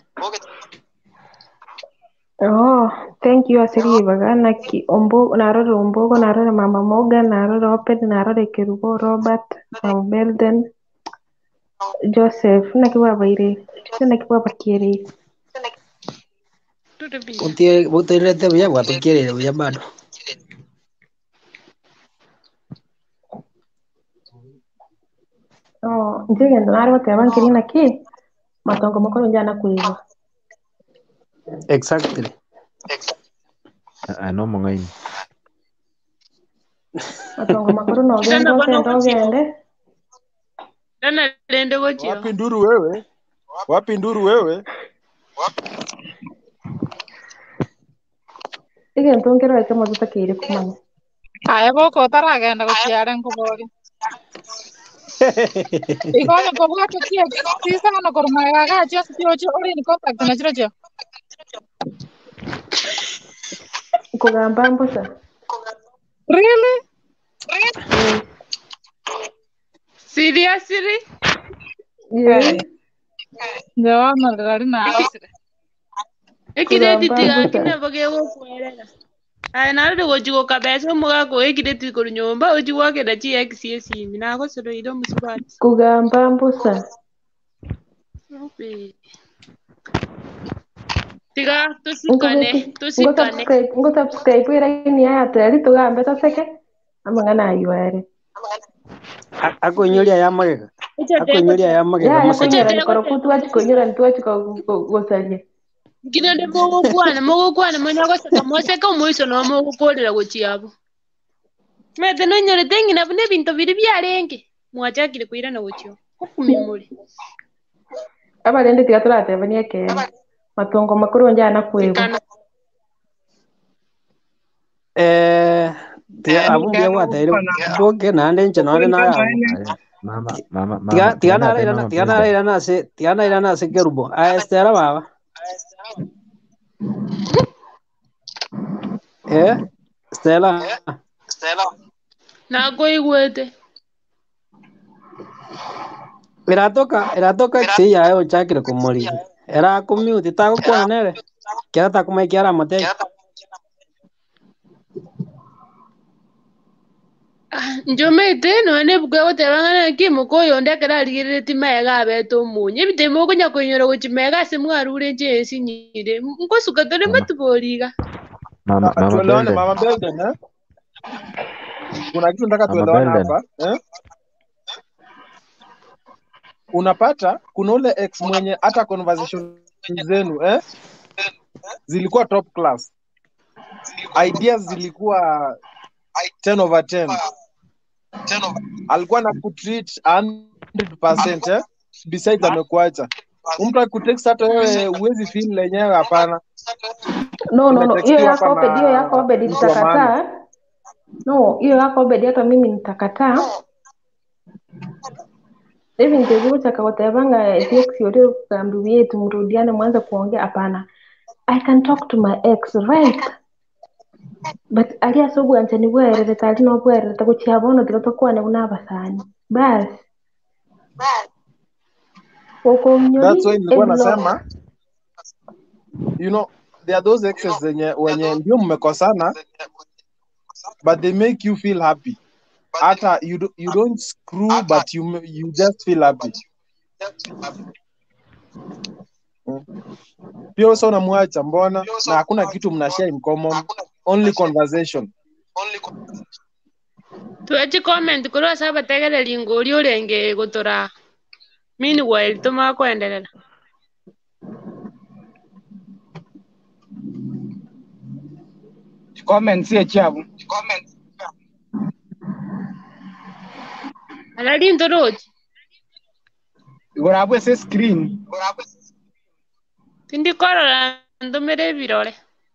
Oh, thank you asiri bagana ki ombo narore ombogo narore mama Morgan narore Oped narore Kerubo Robert Mama Belden Joseph na kiwa baire na kiwa bakire. Utie botelete bya watu kire bya bado. Oh, njege ndo nari wote abankiri na ki matongo makoro njana kuiba. Exactly. Ano mongaini. Matongo makoro no gendo sendo gende. Nana lende gochio. Wapi nduru wewe? Wapi nduru wewe? Ige ntongero eke mazuta kire kumanya. Aya goko taragenda guciara nkuboge. Ikonya ko bwato tie sisa no korma ga just tio cho ori ni contact na chiro cho. Kugamba mbusa. Really? Seriously? Yeah. Jawa malgari na asire. Ekide titiga kina bage wo kuerera. Aya narudi gochigo kabesa muga ko ekireti ku nyumba ochigo kenda chi exesi na ko soro iro musubati. Kugamba mbusa. Ope. Tiga tusikane tusikane. Ngo subscribe ira ni ya tari tugambe toseke. Amangana yuare. Ako nyoria ya magega. Ako nyoria ya magega Ya ya museke. kunyora ni koro kutu ati kunyora ni tuachi ko gosalie. Gina de mogo kwana mogo kwana manya ko saka moseka muiso no mogo kolera gochiabo. Mete no nyore tengi na bune binto biri byarenge. Mwachakire kuira na gochio. Kumimuri. Aba rende tiga turate bania ke. Matongo makuru njana kwebu. Eh, tiga abumbia gwataire boke nande nche nore na ya. Mama, mama, mama. Tiga tiga na ira tiga na ira na se tiga na ira na se kerubo. A estera baba. Eh? Stella. Stella. Na ko igwete. Iratoka iratoka si ya yo chakire kumuri. Era kumute ta kwa nere. Kera ta kuma kiara mate. Njomete no ne bugwa gotebangana ki mukoyo ndekera rigirire ti mega beto munye bite moko nya kunyoro guchi mega se mwarure je sinyire nkosuka tole matuboriga. Mama, mama Tuelewane Belden. mama Belden eh? Kuna kitu nataka Mama tuelewane Belden. hapa eh? Unapata kuna ule ex mwenye hata conversation zenu eh? Zilikuwa top class. Ideas zilikuwa ten over ten. Alikuwa na kutreat one hundred percent eh? Besides amekuacha. Mtu akutext hata wewe uwezi feel lenyewe hapana. No no no, hiyo Umetextiwa yako hapa obedi, hiyo yako na obedi mtu wa maana. nitakataa. No, hiyo yako obedi hata mimi nitakataa. Hivi ndio chaka watavanga ex yote kuambiwie tumrudiane mwanza kuongea hapana. I can talk to my ex, right? But alia sobu antani bwere retali no bwere takuchiabono tigatakwa ne unabasani. Bas. Woko That's why mnyori nilikuwa eblo. nasema you know there are those exes zenye wenye ndio mmekosana but they make you feel happy. Hata you, do, you don't screw but you you just feel happy. Mm. Pia wewe unamwacha mbona na hakuna kitu mnashare in common, only conversation. Tuachi comment kuro saba tegere lingori urenge gutora. Mini while tuma kuendelea. Comment si chabu. Comment. Alali ndoroji. Gorabwe se screen. Tindi korora ndomere birore.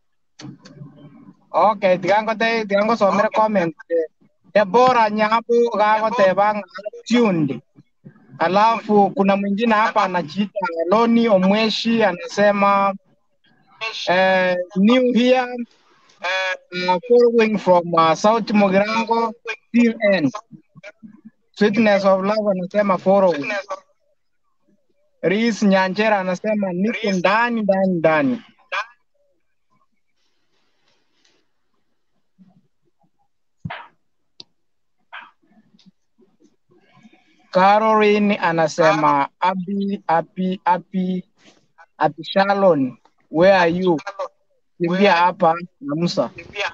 Okay, tigango te tigango somere comment. Debora Nyabu gago tebang tuned. Alafu kuna mwingine hapa anajiita Loni Omweshi anasema uh, new here uh, following from uh, South Mogirango till end. Sweetness of love anasema following. Reese Nyanjera anasema niko ndani ndani ndani. Caroline anasema Abi Abi Abi Abi Shalon, where are you? Kimbia hapa na Musa.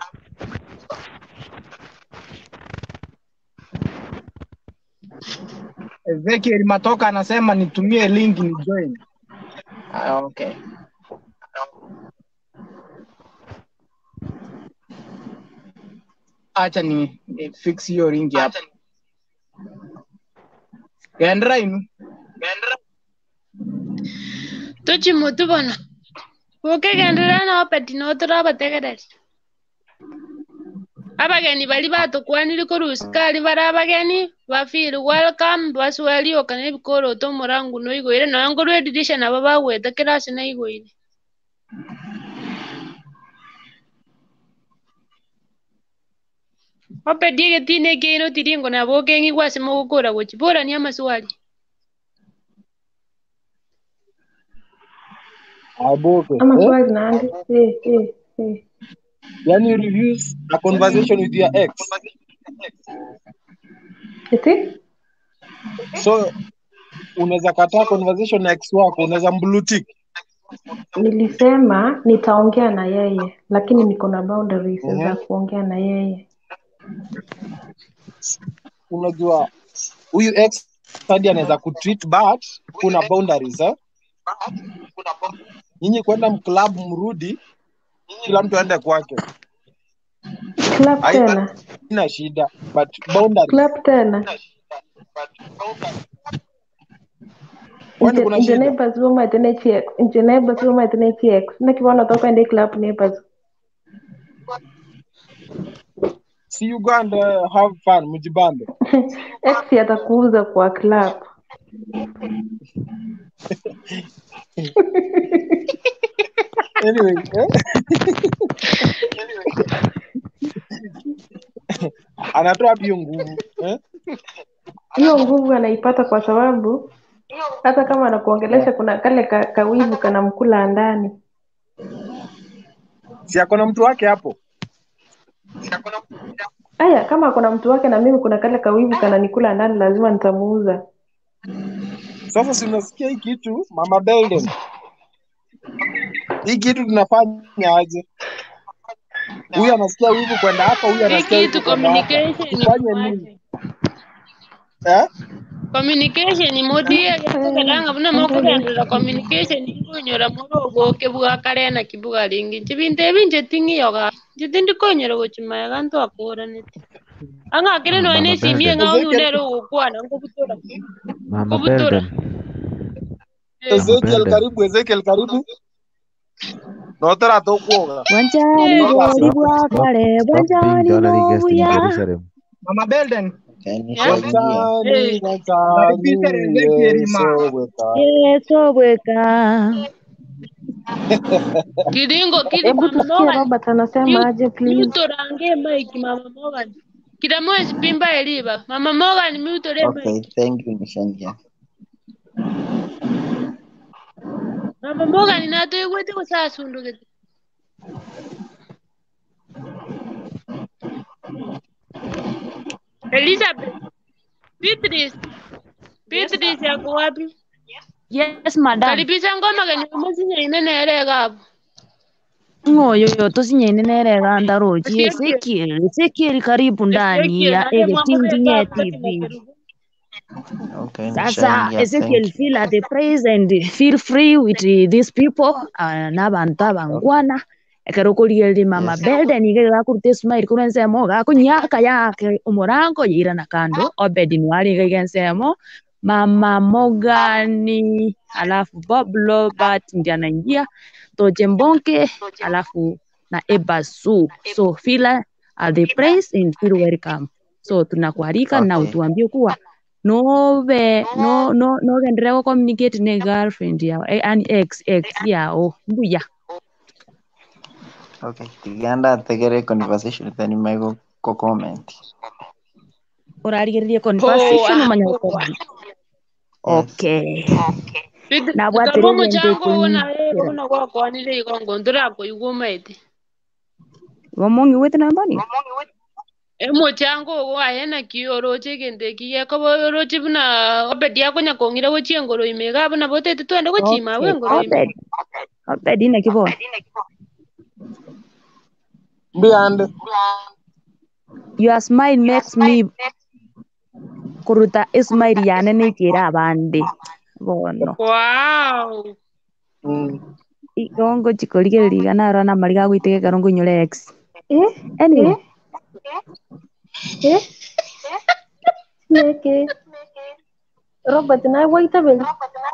Ezekiel Matoka anasema nitumie link ni join. Ah, okay. Acha ni, ni fix hiyo link hapa. Gendra inu. Tochi mutu bana. Woke gendra na opeti no tora bategereri. Abageni bali batokwanire korusikali bara abageni bafeel welcome baswali okane bikoro to murangu no igoire no ngoro edition nabo bagwete kirasi na igoire. Opeti getine kino tiringo na boke ngi kwase mogokora gochi bora ni amaswali. Aboke. Ama swali nandi. Eh eh eh. Yani you refuse a conversation with your ex. Eti? So unaweza kataa conversation na ex wako, unaweza mblutik. Nilisema nitaongea na yeye, lakini niko na boundaries Mhm. za kuongea na yeye. Unajua huyu ex hadi anaweza kutreat but kuna boundaries eh? Nyinyi kwenda mclub mrudi, kila mtu aende kwake. Club tena. Haina shida but boundaries. Club tena. Kwani kuna Nje shida? neighbors woma tene check. Nje neighbors woma tene check. Na kibono toka ende club neighbors. Si you go and uh, have fun mjibambe. Ex atakuuza kwa club. Anyway, eh? Anatoa wapi hiyo nguvu eh? Hiyo nguvu anaipata kwa sababu hata kama anakuongelesha kuna kale ka, kawivu kanamkula ndani. Si akona mtu wake hapo. Aya, kama kuna mtu wake na mimi kuna kale kawivu kananikula ndani, lazima nitamuuza. Sasa si unasikia hii kitu Mama Belden? Hii kitu tunafanya aje? Huyu anasikia wivu kwenda hapa, huyu Hii anasikia wivu kitu kwenda hapa. communication ni Tufanye nini? Eh? communication muthie gatugeranga buna mukugendera communication ikunyora murugo kibuga karena kibuga ringi njibinte binje tingiyoga njitindi kunyora guchimaya gantu akuranite anga kire no Mama ene simie Belden. nga unero gukwana ngubutura Mama ngubutura Belden. Ezekiel karibu, Ezekiel karibu. Notara to kuoga. Wanjani bori bwa kare, Stop being wanjani the honorary guest in nobuya. Jerusalem. Mama Belden. Wachani, wachani, Yesu weka. Yesu weka. Kidingo kidi Hebu mama tusikie Morgan Robert anasema aje please. mutorange mike mama Morgan kida mwezi pimba eliba mama Morgan mutore mike Okay, thank you, Nishangia. mama Morgan nato igwete kusasunduke Elizabeth Beatrice Beatrice yako wapi? Yes, madam. Kalipisa ngoma gani umuzinya inene erega hapo. Ngoyo yo tosinye nere ganda roji Ezekiel. Ezekiel karibu ndani ya Egetingi T V. Okay, Sasa Nishangia, Ezekiel thank you. feel at the praise and feel free with uh, these people uh, n'abantu abangwana ekero kurieli mama Yes. Belden igega kurute smile kurensemo gakunyaka yake umurango yira na kando Obed ni wali igensemo mama Mogani alafu Bob Robert ndiye anaingia Toje Mbonke alafu na Ebasu so feel at the praise and feel welcome so tunakualika na Okay. utuambie kuwa no be no no no gendere ko communicate ne girlfriend yao eh, ani ex ex yao mbuya Okay, tiganda tegere conversation then mego ko comment. urarigiririe conversation Oh, umanya uko bana okay na bwa Kabo present muchango una kunyira una kwa kwa nile ikongo ndura ko yugumaite. gomongi wete nambani Emo chango wa hena kioro chegende kiye ko oro chibuna obedi akonya kongire go chiengoro imega buna bote twende go chima okay wengoro ime. obed obed ine kibon Beyond. your smile makes me kuruta smile yane ne kira abandi bono Wow. igongo chikorigeriga naro na mariga gwitegeka rongo nyore ex Eh? anyway Eh? Neke. Robert na waita bel.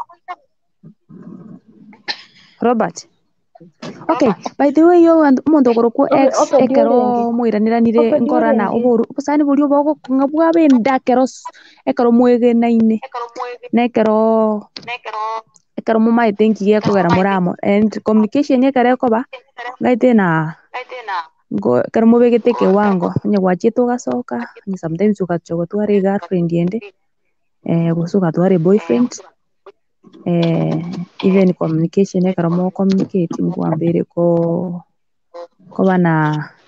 Robert okay by the way yo mondo koroko Okay, ex okay, ekero diorengi. mwiraniranire Okay, nkora na diorengi. uburu busani buri obogo ngabwa benda kero ekero mwegenaine nekero ekero mumai thank you kugera muramo and communication ekero koba ngaite na ngo kero mubegete kiwango nya gwachito gasoka ni sometimes ukachoka tware girlfriend yende eh gusuka tware boyfriend eh even communication ekero mo communicating kwa mbere ko ko bana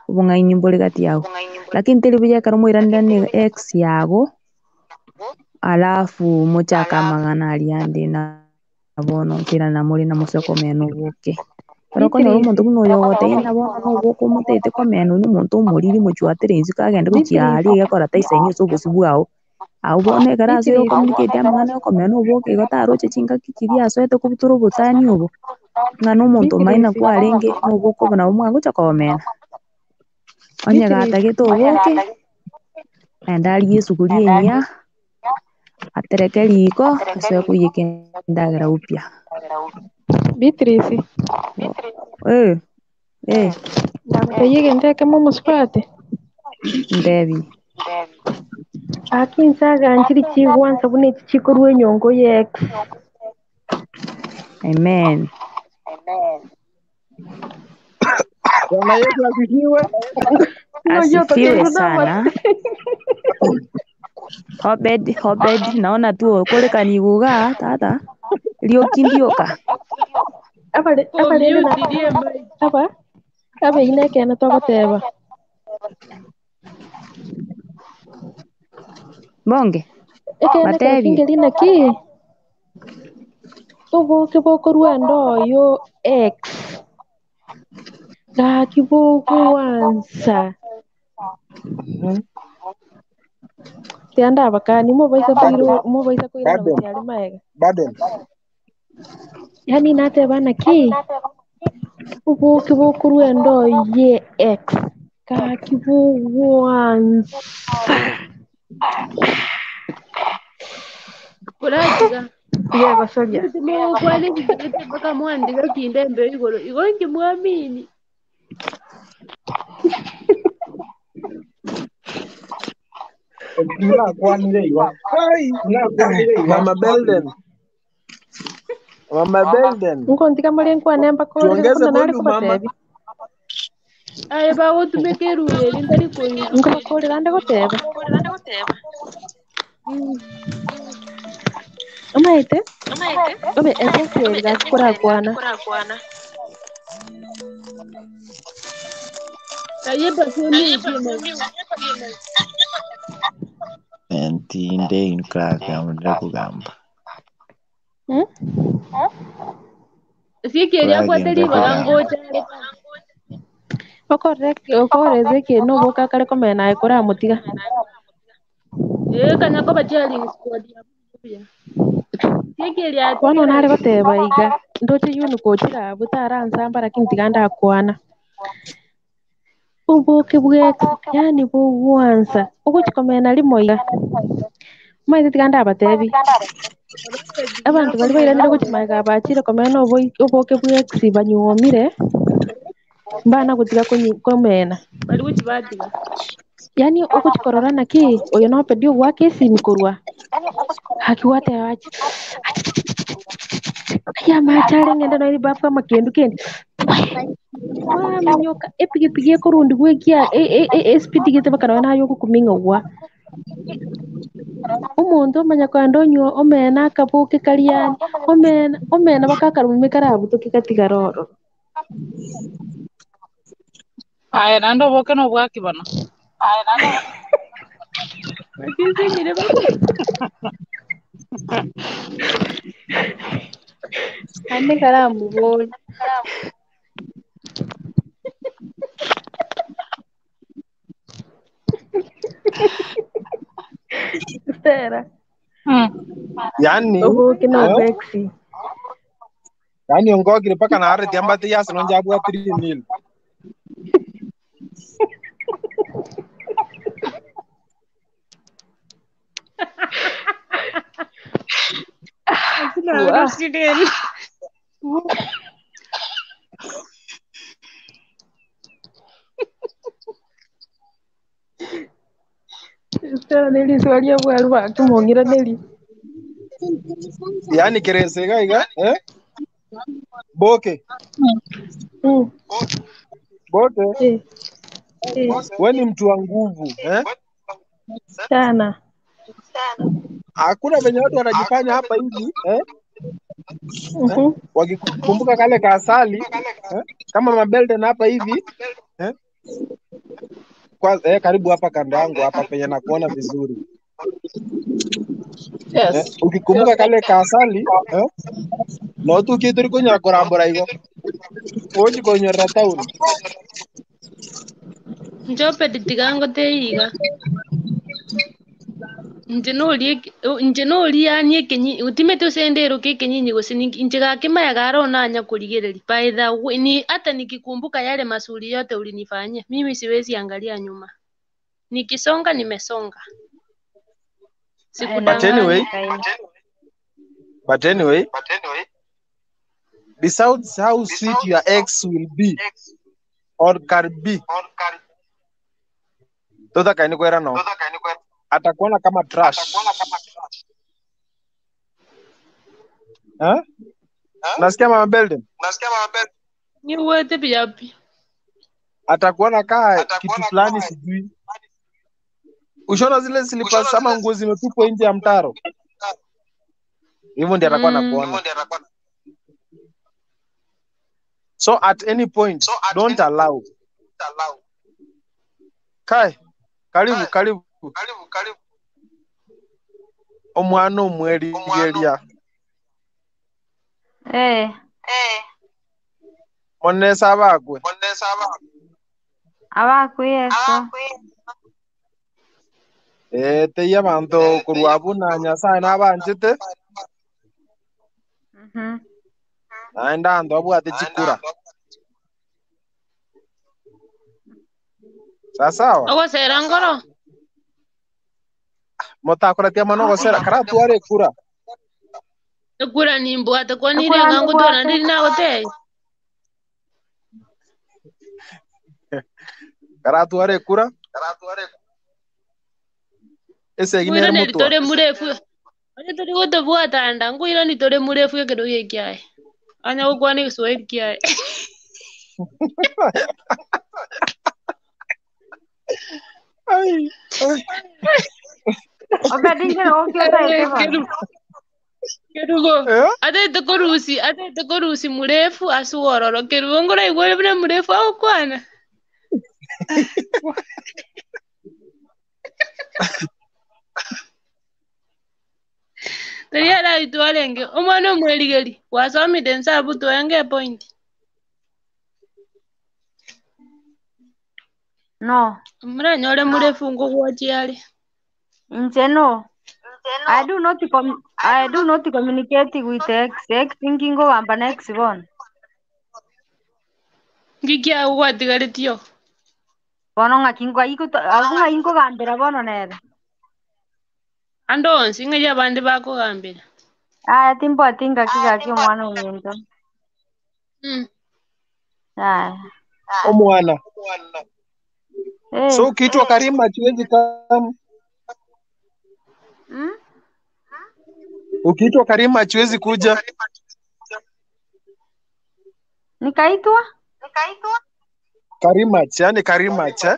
ubungaini mburi kati yao lakini tilibuja karumwira ndani ex yago alafu muchaka magana aliandi na bono kira na muri na musoko meno boke pero kono umuntu kuno yogote ina bono no boko mutete ko meno ni muntu umuriri muchwatire inzi kagenda kuchiari yakora taisa inyo so busibwao au bone karaso yo communicate amangana yo komeno boke gotaro chinga kikiria so eto kubuturu butani ubo ngano muntu maina kwarenge no boko bana umwango chakomena onye gata gitu boke endali Yesu kulienya atereke liko ese kuyikendagera upya Beatrice eh eh ndamuteyege ndeke mu musipate ndebi akinsaga nchiri chigwansa bune chikorwe nyongo yex amen Bwana Yesu asifiwe. Asifiwe sana. Obed, Obed, naona tu kule kaniguga tata. Liokindioka. Apa apa lele na apa apa ine kena to goteba. Bonge. Ekena kena kingelina ki. Tobo kiboko ruendo yo ex. Ga kiboko wansa. Tianda bakani mo baisa kuiro mo baisa kuiro na mutiali maega. Baden. Yani nate bana ki. Ubo kiboko ruendo ye ex. Ga kiboko wansa. Kurajiga. Yego soja. Mo kwani kigete baka mwandika kinde mbe igoro. Igonje mwamini. Mama Belden. Mama Belden. Nkontika mali kwa nemba ko Tuongeze volume mama. Aye ba go tumekeru le ndari ko yi. Nko ko le randa ko tebe. Amaite? Amaite? Obe ese ke ga kura kwana. Aye ba so ni Entinde inkraka mudra kugamba. Hmm? Sikeria kwa teri barango tare. Okorek okoreze ke no boka kare komena ikora mutiga. Eh kana ko bajali squad ya. Sikeria Wano nare bateba iga. Ndoche yunu ko chira butara nsambara kintiganda kwana. Ubuke bwex yani buwansa ukuchikomena limoya maite tiganda abatebi abantu bali bayiranire kuchimaika abachire komena ubuke bwex banyuomire mbana kutiga komena bali kuchibadiga yani ukuchikororana ki oyo no pedio wake simkorwa hakiwate achi ya machare ngenda no ibapka makendu kendi wa minyoka epigipigi kurundi gwekia e e e speed gite bakana na yo kuminga wa umuntu manya kwando nyo omena kabuke kaliani omena omena bakakarume karabu tukikatigaro Aya nando boke no bwaki bana. Aya nando. Makisi ngire ba. Ande karamu bol. Stera. Hmm. Yani. Obo kina bexi. Yani ongogire paka na areti ambate yasa no njabu three nil. Wow. Stera neli swali ya bwaru bakimongira neli. Yani keresega iga eh? Boke. Mm. Boke. Eh. Eh. Wewe ni mtu wa nguvu eh? Sana. Hakuna venye watu wanajifanya hapa hivi eh? Mhm. Eh? Wakikumbuka kale kasali eh? Kama Mabelden hapa hivi eh? Kwa, eh, karibu hapa kando yangu hapa penye nakuona vizuri. Eh, Yes. ukikumbuka kale kasali, eh? No tu kitu kunya korambora higo. Oji konyora town. Njope ditigango teiga. Nje no lie nje no lia nie kenyi utimete usendero ke kenyinyi gusini nje gakimaya garo nanya kuligereri. By the way, ni hata nikikumbuka yale masuli yote ulinifanyia. Mimi siwezi angalia nyuma. Nikisonga nimesonga. But anyway, but anyway, besides how sweet your ex will be or can be, tota kaini kwera no, atakuona kama trash. Huh? Nasikia mama Belden? Ni wote biapi. Atakuona kaa kitu fulani sijui. Ushona zile slippers ama nguo zimetupwa nje ya mtaro. Hivyo ndiye atakuwa anakuona. So at any point, don't allow. Kai, karibu karibu. Omwana omweri geria. Eh. Monesa abakwe. Abakwe yeso. Eh, te yabanto kurwabuna nyasaye nabanjite. Mhm. Naenda ndo abwate chikura. Sasawa. Ogo sera ngoro. Motakora tia manogo sera karatu are kura. Ekura nimbo ate kwa niri ngangu dona niri na hotel. Karatu are kura. Ese gine Ngwira ni mutwa. tore murefu. Ane tore goto buata anda ngwira ni tore murefu ya kedo ye kiai. Anya ukwa ni Kiswahili kiai. Ai. Obe dinge okyo ta ite. Kerubo. Ate te korusi, ate te korusi murefu asuororo. Kerubo ngora igwele bina murefu au kwana. Tari ala itwalenge. Omwana omweligeri. Wasomi densa buto yange point. No. Mura nyore murefu ngo kuachiali. Nche no. I do not com I do not communicate with ex. Ex thinking go amba next one. Ngikia uwatigare tio. Bono ngakingo iko agunga ingo gambira bono nere. Ando singa ya bandi bako gambira. Ah, timbo atinga kiga ki mwana unyento. Mm. Ah. Omwana. Eh. So kitu Karima chiwezi kama. Mm? Ukiitwa Karima hachiwezi kuja. Nikaitwa? Karima, yani Karima cha.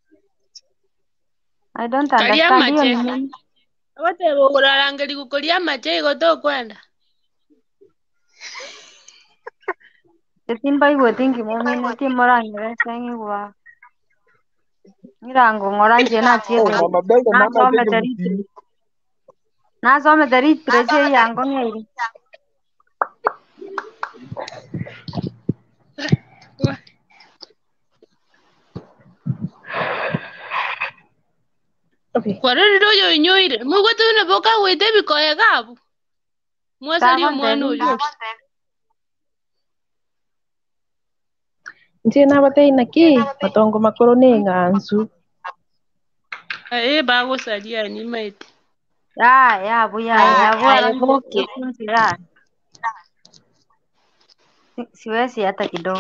I don't understand hiyo ni nini. Wote urarangeli kukolia mache goto kwenda. Tetimba iwe tingi momi neti morangire sengi kwa. Nirango ngoranje na chiete. Oh, mama Belda Na mama some tege teriti. mutini. Na some teriti treche yango ngeri. Okay. Kwarero yo inyoire. Mugo tuna boka wete bikoya gabu. Mwasali omwana oyo. Ntie nabatei naki matongo makoro ni ng'anzu. Eh bago salia ni maiti. Ya ya buya ya buya Boke. ya. Siwezi hata kidogo.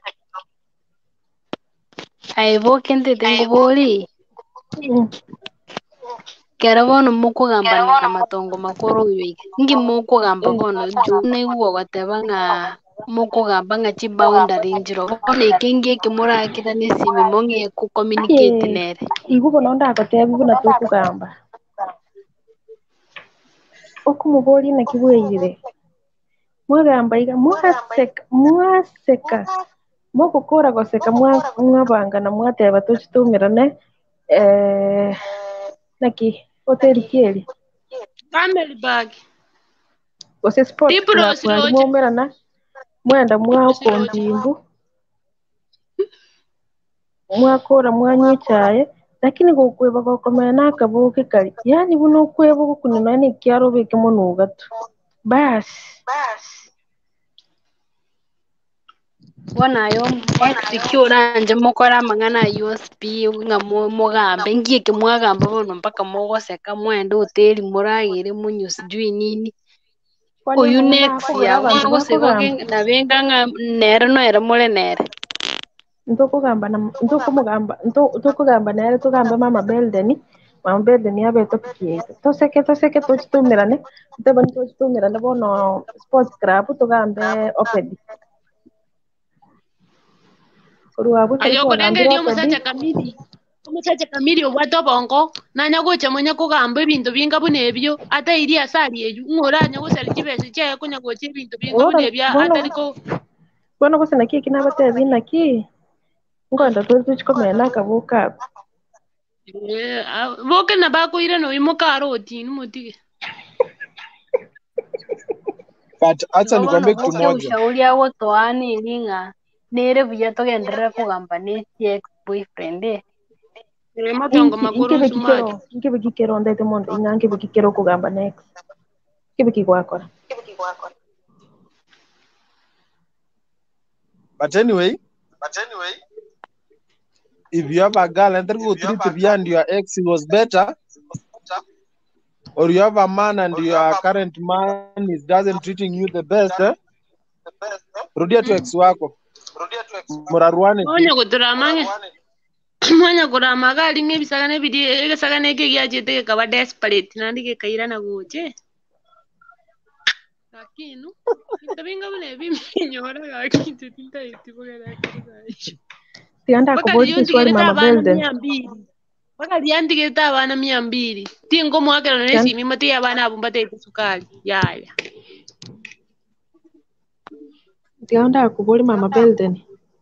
Aiboke ntete ngubori. Kera bono mukugamba na matongo makuru uyu ngi mukugamba bono june guo gateba nga mukugamba nga chi boundary njiro bono ikingi kimurakira ni simi monge ku communicate nere Igu bono ndagoteba igu na tukugamba. Okumubori na kibweire. Mwagamba iga mwaseka mwaseka mugukura goseka mwa mwabangana mwateba tuchitumirane eh naki hoteli kieli Family bag. gose sports Tipro club siroje. wali mwomerana mwenda mwa kontimbu mwakora mwanyichaye lakini gokweba gokomera nakabuke kali yani buno kweba gukunena ni kyaro beke munuga tu basi Bonayo next uranje mukora mang'ana U S P nga mu- mugambe ngie kimwagamba bono mpaka mugoseka mwenda hoteli muragire munyu sijui nini kwani uyu mwana next akobora ya abantu mwagoseboke bakugamba nabenga nga nere noere mure nere ntokugamba na ntokumugamba nto- ntokugamba nere tugambe mama Belden mama Belden yabe topic yetu toseke toseke tochitumirane tuteba nitochitumirane bono sports club tugambe opedi oruwabu tari Ayo twagambire kurengeria opedi omusacha kamili. Omusacha kamili obwate obongo nanya gocha monya kugamba ebinto binga buna ebyo ata iri asari eju ng'ora anya gosari chibese chiaye konya gocha ebinto binga ora buna ebyo bono atari ko bono gose naki kinabatebi naki ngonda turi tuchikomera nakabuka ako eh ah, boke na bakoire no imokaro otini mutige. But acha no bono nikwambie kitu boke moja. ushauri ago toani iringa nere buya togenderera kugamba ne ex boyfriend eh Eh matongo inki makuru inkibe sumaje. kikero inkibe kikero ndete mondo inga inkibe kikero kugamba next kibe kigwakora But anyway, if you have a girl and then go treat behind your ex was better, or you have a man and your current man is doesn't treating you the best, eh? Rudia tu ex wako. Muraruane tu. Monya kudramange. Monya kuramaga alinge bisagane bidi egesagane ke giachete kaba desperate nandi ke kaira na goche. Lakini itabinga bune binyora gakintu tinta itibogera kiriza. tianda Baka kubodi liyonti swali gereta mama abana Belden mia mbili. Baka liyanti gereta abana mia mbili. Tingo mwakera none Tian- simi mati abana abumbate sukali. Yaya. tianda kubodi mama Belden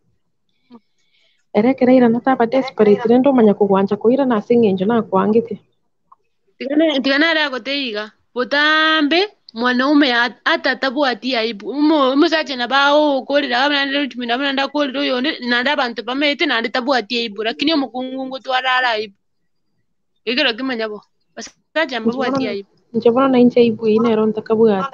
erekera ira nataba desperate rendo manya kugwanja kuira na singenjo na kwangite Tigana tigana ra goteiga. Butambe mwanaume at- hata tabuati aibu. Umo umusache na bao kolira abana ndero tumina abana ndakolira yone nanda abantu pamete nanda tabuati aibu lakini omukungu twarara aibu. Igero kimanya bo. Basaje ambabuati aibu. njebona na inche ibu inero ntakabwati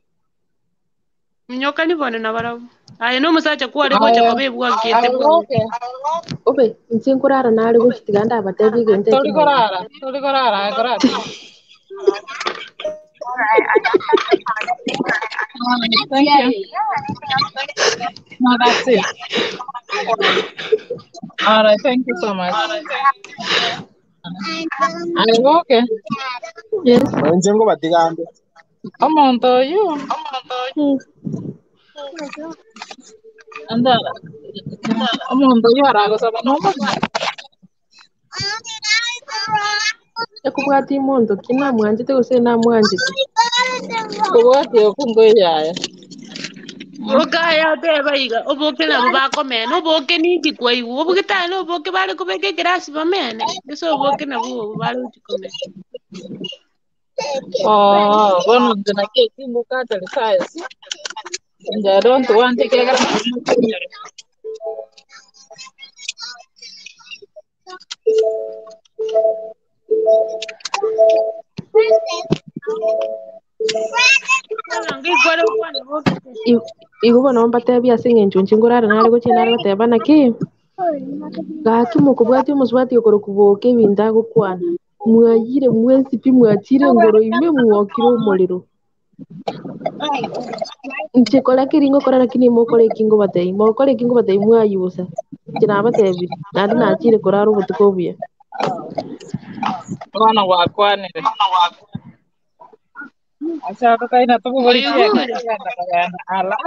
Nyoka ni bone na barabu. Aye no musacha kuwa rego cha kobe bwa kete bo. Okay. obe inche nkurara nari guchitiganda abatebi gente Tori kimo korara, tori korara, korara. Thank you. No, that's it. All right, thank you so much. Are you okay? yes Wenjengo batigambe. Omonto oyu. Anda. Omonto oyu aragosaba n'omwana. ekubwati imondo kina mwanjite gose na mwanjite Kubwati okungo yaye. Oka ya te baiga. Oboke na baba kome. No boke ni ki kwa iwu. Oboke ta no boke bale kubeke grasi ba mene. Eso oboke na bu bale uchikome. Oh, bueno, ndina keki mukate size. And I don't want to get Wala ngi kwara kwa na boke. igu bono mbatebi ase eng'encho inche nkurara nare gochi nare goteba naki gaki mokobwati omosubati okoro kuboka ebinto agokwana mwayire mwensipi mwachire ngoro ime mwokire omorero inche kora kiringo kora lakini mokora ekingo batei mokora ekingo batei mwayusa inche nabatebire naende nachire korara obotuko obuya Mwana wakwanire. Achaka kaina tukugori kia kagenda kagenda. Ala.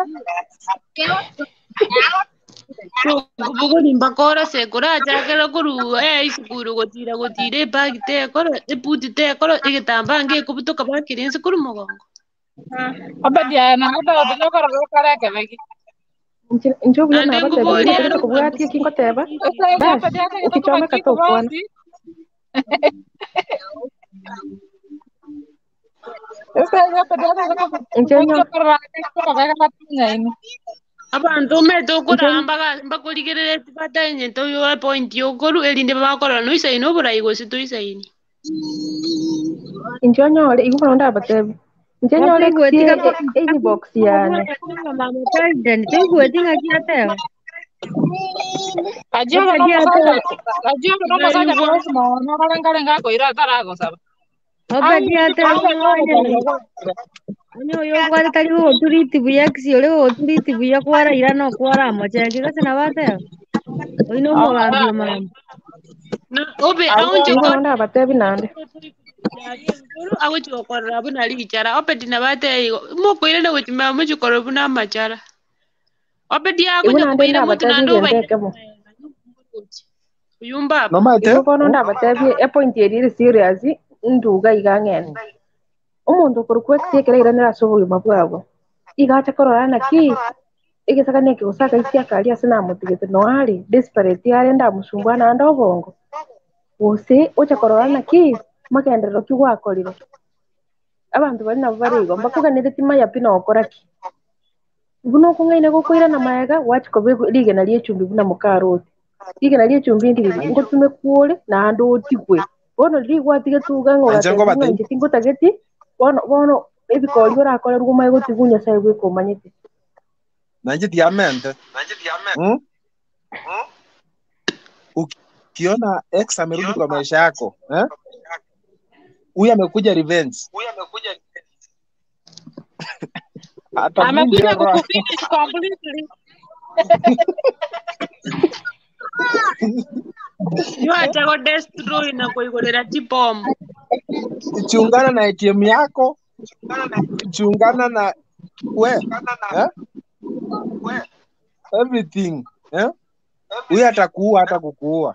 Kubugo nimba kora se kora chakera kuru eh isukuru gotira gotire bag te kora eputi te kora igitamba nge kubutoka bakirense kuru mugongo. Abadi aya na ngata otujo kora kare kebeki. Njoo bia Ande na bata ngubo bia rero ko bua ti kingo teba. Sasa Bas, hapa dada kutoka ukichoma kiko katokwana. basi. Sasa hapa dada kutoka Njenyo kutoka kutoka kaka matunya ini. abantu metokora mbaga mbakuligerere tibatanye toyo point yokoru elinde bakora no isaini obura igosi to isaini Njonyole ikuwa nda batebi. Njonyole kusie Wakuigwetika kwa eji box yani. kwa mama president tuigwetinga kiateo Ajio no musaja. Ajio no musaja no mo no kalengale ngako ira tarago saba. obedi ateo wanyene onyo yo kwari kari go turiti buya kisi ole go turiti buya kwara ira no kwara mochenge kase na bateo oino mo gambio mama na obe auncho Ikuwa ko nda batebi nande. guru agucho korra buna ligichara obe dina bate mo koire na wichima mo chukoro buna machara obe dia Ikuwa kunya nande kubaira nda mutu batebi nando bai gendeke mo. uyumba No maite? Ikuwa nda batebi e point eri serious nduga igangeni. Umuntu kuri kwektie kera ira nira sobo mabwabo. Igacha korora na ki igisaka neki usaka isia kali asina mutigete no ali desperate yare nda musumbwa na ndo bongo. Use ucha korora na ki makenderero ki gwakorire. Abantu bari nabo barigo mbakuganire tima ya pina okora ki. Buno kungaine gukwira na maega wachiko lige na liechumbi buna mukaroti. Lige na liechumbi ndi ngo tume kuole na ando otikwe. Bono ligwa tige tugango Anjengo gatebu bate. nganje tingutageti bono bono ebikoli orakora ruguma igotigunya sai gwikomanyete. Nanje diamante. Hmm? Ukiona ex amerudi kwa maisha yako, eh? Huyu amekuja revenge. Atavunja Amekuja roho. kukufinish completely. yo acha go destroy na kuigorera tipom Chungana na A T M yako, chungana na we, eh? Everything, eh? Huyu atakuua hata kukuua.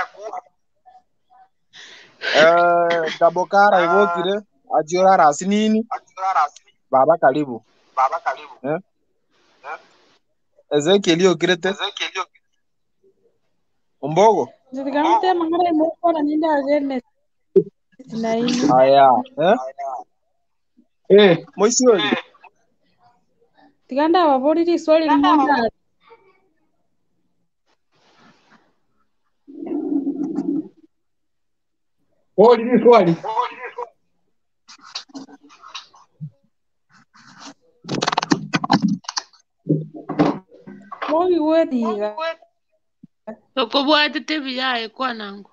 Eh, Dabokara ivokire ajiora rasinini. Baba karibu. Eh? Ezekiel yokirete. Umbogo. Zikamte mangare moko na ninda agene sinaini. Aya, eh? Eh, Moisioli. Tiganda waboriri swali moja. Hodi ni swali. Mogi wediga. tokobwatete biyaye kwanangu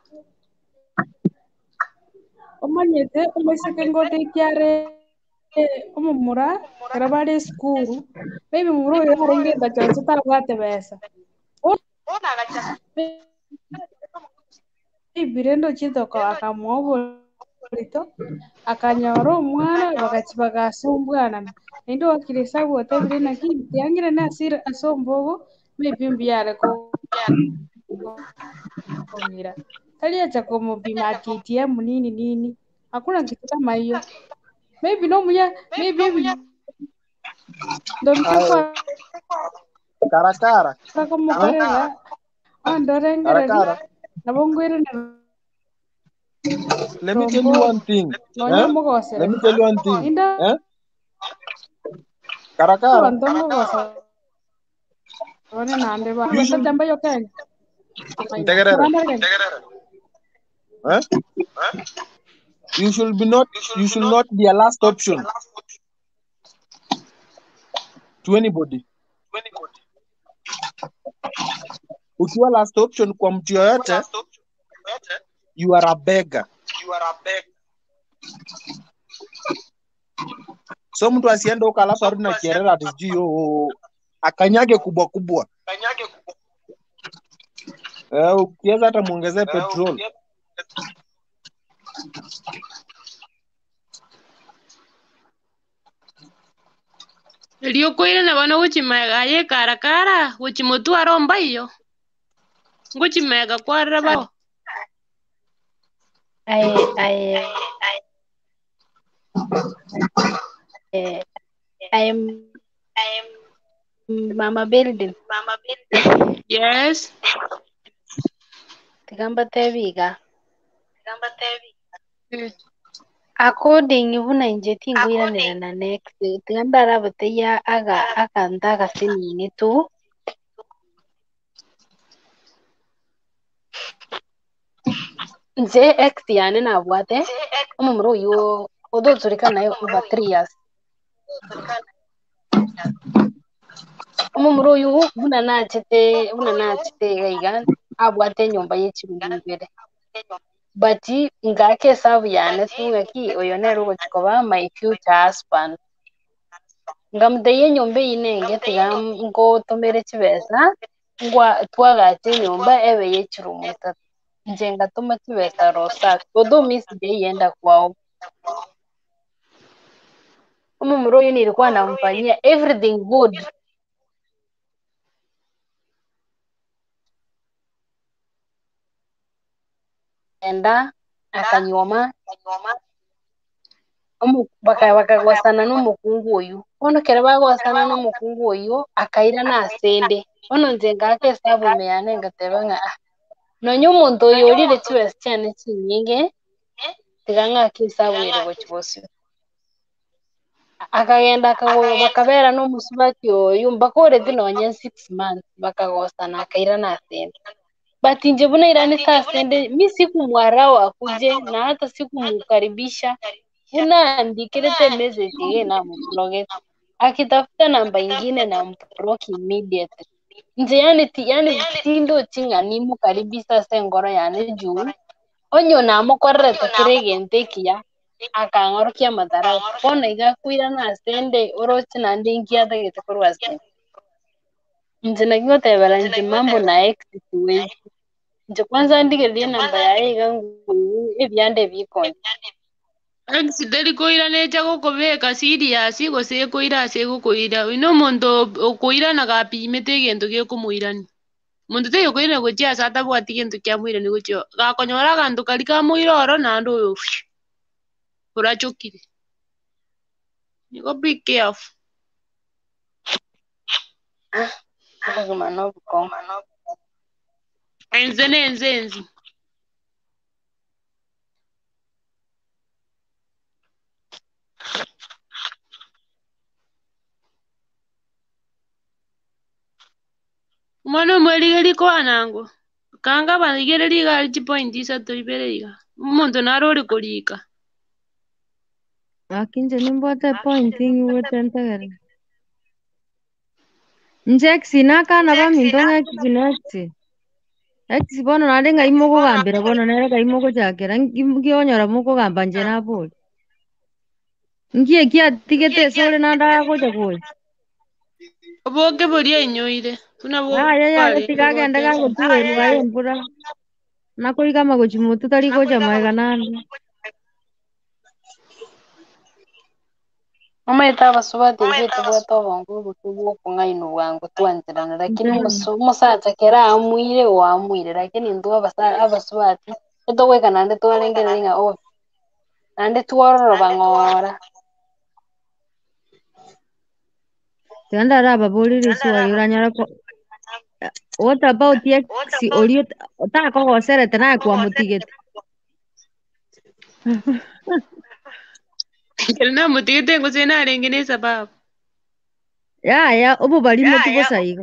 Omanyete omaiseke ngote kyare omumura karabare skuru. Baby muro yo haringe ndachonse tarwate besa. Ibirendo chitoko akamwoborito akanyora omwana bagachi bagasumbwana endo akiresa gwote birena kinti angire nasira asombogo mepimbi yare ko komira tali acha kumupima A T M nini nini hakuna kitu kama hiyo maybe no muya maybe ndo mchoko Karakara. kama korela andorengere Karakara. na bongwere na Let me tell you one thing. no Eh? nyamugosere Let me tell you one thing. inda Eh? Karakara. ndomugosa one nande ba You should basajja mbayo kenya Integerere. Eh? You should be not you should not be a last option to anybody. Ukiwa last option kwa mtu yoyote, you are a beggar. So mtu asiende huko alafu arudi na kierera ati sijui yo akanyage kubwa kubwa. Eh, ukiweza hata muongezee petrol. eliokoire na bana guchimega ye karakara guchimutwara ombayo nguchimega kwarra bao I I I uh, I'm I'm Mama building. Mama building. Yes. Tigamba tebiga. Tigamba tebiga. According ibuna inje tinguiranira na next. Tigamba arabateya aga akanda agasinini tu. Nze ex yani nabwate. Umumuro uyu odo turika nayo over three years. Umumuro uyu buna nachete buna nachete gaigan abwate nyumba y'ekirungi imbere. Bati ngake sabu yane tunga ki oyonero gochikoba my future husband. Ngamudeye nyumba inenge tigam ngo tomere kibesa ngwa twagate nyumba ebe y'ekirumu itatu. Nje ngatuma kibesa rosa todo miss day yenda kwao. Umumuro uyu nilikuwa namfanyia everything good. Enda akanyoma omu baka bakagwasana n'umukungu uyu ono kera bagwasana n'umukungu uyu akaira nasende ono nze ngake sabu meyane ngatebanga ah nonye umuntu uyu urire kibesi cyane kinyinge tiganga kisabu yero kibosi akagenda akago bakabera n'omusubati uyu mbakore dinonye six months bakagwasana akaira nasende. But nje buna irani sasende mi sikumwarao akuje na hata sikumkaribisha. Buna andikirete message ye na mbloge. Akitafuta namba ingine na mblock immediately. Nje yani ti yani tindo chinga ni mukaribisa sengoro yani juu. Onyo na mokoreta kiregente kia. Akangorokia madharau. Pona igakwira na sende orochi na ndingi hata gitakorwa sende. Nje nagotebera nje mambo na ex situation. Nje kwanza ndigerie namba yae igangu ebyande bikonye. Accident koira necha gukubeka serious gose koira ase gukuira ino muntu ukuira na gapimete gento gye kumuirani muntu te yokoira gochia sata bwati gento kya muirani gochio gakonyora gantu kali ka muiroro na ndo yo urachokire niko be careful. Ah aguma no buko enze nenze enzi mwana mweli ko anango kanga banigere liga ali point isa to iberiga umuntu narori kulika akinje nimbote point ingi wetentegere njek sinaka na ba mindonga kinati ex bono nade ngai mugo gambira bono nere ngai mugo jakera ngionyora mugo gamba nje na boli ngie kia tigete sore na nda goja goja oboke bori enyoire tuna bo ya ya ya tigagenda gagutuwerwa embura nakoiga magochi mutu tari goja maiga nande mama etaba subati nje tubwata obongo butubu kungaino wangu twanzirana lakini musacha kera amwire wa amwire lakini ndo abasa abasubati etogweka nande twarengera inga o nande twororo bangora tanda raba boliri suwa yuranyara ko what about ex olio ta ko gosere tena kwa mutigete kelna mutigete ngosena rengene sababu ya ya obo bali mutu bosaiga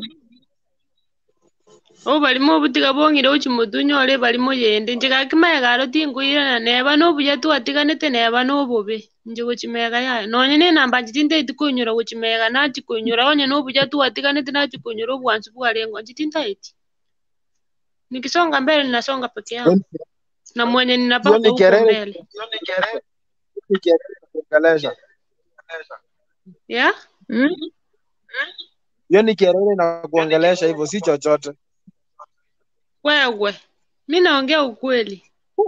o bali mo butiga bongire uchi mutunyore bali mo yende njega kimaya garo tinguira na neba no buya tu atiganete neba no bobe nje gochimega ya nonye ne namba njitinde itikunyura gochimega na tikunyura onye no buya tu atiganete na tikunyura obwansu bwarengo njitinda iti nikisonga mbele ninasonga peke yangu na mwenye ninapata huko mbele kuongelesha ya hiyo ni kelele na kuongelesha hivyo si chochote. Wewe mimi naongea ukweli.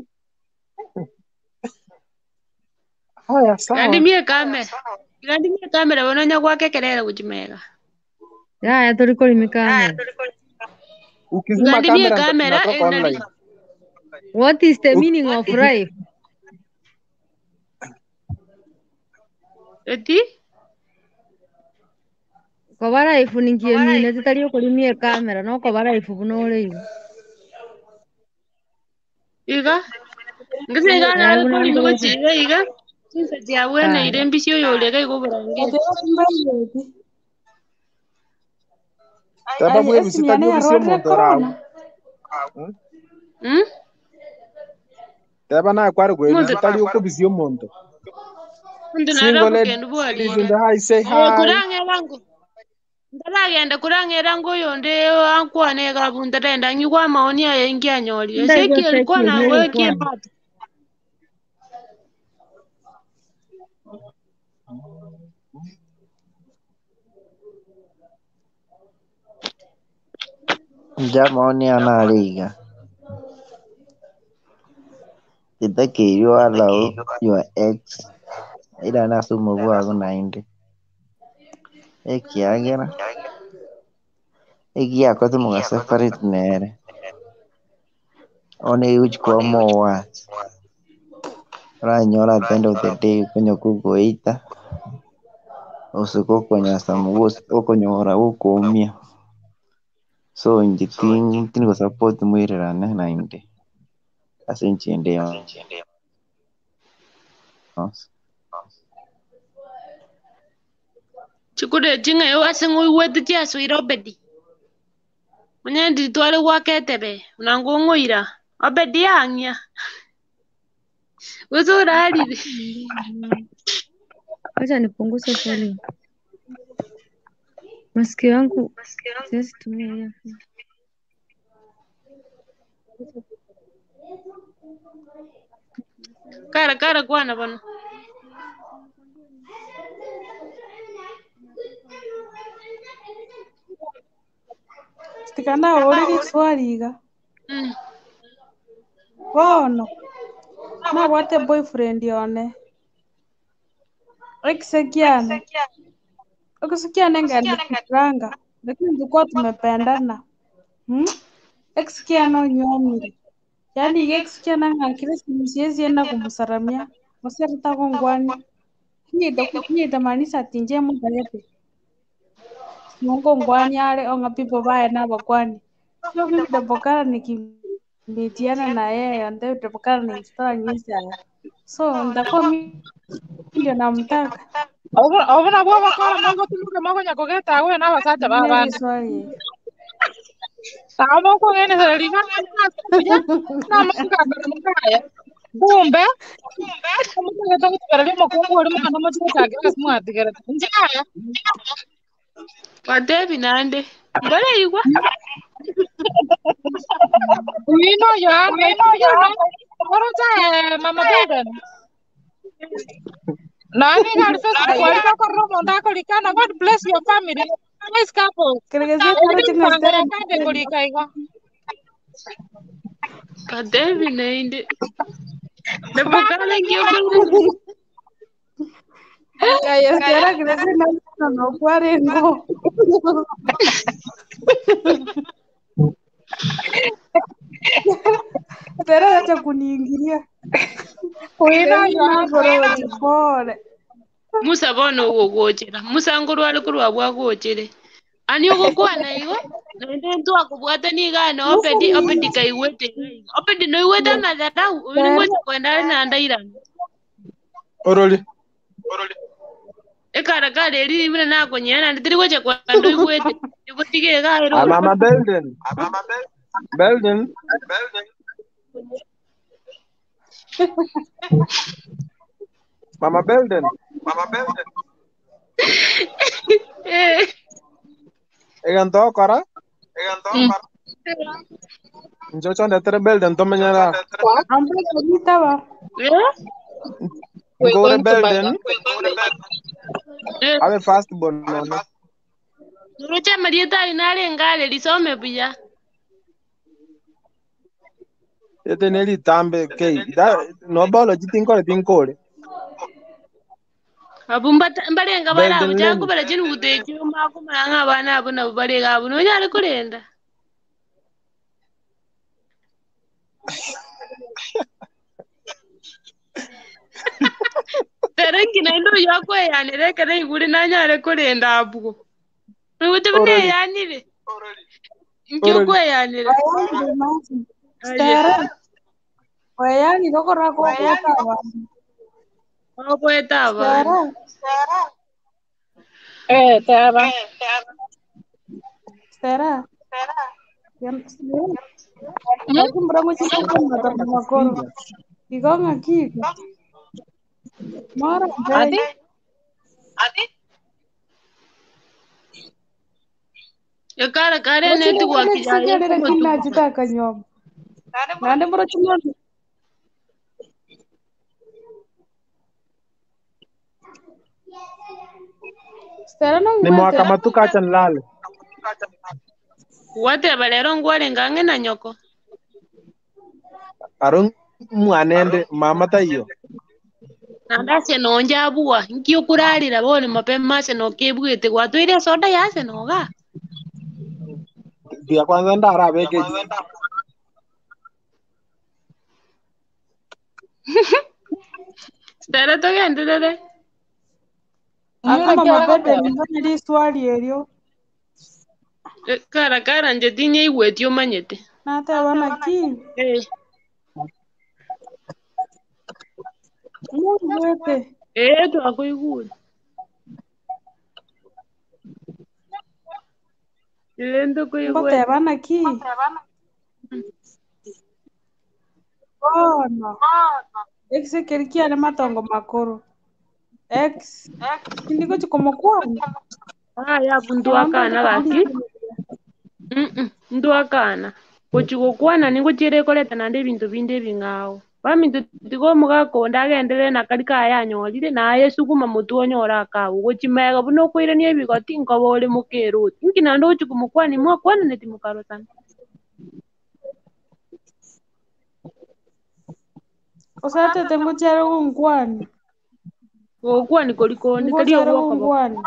Haya sawa. Gandimie kamera. Gandimie kamera wanonya kwake kelele kujimega. Ya ya tulikoli mikamera. Ukizima kamera tunatoka online. What is the meaning of life? Eti? Kobara ifuningie nine titari ukulimie kamera no kobara ifu bunole igo. Iga. Ngise iga na Eh buna ko ino ndo. chiga iga. Since dia wena Ah. ire mbisio yole kai go burange. Taba bwe bisita Esimiane lyo ya bisio rodre monto rawo. kona. Hmm? Taba na kwari kwe Munde. bisita lyo ko bisio monto. Munde na Single rabu ladies kendu bwali. in the high say Eh hi. kurange lango. Ndalagenda kurang'era ngoyo nde ankwane kabunda tenda nyukwa maoni ya yengi anyoli. Ndaigo Ezekiel seki kwana nyeri weke kwana. mata. Ya maoni analiga. Kita kiyo alau your ex. Ida nasu mubu ako nainde. Eki agera. Eki ako tu mga separate nere. One uch kwa moa. Ranyola at the end of the day kunyo kukuita. Usuko kwenye samu okonyora uko umia. So in the thing thing ko support mwire rane nainde. Asinchinde yo. Chikude jinga yo asengo iwetu tia suira obedi. Mwenye twale wake tebe. Unango ngoira. Obedi angya. Uzura hadi. Acha nipunguze volume. Masikio yangu siwezi tumia hiyo. Kara kara kwana bana. Stikana oriri swaliga. Mm. Bono. Na wate boyfriend yone. Ekisekiana. Ekisekiana ngali kuranga. Lakini tulikuwa tumependana. Hmm? Ekisekiana onyomire. Yaani ekisekiana ngakire siwezi enda kumsalamia. Wasirita kongwani. Nyida nyida manisa atinje mugarete. Mungu ngwani ale onga pipo baya na bakwani. Sio mimi ndapokana nikimitiana na yeye ndio ndapokana ni install news ya. So ndakuwa mimi ndio namtaka. Obona bwo bakora mango tumuke mago nyako geta we na basacha Neri babana. swali. Tamo ko ngene sala linga na kuja na manga manga. Kumbe kumbe ngeta kutara limo kongo uri mwana mo chika gas mu atigara. Njaya. Wadebi nande. Mbona yigwa? Wino ya, wino ya. Oro cha mama Golden. Nani gal Facebook wali ko ko romo nda ko likana. God bless your family. Nice couple. Kerja sih taruh cengas terang. Kande ko likaigo. Wadebi nande. Ndapokana ngio kwa. Kayak sekarang kita sih nonton no kuarengo. Tera acha kuniingilia. Wino ya, wino jipole. Musa bono wogochera. Musa ngorwale kurwa bwagochere. Ani ogokwana igo? Nende ntu akubwata ni gana opedi opedi kaiwete. Opedi no iwete madara. Uni ngocha kwenda na ndaira. Oroli. Oroli. Ekara kare eri mira na konyana ndiri gocha kwando iwete. Ibutige ga ero. Mama Belden. Mama Belden. Belden. Mama Belden. Mama Belden. Eh. Egan to kara? Egan to kara. Njocho ndetere Belden to menyara. Ampe kita ba. Eh? Ngore Belden. Ave fast born no. Nurucha marieta inale ngale lisome pia. Ete neli tambe kei. Da no bolo jitinkore tinkore. Abumba mbalenga bara bujangu bara jinu buteje mako maranga abana abuna balega abuno nyale kurenda. Terengi na ndo yako yani reka re igure na nyale kurenda abugo. Uti bune yanire. Njo kwe yanire. Stera. Wayani loko rako kweta abantu. Ko kweta abantu. Eh, Tara. Stera. Yang Aku meramu cita mata makoro. Igonga kiko. Mara Adi? Adi? Ya kara kare ne tu wa Kisa jare na kila cita kanyom. Nande mero cuma. Stera na Ni mwaka matuka acha nilale. Wate balero ngwale ngange na nyoko. Arun mwanende mama tayo. Nanda se no njabua nkio kurarira bone mapema se no kebwete gwatwire soda ya se no ga. Dia kwanza ndara beke. Stera to gende dede. Akama mabebe mbona di swali elio. Kara kara nje tinye iwetio manyete. Nate wana ki. Eh. Mwete. Eh to akuigua. Ilendo kuigua. Mbote bana ki. Bona. Ex kerikia na matongo makoro. Ex. Ndiko chikomo kwani. Ah ya bundu akana gaki. Mm. Ndu akana. Kuchugo kwana ningo chire koleta nande bintu binde bingao. Bamintu tigo mugako ndagendere na karika yanyolire na Yesu kuma mutu onyora akawo gochimega buno kwire ni ebigoti nkobole mukero nkina ndo chukumukwani mwa kwana neti mukarotana. Osate tengo chere unkwani. Okwani koliko ndi kali obwoko.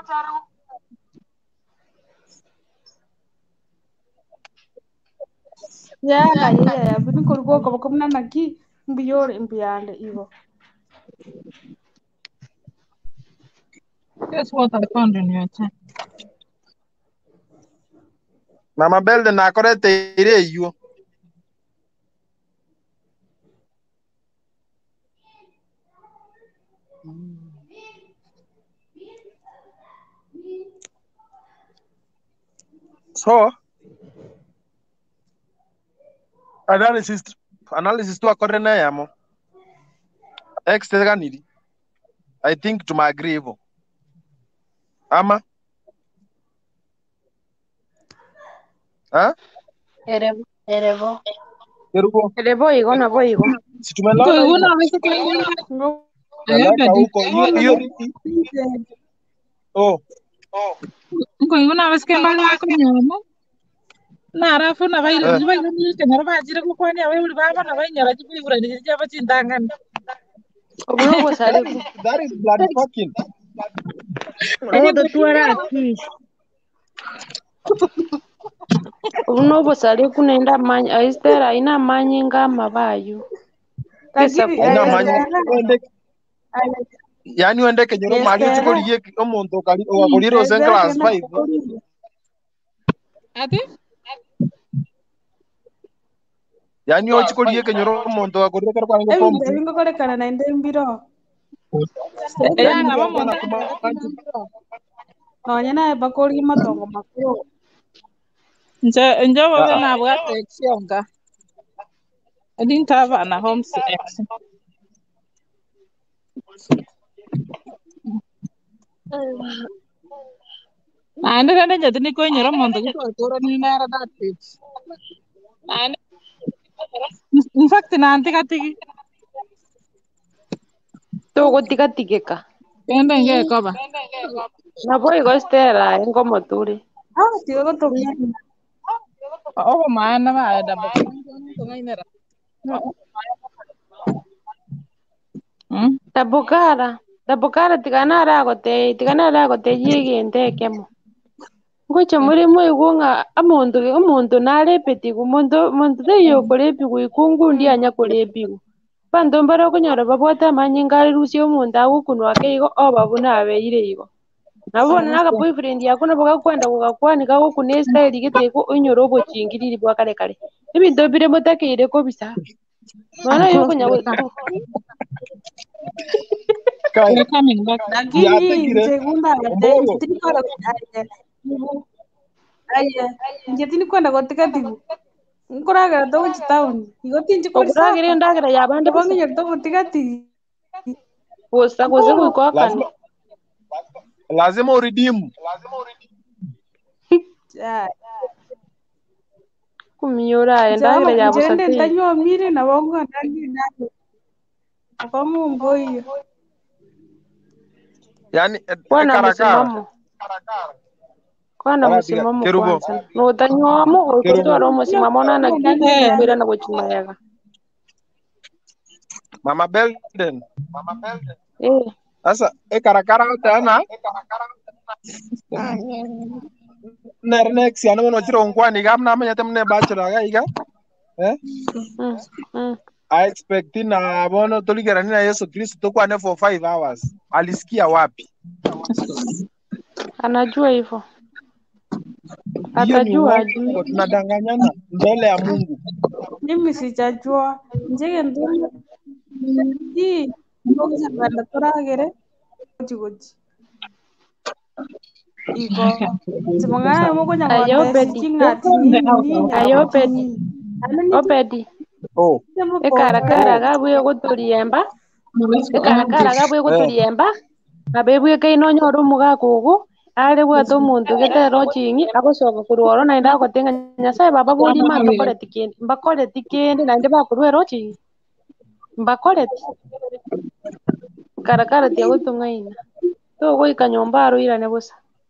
Ya ya ya ya bini koliko ko ko na naki mbiyore mbiyande ivo. Guess what I found in your chat? Mama Belde na korete ire yu. So analysis analysis tu akore na yamo. Ex teganiri. I think to my agree hivyo. Ama? Ha? Erevo. Erevo. Erevo. Erevo igo na bo igo. Si tumelala Igo na hivyo. vese kwa Alaka huko hiyo hiyo. Oh. Ngo igo na vese kwa yako nyoma. Na arafu na bailo Eh. jiba ni kenyara bajire ko kwani awe uri baba na banyara jibi ura ni jaba chindangan. Obuno sale ku. That is bloody fucking. Odo tuara ki. Obuno bo sale ku nenda manya aistera ina manyinga mabayu. Pesa ku. Ina manyi wende. Yani wende kenyoro mali chikoliye omuntu kali owakoliro sen class five. Ati? Yani ochikoliye kenyoro omuntu akorire kar kwa ngo Ebi ebi ngokore kana na ende mbiro. Ya ngaba monda. No nyana bakori matongo makuru. Nje nje baba na bwa teksionga. I didn't have an home ex. Ande kana jadi ni ko nyoro monto ko ko ni na ra that page. Ande in fact na ante katiki. To gotika tikeka. Ende nge ko ba. Na bo igo estera en como turi. Ah, tigo ko to mia. Oh maana ma da ba. Ko ngai nera. Tabukara. Tabukara tiganara gote tiganara gote yigende kemo. Ngocha muri mwe gunga amuntu umuntu narepeti gumuntu muntu yo korepi guikungu ndi anya korepi. Pando mbara kunyora babwata manyingari rusio umuntu agukunwa keigo oba buna abeire igo. nabona naga boyfriend yako nabo gakwenda gugakwanika guku ne style giteko inyoro obochingiriri bwa kare kare ebinto bire mutakire ko bisa mana yuko nyago Kai, coming back. Lakini yategire nje gunda ombogo. nje kwenda aya nje tini kwenda gotika tigu nkuraga to ku town igoti nje kuri oguragire sapa ndagira yabande bose bangi to gotika tigu gusa guze gukwakana Lazima lazima uridimu. kumiyora ndagira Jaba yabo njende sate ntanywa mire na bongo ndandi nani akomu mboyo Yani e- kwana ekarakara. musimamo kwana Aratiga musimamo kerubo. kwanza notanywamu Kerubo. okotwara omusimamo nana kindi kwira na guchimayega Mama Belden. eh Sasa ekarakara tena. Ner next yana mono chiro nkwani gam na manya temne bachelor ga iga. Eh? mm, mm. I expect na bono tuligera ni na Yesu Kristo tukwane for five hours. Alisikia wapi? Anajua hivyo, Hiyo ni atajua uongo, ajui. tunadanganyana mbele ya Mungu. mimi sijajua njege ndugu hii ndugu za banda turagere goji goji iko simangana mo kunya Ayo ngote Bedi, sijingati nini nini ayo Bedi, o Bedi. Oh. Ekarakara gabuye guturiemba, ekarakara gabuye guturiemba, abebuye kaino nyoro mugakugu, ale bwato omuntu getero chingi agosoka kurworo naende agotenga nyasaye baba bulima mbakoreti kindi mbakoreti kindi naende bakurwera chingi mbakoreti karakara tia gutung'aina togoika nyomba aruirane busa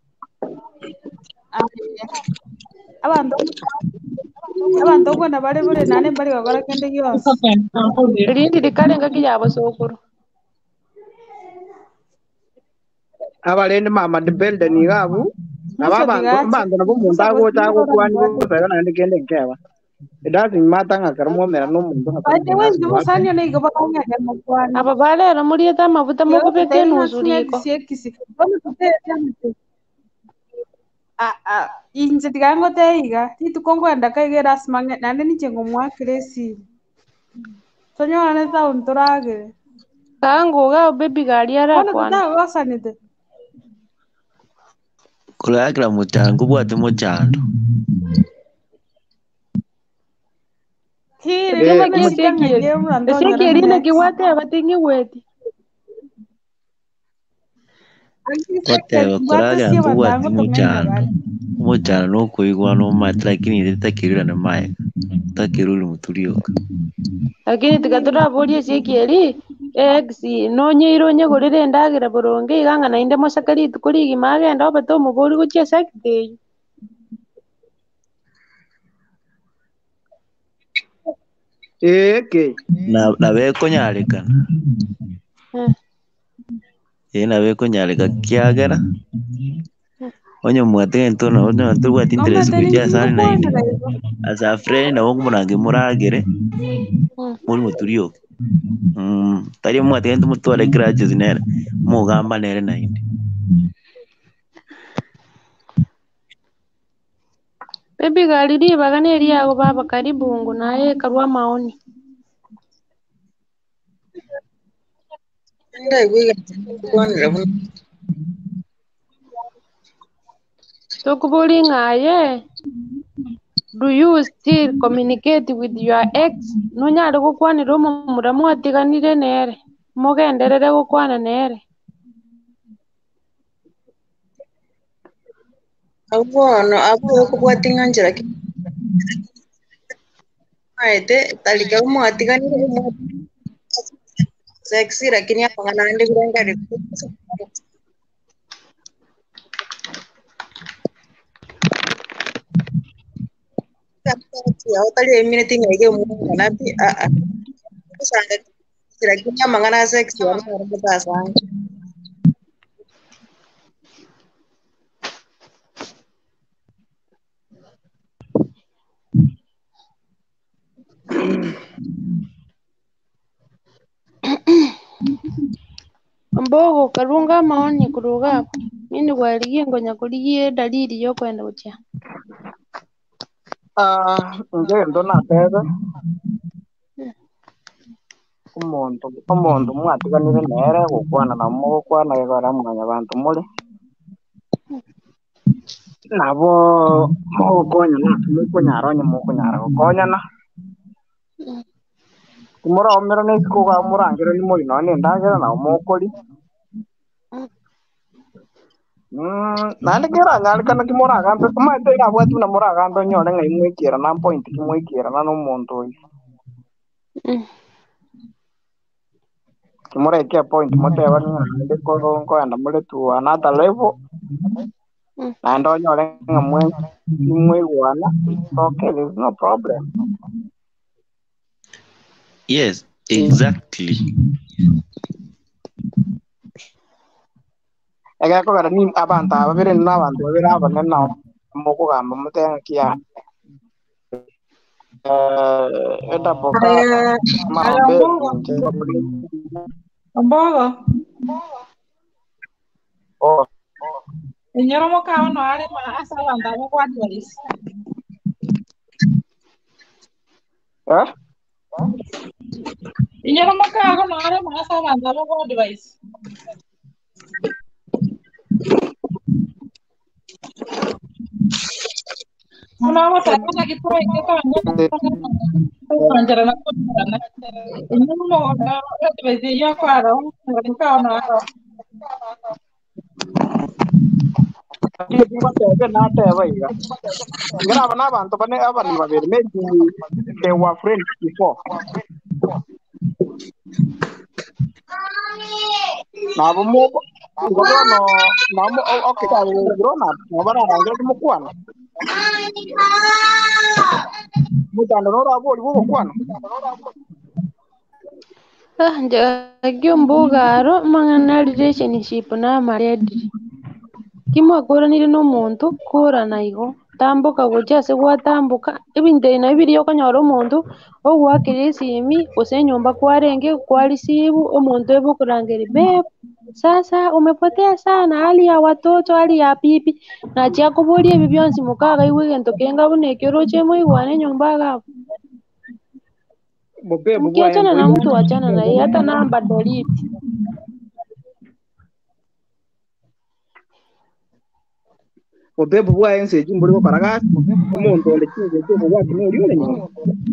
abantu abantu kwenda bari buri nane bari gakora kende gyose rindi rikarenga kijabo sokuru abalende mama de belde ni gabu aba musa bantu digache bantu nabo muntu musa ago gosi tago ngora kwani ngwate go sega nande kende keba it doesn't matter ngakarmo mera no muntu by the way ngakarmo njumu sanya ne igaba kanya ya mkwani aba balero murieta amavuta yo mukubeke tenga nusuriko singa kisi kono tutete amate a a inje digango teiga titu kongwenda kaigera asmange nande nije ngomwakiresi sonyo ne taun turagere kangu ga baby gari kono arakwana tutagosanite kulagira muchango bwate muchando kiri eh nima kumu nasikanga Ezekiel je mura ndonyora Ezekiel ina mdex kiwate abatingi weti kwateba gwate kulagira sie ntu bwate batango tungaina muchando bari muchando nukuigwa numati lakini ritakirira na maega takiruli mutulioka lakini tikaturaburia Ezekiel ex nonyeiro nyegurire ndagira boronge iganga nainde mosakari tukurigi magenda obate omuburi guchia sakite eh ke na nabekonyarikana ii nabekonyarika kiagera onye mwatege ntona onye tubwate interest nomete kuchia ninjingo sari nainde kwanira igo as a friend nabo murange muragere muri mutulioka mm tari mwatege ntumutware grudges nere mugamba nere nainde baby gari ribaga neriago baba karibungu naye karwa maoni tukubuli ng'aye do you still communicate with your ex nonyare gukwanira omomura mwatiganire nere mugenderere gukwana nere Abono abo okubwata ing'anchira aete talika mwatiganire sexy lakini apangana ande kurangare ya otali eminute ngege mungu napi a a kusanga lakini amangana sexy ana arabata sanga mbogo karunga maoni kuruga Ini gwaligie ngonya kuligie dalili yokwenda gutya. Ah, nje ndo natebe umuntu umuntu mwatiganire nere gukwana na mugukwana igara mwanya abantu muri nabo mugukonya natu mukunyara onye mukunyara gukonyana kumuromera nesikuga murangire ni muri none ndagera na mukuri mm nandi kera nyari kana kimuraga mbe kumate ira bwatu na muraga ndo nyore ngai mwikira na point kimwikira na n'umuntu uyu kimureke point muteba ni ndiko ngo anda muri tu another level na ndo nyore ngamwe kimwe wana okay, there's no problem. Yes, exactly. Ega ko gara ni abantu ababere n'abantu babere abana na moko gamba mutenga kiya eh eda boka mabe Mbogo. Oh. Inyoro mo ka ono are ma asa banda mo kwa advice. Eh? Inyoro mo ka ono are ma asa banda mo kwa advice. Una wata kana kitu iketo anjara na kuna. Inyoro mo na advice ya kwa ro ka ono aro. N'abantu bane abandi babiri maybe they were friends before. Nabo mo ngono no namo okay ta grown up ngabara ngel mo kwana. Mutanda no rabo libo kwana. Ah, nja mbugaro mangana relationship na married. Kimwe akoranire n'omuntu kurana igo tambuka gocha ase gwatambuka ebintu na bibiri okonyora omuntu ogwakira esimi gose nyomba kwarenge kwarisibu omuntu ebukurangeri be sasa umepotea sana hali ya watoto hali ya pipi na chia kuburia ebi byonsi mukaga iwe gento kenga bune kero chemo igwane nyomba gabo mkiachana na mtu wachana na yeye hata namba delete. Obebu bwa ense jimburi ko karaga umuntu ole kinje cyo bwa kimuri ole nyuma.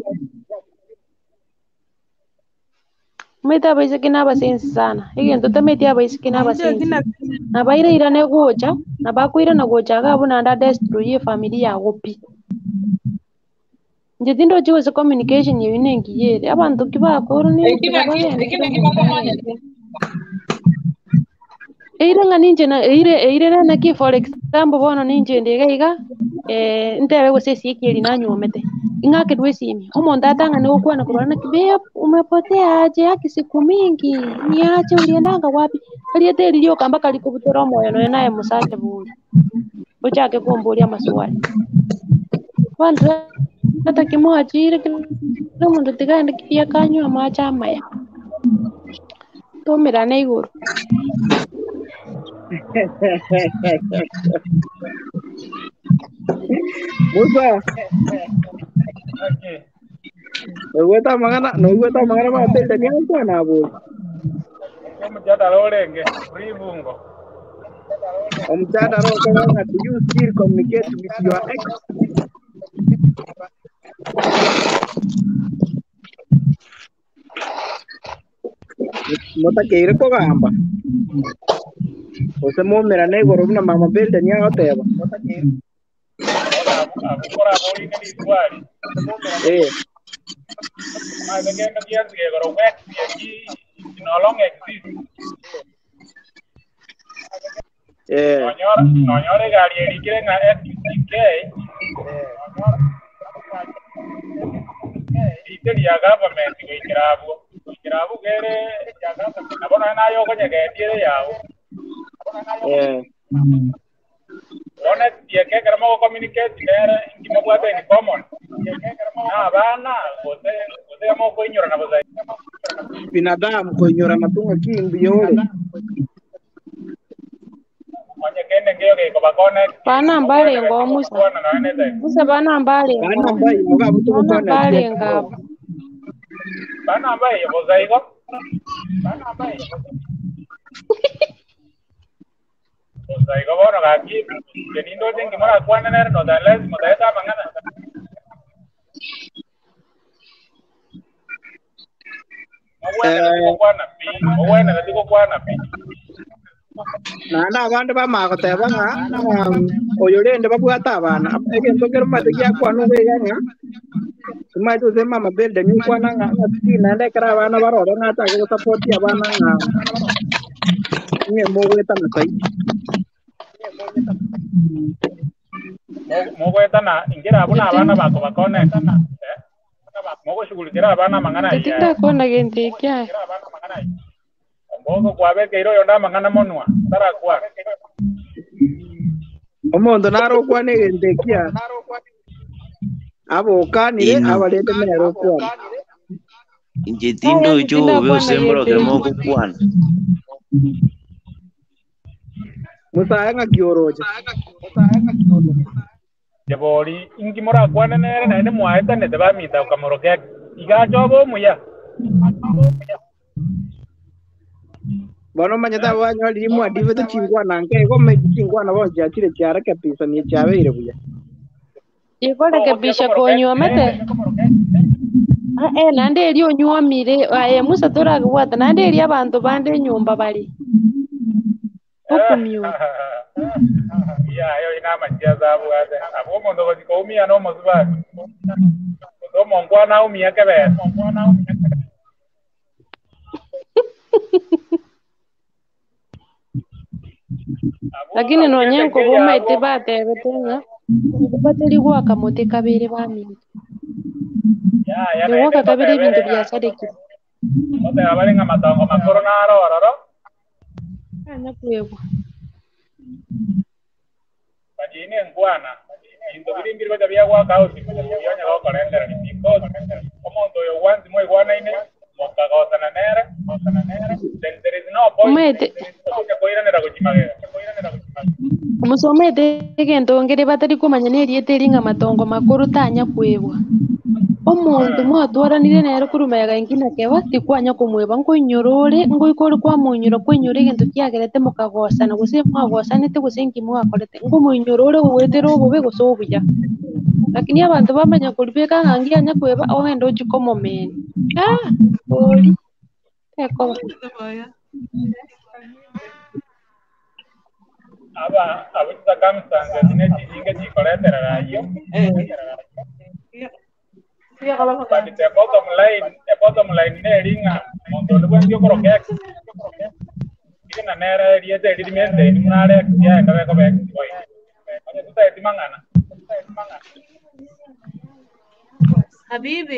Meta baise kina basensi sana. Ige ndo tametia baise kina basensi. Na baira ira ne gocha, na bakwira na gocha ga buna nda destroy familia gopi. Nje tindo chiwe communication yine ngiyere abantu kibakoro ni Eire nga ninje na eire eire na ki for example bono ninje ndega iga eh ntebe gose siekeri na nyomete ingake dwesimi omonda atanga ne ukwana kurana kibe umepotea aje haki siku mingi niache uliendanga wapi aliete lilio kamba kalikubutera moyo no naye musache buri uchake kumbulia maswali wantu hata kimwachire kilo mundu tigande kipia kanyo amacha maya tomera na iguru Musa. Ewe ta mangana, no ewe ta mangana ma tete ni anko na bo. Mjada lolenge, ribungo. Mjada ro kama do you still communicate with your ex? Mota keire ko gamba. Ose mo mera ne goro na mama belde ni ateba. Mota keire. Akora boli ni swali. Eh. Ma de que no tienes que goro wek aquí no long exist. Eh. Señor, señor gari eri kire nga F K. Ite ya government ko ikirabu. Ikirabu gere ya government. Abona na yo ko nyege dire yawo. Eh. Ona dia que queremos communicar era en que puede en common. Na bana, você você amo ko inyora na bazai. Binadamu ko inyora matunga kimbi yole. Onye kende ngiyo ke koba connect. Bana mbale ngo Musa. Bwana na nete. Musa bana mbale ngo. Bana mbaye oga butu Bana kona mbale tie. ngabo. Bana mbaye bozaigo. Bana mbaye. Bozaigo bona gaki. Kenindo tengi mara kwana nere no da lazima da eta mangana. Eh, Kwana pi, owena ndiko kwana pi. na na abantu bamakoteba nga oyorende babwata abana egento kero mategia kwanu beganga tumaito sema mabelde ni kwana nga tina ndekera abana barore ngata go support abana nga nye mogweta na sai Mogweta na ingira abuna abana bako bakone sana. Mogo shughulikira abana mangana ya. Titinda kona gente kya. Mogo kwa beke iro yonda mangana monwa. Tara kwa. omondo naro kwane gente kya abo kanire abalete mero kwa inje tindo jo veo sembro ke moko kwana musanga kioroja Jabori ingi mora kwana nere na ene mwaeta ne deba mita ukamoroke. Iga jobo muya. bono manyata wanyo limu adive to chingwa nange ko me chingwa na bonja chire chara kapisa ni chabe ire buya Ikole ke bisha konyo mete. Ah eh nande eri onywamire aye Musa tora gwata nande eri abantu bande nyumba bali. Okumyo. Ya yo ina majia zabu ate. Abo mondo ko umia no mozuba. Ko mongwa na umia kebe. Mongwa na umia. Lakini nonyenko boma ite bate betenga. Bateri gwaka mote kabere bami. Ya ya. Ni gwaka kabere bintu bya sadeki. Mote abalenga matongo makoro na aro aro. Ana kuego. Pajine ngwana. Indo biri mbiri baja bya gwaka au sipo yonya go kalendera ni because omondo yo wanzi mo igwana ine moka gosa na nere, gosa na nere. Then there is no point. Mete. Ko koiranera go chimagera. Koiranera go chimagera. Musomete gento ngere batari kumanya neri eteringa matongo makuru tanya kwebwa. Omuntu mwatwaranire nero kurumayaga ingina kewa tikwanya kumweba ngo inyorore ngo ikore kwa munyoro kwenyore gento kiagerete mukagosana guse mwagosanete guse ngimo akorete ngo munyorore uwetero obobe gusobuya. Lakini abantu bamanya kulibeka ngangia nya kweba ogenda ojikomo men. Ah, oli. Eko. Aba abutsa kamsanga dine chinga chikoletera rayo. But the bottom line, the bottom line neringa mondo lugwa ndio koroke. Kina nere riete dimente ni munare ya kabe kabe boy. Ane tuta etimangana. Habibi.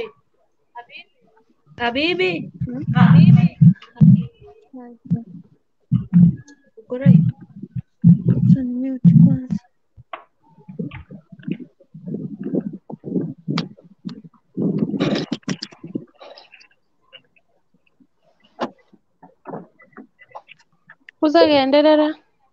Habibi. Habibi. Ukorai. Sana mute kwanza. Kuzagenderera.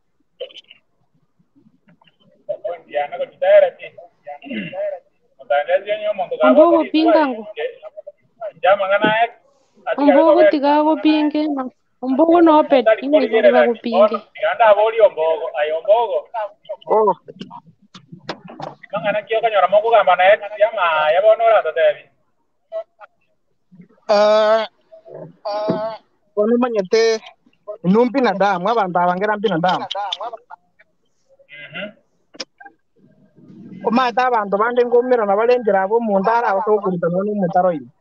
Ndiana ko kitara ti. Mutandezi nyo mondo ga. Ambogo pingango. Jama ngana ek. Ambogo tigago pinge. Ambogo no pet ingo iba go pinge. Anda aboli ombogo, ay ombogo. Oh. Mangana kiyo kanyora moko gamba na ek yama yabonora tatevi. Uh, uh, kono manyete numpi na damu abantu abangera mpi na damu omata abantu bande ngomera na balengera abo mundara abasokurita none mutaro ino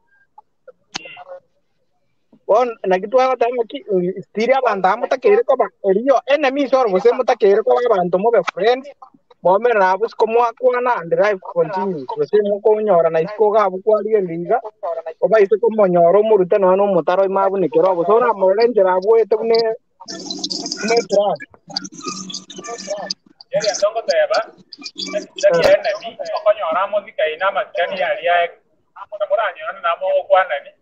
on nakitwa batanga ki stiri abantu amutakere ko ba eriyo enemy sor bose mutakere ko abantu mo be friends bomera nabo sikomo akwana and life continue bose muko nyora na isko ga bukwali liga oba ise ko monyoro murute no no mutaro imabu ni kero abo sora molengera abo ete ne ne tra Yari andongo teba. Ndaki enemy ko nyora muzika ina maskani yali ya mura nyona na mo kwana ni.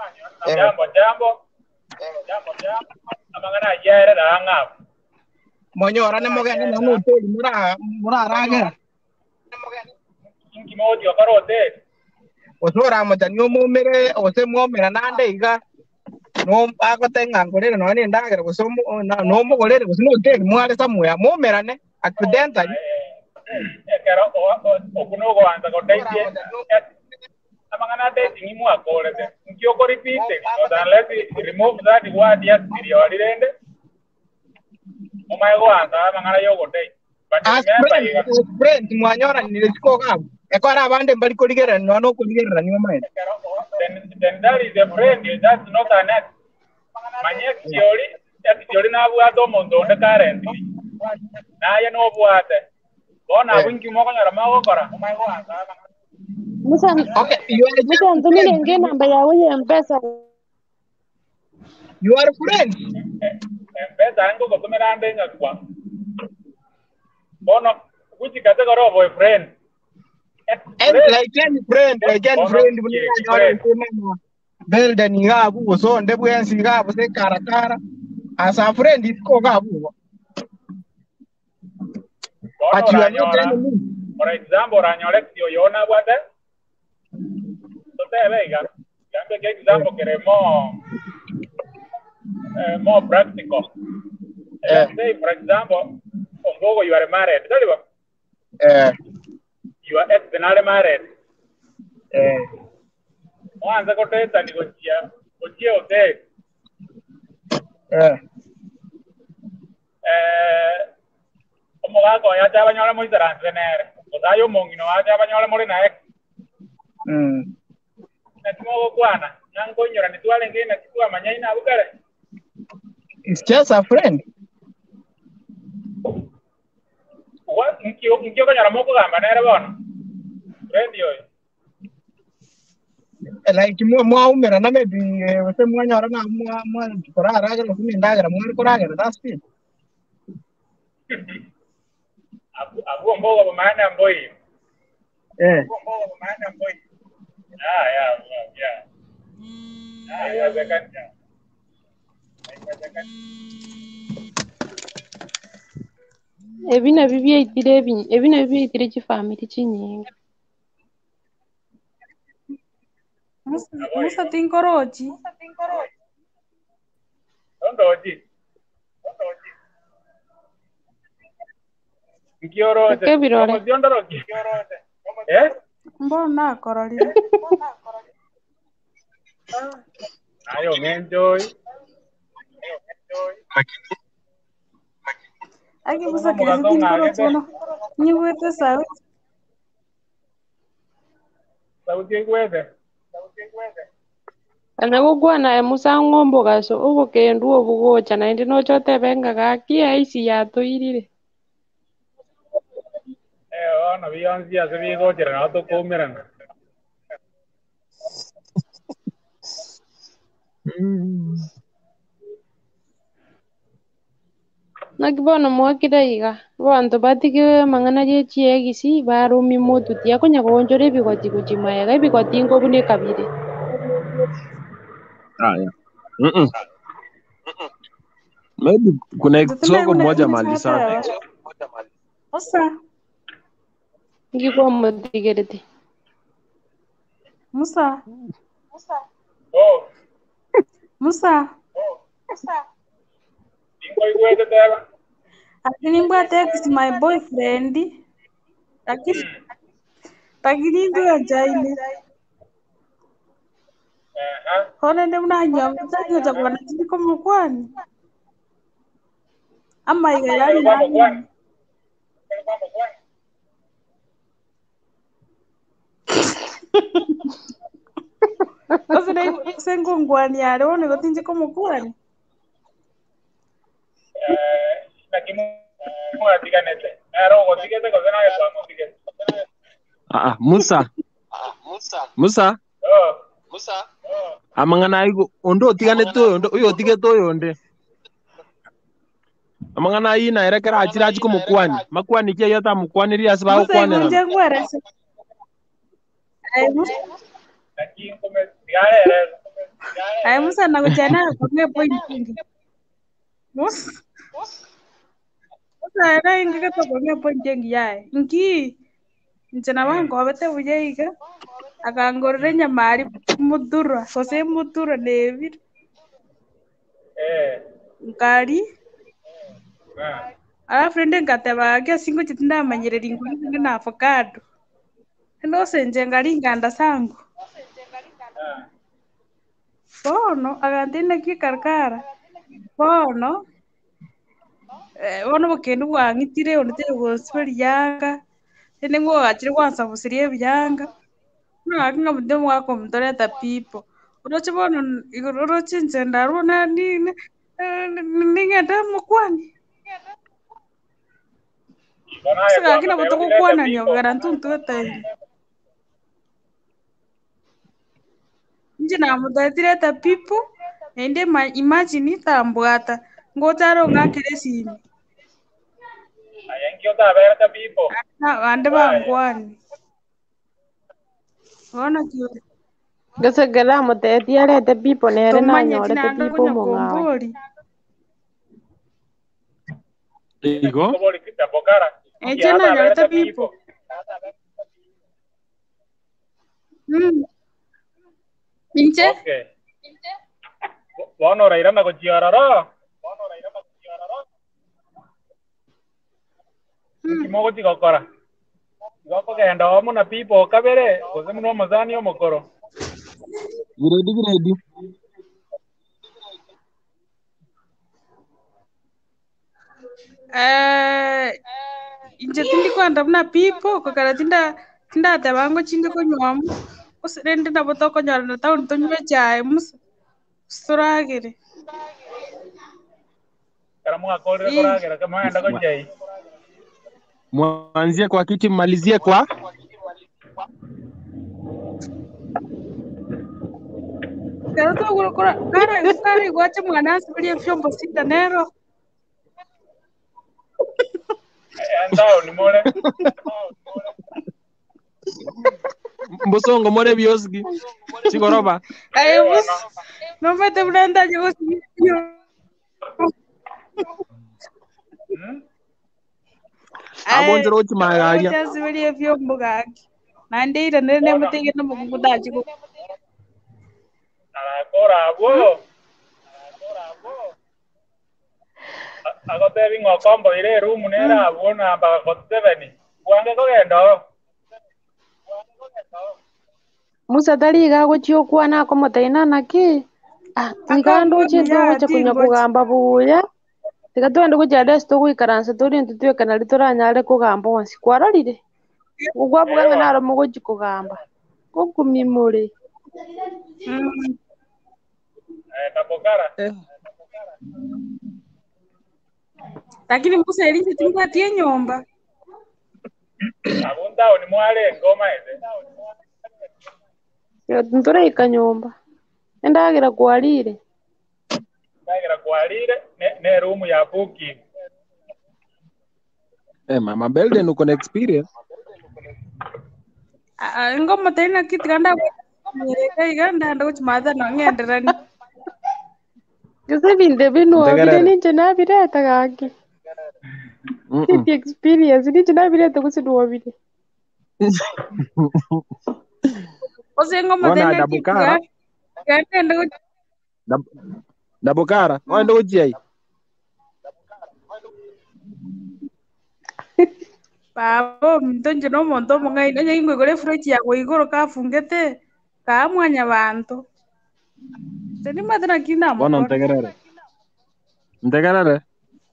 Jambo jambo. Jambo jambo. Amangana yere da ngap. Monyora ne mogene na no hotel mura mura raga. Inki moja wakaro hotel. Osora matanyo momere ose momera nande iga. No ako tenga ngorere no ni ndagera kusomo no mo gorere kusomo hotel mwale samuya momera ne accidentally. Ekero okuno go anza go date. Amangana date ni mu akore de. Nkyo ko repeat it. So unless you remove that word yes period rende. Omai go anza amangana yo go date. But remember as friend mwanyora ni lesiko kabu. Ekora abande mbali ko ligera no no ko ligera ni mama. Then then that is a friend. That's not an ex. Manye theory. That theory na buato mondo de currently. Na ya no buate. Bona wingi mo ko nyara mago kora. Omai go anza. Musa, okay, you are Musa ntumile nge namba yawe ya Mpesa. You are friends. Mpesa yangu ko tumira ande nyakwa. Bona which category of boyfriend? And like any friend, like any friend, when you are mama, bel den ngabu so nde buen si ngabu se karakara. As a friend, it ko ngabu. But you are not enemy. For example, ranyole yo yona wate. So te vega. Gambe ke example que remo eh more practical. Let's say for example, Ombogo you are married. Tell you. Eh. You are ex not married. Eh. Mwanza ko teta ni gochia. Gochia hotel. Eh. Eh Omoga ko ya chaba nyola mo transfer. O yo mongi no ya chaba nyola mo na ex. Mm. Na tumo kwana. Nango nyora ni twale ngine kitua manyaina bukare. It's just a friend. What nkio nkio kanyara moko gamba nere bona. Friend yo. Like mo mo umera na maybe wase mwanyora na mo mo kora raga lo kumi ndaga mo kora raga that's it. Abu abu mboga ba maana mboi. Eh. Mboga ba maana mboi. Ah yeah yeah. Ah yeah bekanja. Ebina bibye itire ebi ebina bibye itire chifamily chinyinga. Musa Musa tinkorochi. Ondoji. Ondoji. Nkiorote. Ke birore. Como ondoroji. Eh? Mbona korolile. Ayo enjoy. Aki Musa kesi tinkorochi no. Nyuwete sawa. Sauti kwete. Ana gugwana e Musa ngombo gaso ugo kendu obugocha na ndi no chote benga gaki aisi ya toirire. Eh ona bionzi ase bigochera na to kumirana. Mm. Nakibona mwakira iga bantu batige mangana je chiegisi barumi mutu tia kunya gonjore bigoti kuchimaya ga bigoti ngo bune kabire. Haya. Mm. Maybe kuna soko moja mali sana. Musa. Ngiko mutigerete. Musa. Musa. Oh. Musa. Oh. Musa. Ingo igwete teba. Lakini mbwa text my boyfriend. Lakini lakini ndio ajaile. Eh. Kone ndio mnanywa mtaje cha bwana tini kama kwani. Ama igalani nani. Sasa ndio sengo ngwani aone gotinje kama kwani. Eh, nakimu mwa tiganete. Ero gotigete kozena ya kwa motigete. Ah ah Musa. Musa. Musa. Oh. Musa. Oh. Amangana igo ondo tiganete ondo uyo tigete oyo nde. Amangana ina erekera achira achiko mukwani. Makwani kia yata mukwani ri asba mukwani. Musa nje ngwerese. Ai Musa. Nakimu kome tigare. Ai Musa na kuchana kwa point. Musa. Sasa era ingi ka to nge ponje ngiyae. Ingi njana wangu wabete bujeiga akangorre nyamari mudura sose mudura David Eh. nkari Ah. alafu ende nkateba ke singo chitinda manyereri ngoni na avocado ndo senje ngari nganda sangu bono agantine ki karkara bono eh bono bukende bwangitire onete gosiperi yanga ene ngo achire kwanza busirie byanga no akinga mudde mwako mtoreta pipo uroche bono igoroche nzenda rona ni ningenda mukwani saka kina botoko kwana nyo garantu ntota nje na mudatireta pipo ende ma imagine tambwata ngotaro ngakire sini Ayengi otabera pipo. na ande bangwani ona kyo Gase gara muteti arete pipo nere na tomanye nyorete tinanga pipo kunya mungawe. kombori Igo? Kobori kita bokara. eje na nyorete pipo mm pinche Okay. Bono raira na kochiarara. Kimogo chikokora. Goko kenda omo na pipo kabere kose muno mazani omokoro. Giredi giredi. eh inje tindi kwanda mna pipo kokara tinda tinda tabango chinde ko nyomu usirende na botoko nyara na taun tunywe chai mus suragere Karamu akore koragera kama enda konjai. Mwanzie kwa kiti mmalizie kwa kara to gura kora kara kara igwache mwana sibirie fyombo sita nero Andao ni more. Mbosongo more bioski. Chigoroba. ay mus no me te blanda yo yo Abonjero uchi magaria. Acha sibirie fyombo gaki na ndeira nene mutege no mugudachi ko Akora abo. Agote bingo kombo ile room nera abo na ba kotebeni. Wange kogenda. Musa tari gago chio kwana ko mutaina naki. Ah, tikando chinto guche kunya kugamba buya. Tikatwende kuja desto kuikaransa turi ntutwe kana litoranyare kugamba wansi kwararire. Ugwa buganga naro mugoji kugamba. Kokumimure. mm Eh tabokara. lakini musa elinje tingatie nyomba Abundao ni mwale ngoma ende. Yo ntura ikanyomba. Endagira kwarire. Ndagira kwalire ne, ne room ya booking. Eh, mama Belden uko na experience. Ah, ngoma tena kiti kanda mereka iganda ndo kuchimadha no ngenderani Kuse binde binu Ntegerere. wabire ninje nabireta gaki. Mm-mm. City experience ninje nabireta kusidu wabire. ose ngoma Ona tena kiti dabukara. kanda ndo Dab- Dabukara. Wende uchi ai. babo mtonje no monto mongai nanya ingwe gore frochi ya igoro kafungete kamwanya bantu teni madana kina Bona mukora ntegerere. Ntegerere.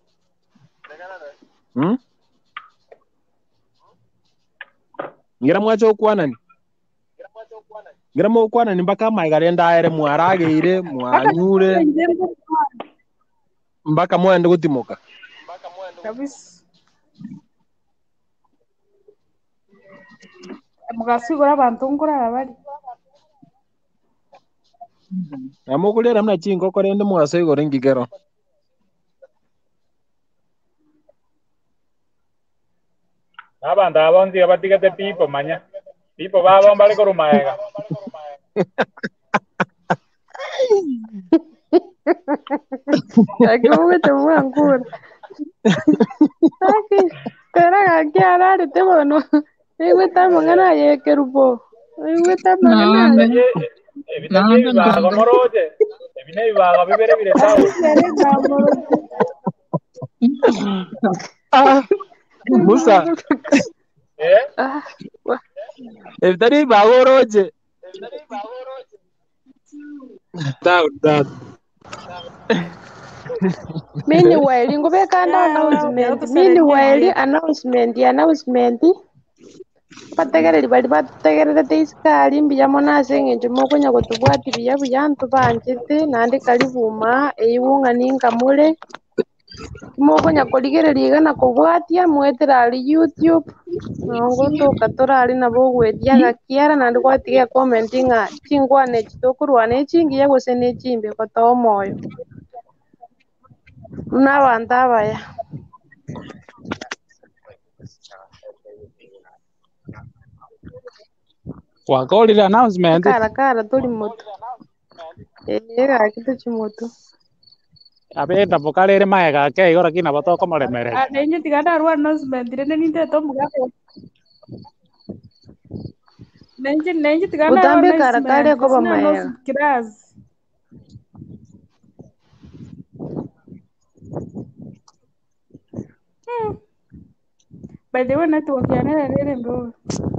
Hmm? Ngira mwacho kwanani. Ngira mo kwanani mpaka maigare ndaere mwaragire mwanyure mpaka mwende gutimoka. kabisa mugasigura abantu ngura bari Amukulira mna chingo kore ndi mwaso igore ngigero. Abantu abonzi abatigate pipo manya. Pipo baba mbali korumaega. Akimuge temwangura. Taki tera kakiara rite bono. Egweta mangana ye kerupo. Egweta mangana. Ebine ebine bibaga moroje. Ebine bibaga bibere bire tawo. Ah, Musa. Eh? Ebitari bagoroje. Down, down. Meanwhile, ngubeka announcement. Meanwhile, announcement, announcement. Pategereri bali bategerere teisikali mbiyamo naseng'encho mokonya gotubwati biya buyantu banchete nandi kalibuma eiwung'a ninkamule mokonya korigereria igana kobwatia mwetera ali YouTube nongo toka torari nabo gwetia gakiara nandi gwatiga comment ng'a chingwane chitokurwana echingiya gose nechimbe kotoa omoyo n'abantu abaya Wakolire announcement. kara kara tuli moto eh gakito chimoto Abenda bukalere maega ke igora kina batoko maremere. Nenye tigana rwa announcement rene ninte to mugapo. Nenye nenye tigana rwa utambe kara announcement. kare ko Sina bamaega announcement kiraz. Hmm. By the way, network ya nere nere ndo.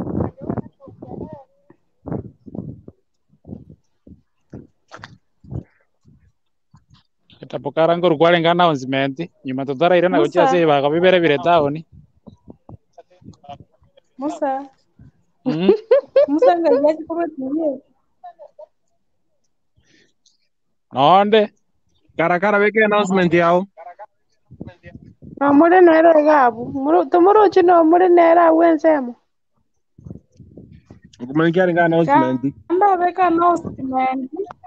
Tapokara ngor kwale nga announcement. Nyuma tutara irena Musa. gocha se baga bibere bire tawo ni. Musa. Mm. Musa ngajaji kwa tiye. Nonde. Kara kara weke announcement yao. no muri nere gabu muri tumuru chino muri nere wensemo Ukumanyikia nga announcement. Kamba beka announcement.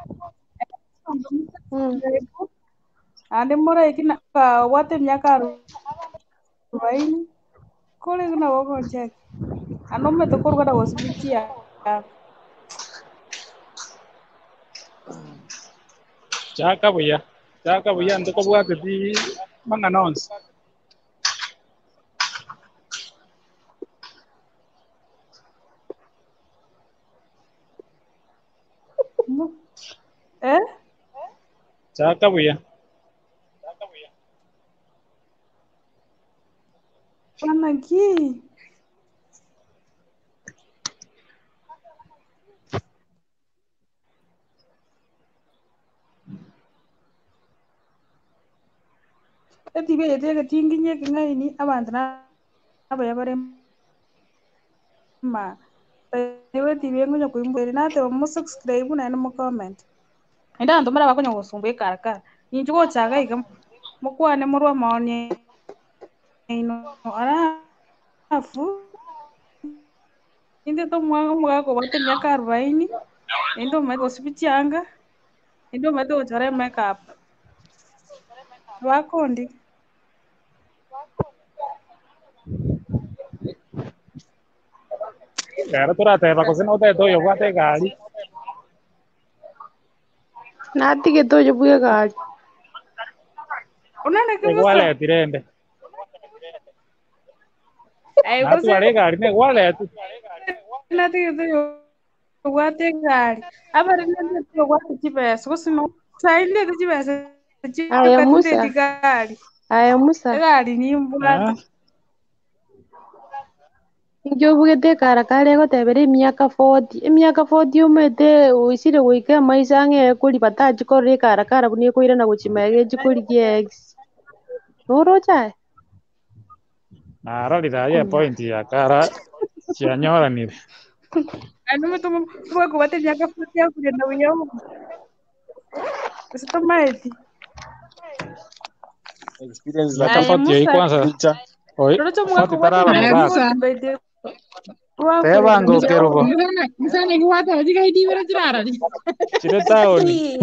Ande mora ikina ka wate myaka arobaini kole kuna wako check anome to korga da hospitia Chaka buya. Chaka buya ndiko bwate di mang announce. eh Chaka buya. Pana ki eti be yete tinginye kingai ni abantu na abaya bare ma ewe tibe ngonya kuimbere nate mu subscribe na no comment enda ndo mara bakonya gusumbuye karaka injugo chaga iga mukwane murwa maoni ino arafu inde to mwa mwa ko bate myaka arobaini ndo mwe hospitianga ndo mwe to chare makeup wakondi Kara turate bakosina ute to yo bwate gali. natige tojo buye gali unane ke Iguale musa tirende. ay Atu gose ale gali ne iguale tu. natige to wate gali abare ne to wate chibes gosino sainde to chibes aya chika tute musa gali aya musa gali ni mbulata ingyo bugete kara kare gotebere emyaka forty emyaka forty omete oisire goika amaiso ang'e kori batachi korora ekara kara buna ekoirana gochimega echikori gia X norochae Narorira ye point ya kara chianyoranire. anu me to mwa ko bate myaka forty ya kurenda wiyo sito maeti Experience La za aya kapati hii musa kwanza. picha. Oi. Lolocho mwa Fati ko bate tarara myaka mabasi. Musa. forty by the wa Teba kurenda ngo kerubo. wiyo Musana musana iwata wajiga idi wera jirara ni. Chire taoni.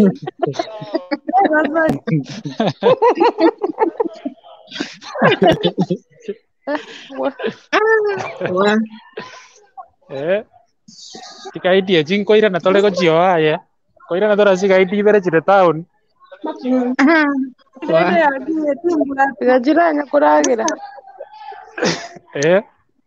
Eh. Tikaiti ya jing koira na tole ko jio aya. Koira na tora sika iti bere chire taoni. Ndende yagiye timbura. Gajiranya kuragira. Eh.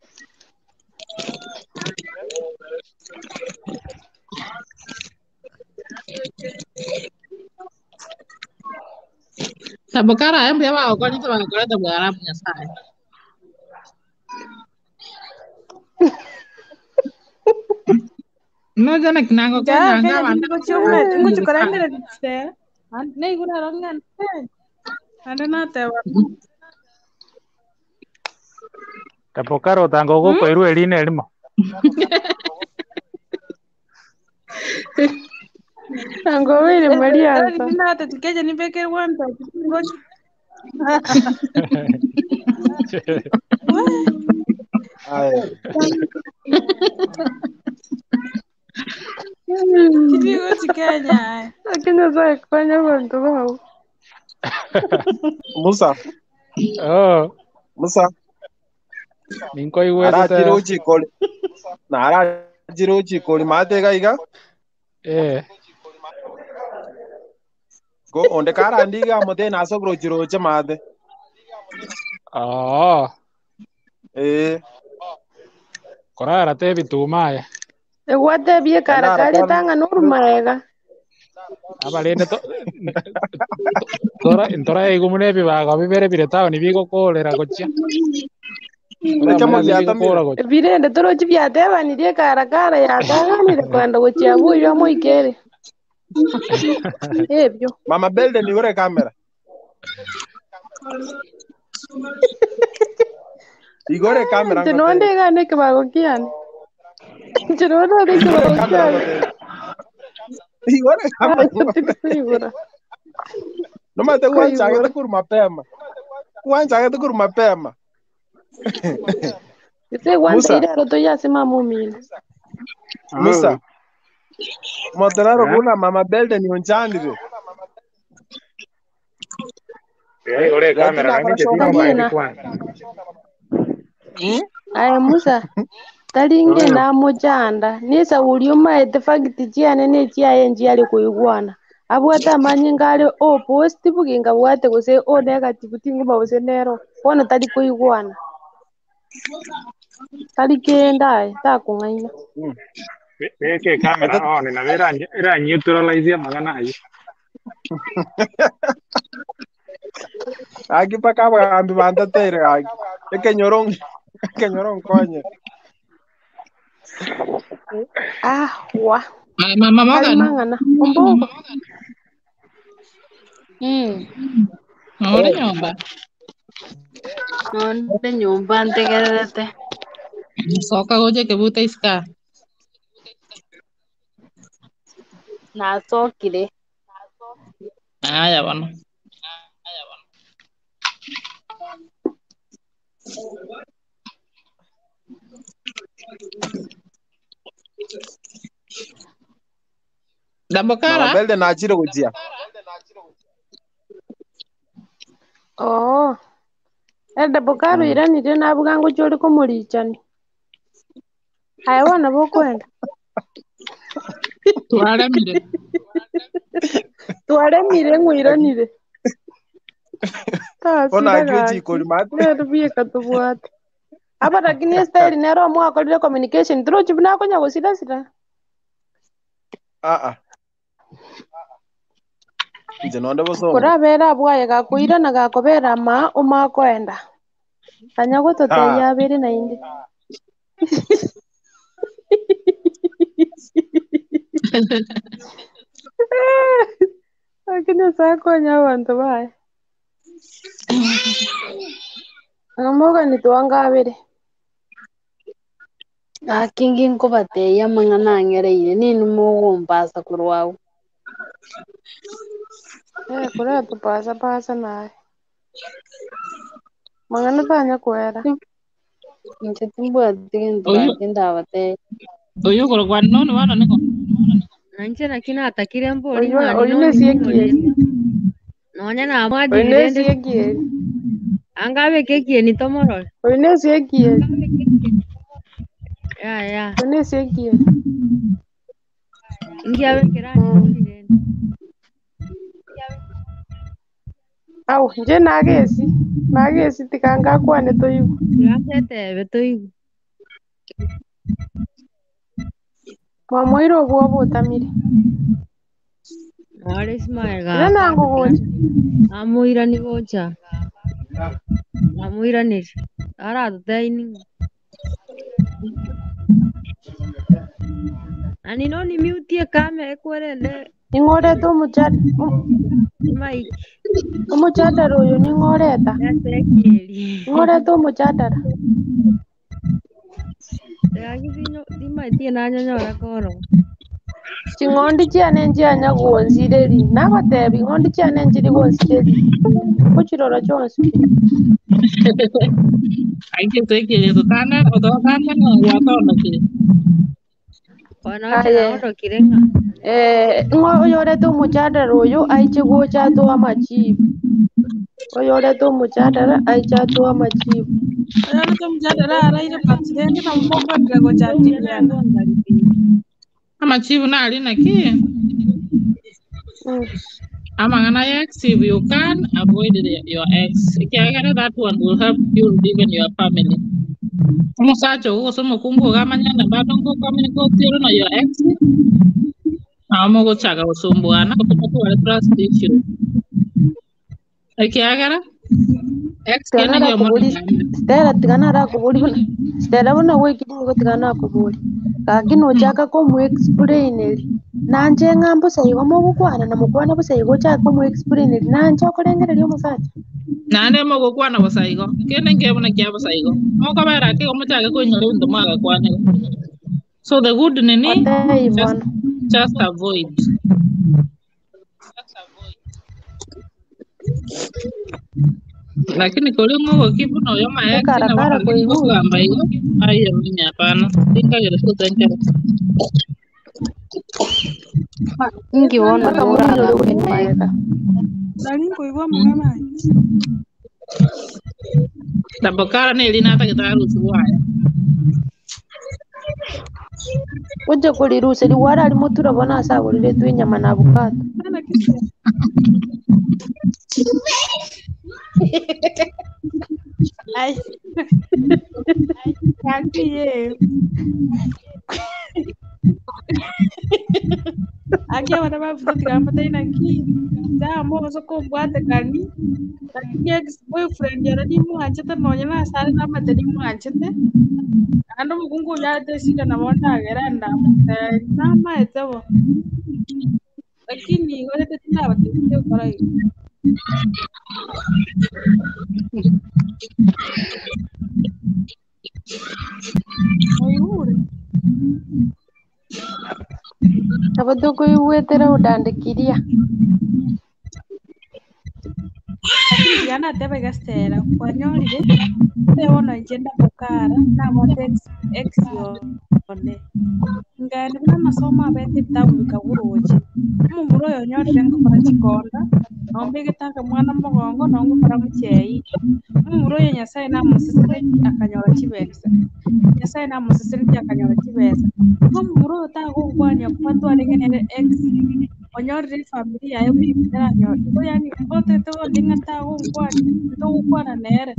Tabukara embe wao kwa nini wanakoleta Mwarabu Nyasaye? No jana kinango Ja, Kenya Kenya ngawa dingo chumet, ngo chukarende dite. Ne guna rongan. Ande na tewa. Tapokaro tango go ko iru eline elimo. Tango wele Maria asa. Nina te Kenya ni beke wanta. Kipi go Kenya. Kenya za kufanya bantu wao. Musa. Oh. Musa. Ninko iwe Arachiro uchikoli. Na arachiro uchikoli mate gaiga. Eh. Go onde kara ndiga mote na so bro chiro che mate. Oh. Eh. Korara te bitumaya. Egwate bie kara kare tanga nurmaega. Abalene to tora intora igumune bibaga bibere biretao ni bigo kolera gocha. Birende toro chibyateba nirie kara kara yatanganire kwenda gochia buyo moikere. Ebyo. Mama Belde ni ore kamera. Igore kamera. Tinonde gane kibago kiani. Tinonde kibago kiani. Igore kamera. No mate uanza que te kurma pema. Uanza que te kurma pema. Ese guante ile roto ya sema mumini. Musa. Motoraro kuna Mama Belde ni unchandire. Eh, ore kamera ni ketino mai kwanza. Aya Musa. Talinge na mojanda. Nisa uliuma etefagiti chiane ne chiaye njiali kuigwana. Abwata manyi ngale o positive kinga bwate gose o negative tingu ba gose nero. Wono tali kuigwana. Tali kenda ta kungaina. Peke kamera on na vera era neutralize magana ayi. Aki paka ambi banda tere aki. Eke nyorong eke nyorong konye. Ah, wa. Mama Morgan. Mangana. Ombo. Mm. Ora nyumba. Onde nyumba ntegerete. Soka goje kebuta iska. Nasokire. Aya bana. Dambokara. Mama Belde na achiro kujia. Oh. Elde bokaru irani tena abugango chori komurichani. Aiwana bokwenda. Twaramire. Twaramire ngwiranire. Ona agiuchi koli mate. Nero biye katubwate. Aba lakini esteri nero mwa kolire communication tro chibna konya gosida sida. Ah ah. Nje nonde boso. Kurabera bwaye gakuira na gakobera ma umakwenda. Kanya gotote ya bere na indi. Lakini sako nya abantu bae. Amoga ni tuanga bere. Akingi nkubateya mangana ngereire nini mugumbasa kurwau. Eh, kura tu pasa pasa nae. Mangana tanya kwera. Nche timbwa tindu batinda bate. Oyo koro kwa nono wana niko. Nanje nakina atakire mbori Oyo mani oyo noni sieki. nonya na mwadi Oyo rende sieki. angabe keki ni tomorol. Oyo sieki. Ya ya. Oyo sieki. Ngiabe kirani mbori rende. Au, nje nagesi. Nagesi tikanga kwane toigu. Tigangetebe toigu. Mwamoiro bwo botamire. Ore Ismael Ira nango gocha. amuira ni gocha. Amuira ni. Ara tutaini. Ani no ni mute kame ekwerende. Ningorete omuchada. Mike. Omuchadara oyo ningoreta. Ningorete omuchadara. Yagizinyo dimaitie nanyonyora koro. Chingondi chiane nchianya kuonzireri. Nagotebi ngondi chiane nchiri kuonzireri. Kuchirora chonsi. Aike tuekele tutana ototana no watono ki. Wana ondo kirenga. Eh, ngo yorete omuchadara oyo aiche gocha to amachibu. Oyorete omuchadara aicha to amachibu. Oyorete omuchadara araire patient na mumoko ngego chatibiana. Amachibu na alina ki. Amangana ex, if you can avoid the, your ex. Kiagara that one will help you even your family. Musacho uko somo kumbu kama nyanda bado ngo kama niko tiro na your ex. Amo go chaga usumbuana kutoka kwa trust issue. Kiagara ex kena yo mwana. Stella tigana kubuli. Stella bona we kidingo tigana kubuli. Kakino chaka ko mu explain nanje ngambo sayigo mo gukwana na mukwana busayigo chaka mu explain nanje okorengera lyo musacha. Nane mo gukwana busayigo. Kene ngebona kya busayigo. Mo ko bara ke mo chaka ko nyoro ndo maga kwana. So the good nini just, just avoid. Lakini kole ngo kipu no yo ma ex na wala ko gamba hiyo ayo mimi hapana tinga ile sio tena Ingi wona dora na kumaeka nani kuigwa mama tabokara ne lina ta gitaru suwaya Oje kuri ruse li wara ali mutura bona asabulire twinyama na bukato Ay. Kakiye. Aki wana mafuta tikamata ina ki. Da mo so ko bwate kani. Lakini ex boyfriend yara di mu anchete nonya na sare na mate di mu anchete. Ando mukungu ya te sika na monta geranda. Eh na ma etewo. Lakini ngore te tina bate sio korai. Oyure. Abaduko iwetera udandikiria. Lakini yana tebe gastera kwanyorire te wono njenda bukara na mote ex ex yo one ngani buna masoma bete tabu bikaguroje mu muro yo nyorire ngo para chikonda nombe gitaka mwana mugongo nongo para mucheyi mu muro yo nyasaye na musisire akanyora kibesa nyasaye na musisire akanyora kibesa mu muro ta gugwanya kwatu arengenere ex onyorire familia yo bibira nyo ngo yani bote to dinga ta gugwanya to gugwana nere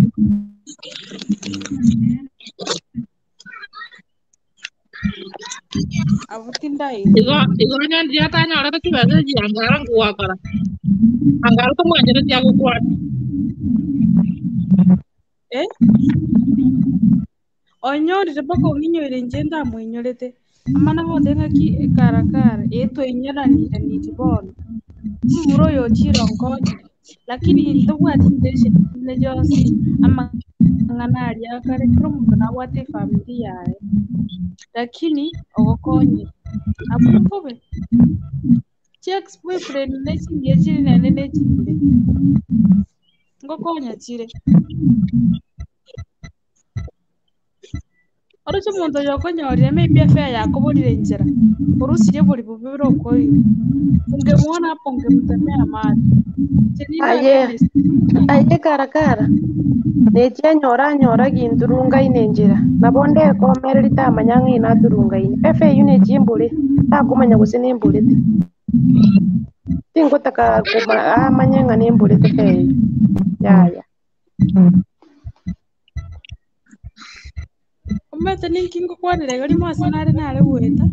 Abutinda ini. Igo igo nyan dia tanya orang tu biasa ji anggaran kuat kara. Anggaran tu mana dia aku kuat. Eh? Onyorire bako nginyorire njenda mwenyorete. Amana bodenga ki karakara eto enyaranire nitibono. Muro yo chirongoje. Lakini ndobwati ndeshe nejosi ama nganari akare kromu na wate familia yae. Lakini ogokonye abukobe chex boyfriend nechiye chiri nene nechinde ngokonya chire Orocho muntu yokonyorire maybe affair yakobonire njera urusire buri bubiro koyi ungemwona hapo ungemtemea maji Aye aye karakara neche nyora nyora ginturunga inenjira nabonde komereri tamanyangi naturunga ine efe yune chimbule takumanya gusene imbulete tinkutaka amanye nga nembulete peyo yaya omete ninkingo kwanire gali mwasi nare nare weta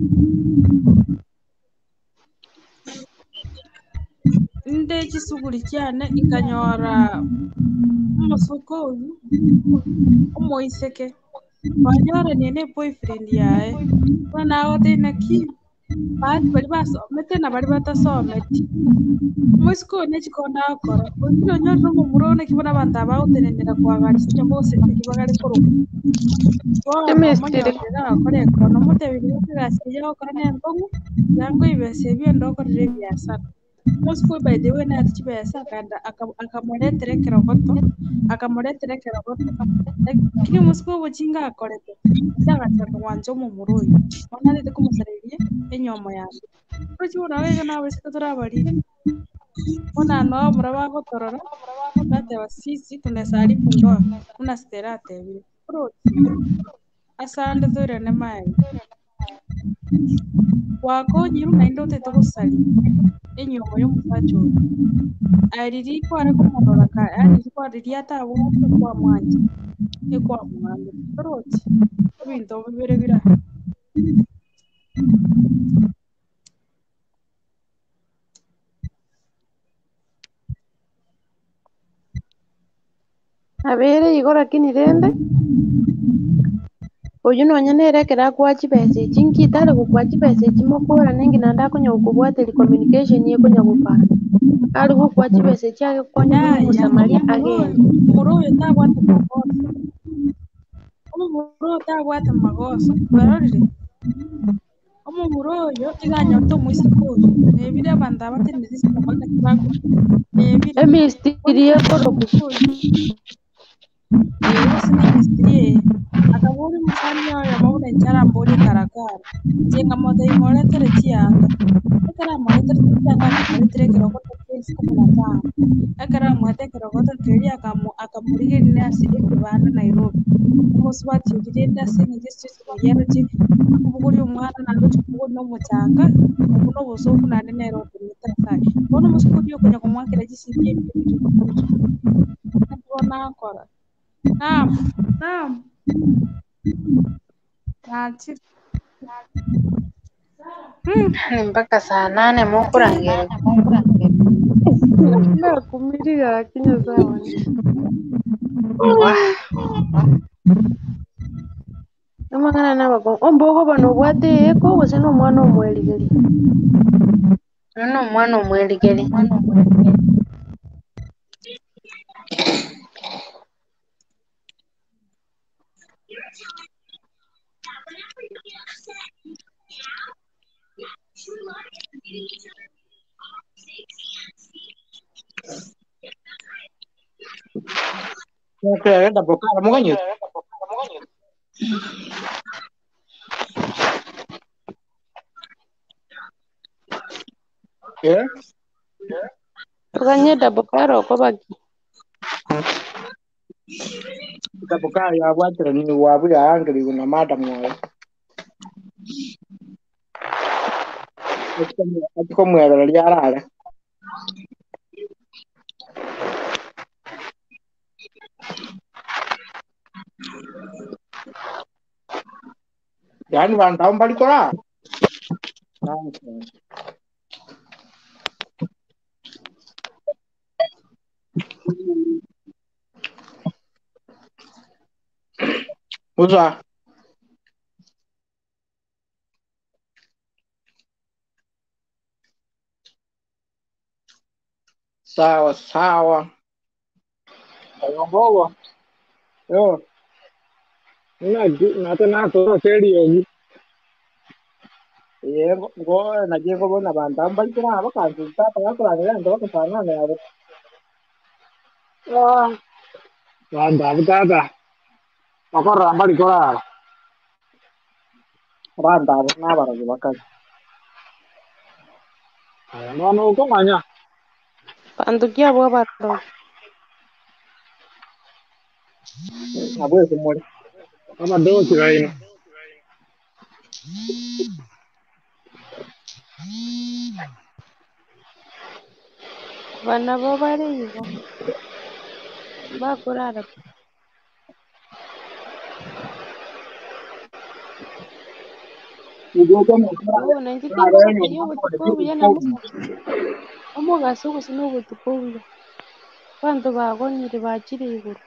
nde chisuguri cyane ikanyora umusuko uyu umoiseke wanyora nene boyfriend yae bana wote naki bati bari basomete na bari batasomete musiko nekikona akora ondiro nyoto mu murone kibona abantu abawutenenera kwagarisinya bose kibagare koro Chemistry. akoreko nomutebire kigasiye okora nembongu yango ibese byendokorere byasara musiko by the way nati kibesa kanda akamuletere kerogoto akamuletere kerogoto lakini musiko buchinga akorete cyagatsaka wanzo mu muruyi onarete kumusarerie enyomo yange urukibona wega nawe siko turabarire ona no muraba gotorora bate wasisi tunesari pundo una sterate bire asande turene mai wakonyiru naindo tete gusari enyomo y'umusacho ariri kware kumurora ka ariri kware atabo kwa mwanje e kwa mwanje roti bintu bibere bira abere igora kinirende uyu nonya nerekera kwachi pesa eki nkitare gukwachi pesa eki mokora nengi nanda kunya ukubwateri communication ye kunya gupana ari gukwachi pesa eki age konya kumusamaria agenda muruyo tabwate magoso omu muruyo tabwate magoso barorire omu muruyo iganyota omwisikuyu nebire abantu abatenezisi kabaka kibago nebire emistiri ekoroku yose n'imistiri akaburi musani yayo mabuna nchara mburi karakara jenga moto imoletere chianga ekara moletere chianga moletere kerogoto kesi kumi na tano ekara moletere kerogoto keri akamu akamurige nasi ekibanda Nairobi umuswati ugirenda singa district yero chi kubuguri umwana nando chibugo no muchanga kuno bosoku nande Nairobi mitasai bono musukudi yokunya kumwakira gisibye ndibona akora naam naam Nachi. Ni mpaka saa nane mukurangire nakumirira lakini sawa amangana nabago ombogo bano bwateyeko gose n'omwana omweligeri ono omwana omweligeri Okay, double cara mukanya. Yeah. tukanye double cara uko baki Double cara ya bwatira ni wabu ya angeli kuna madam wawe. Atiko mwera lyarara. Yani bantu ambali kora. Uza. Sawa sawa. Ayo bogo. Yo. Na na tena to serio. Ye go na je go na bantu ambali kora abakantu tata yakora ndo bakana na abo. Ah. Anda butata. Akora ambali kora. Banda na bara bakana. No no ko manya. pandukia bwa baro Abwe kumuri. Kama do kiraino. bana bo bari igo bakurara wowe nanjye tingo yo butukubuye na musa omugasi gusi no butukubuye bantu bagonyire bakiri iguru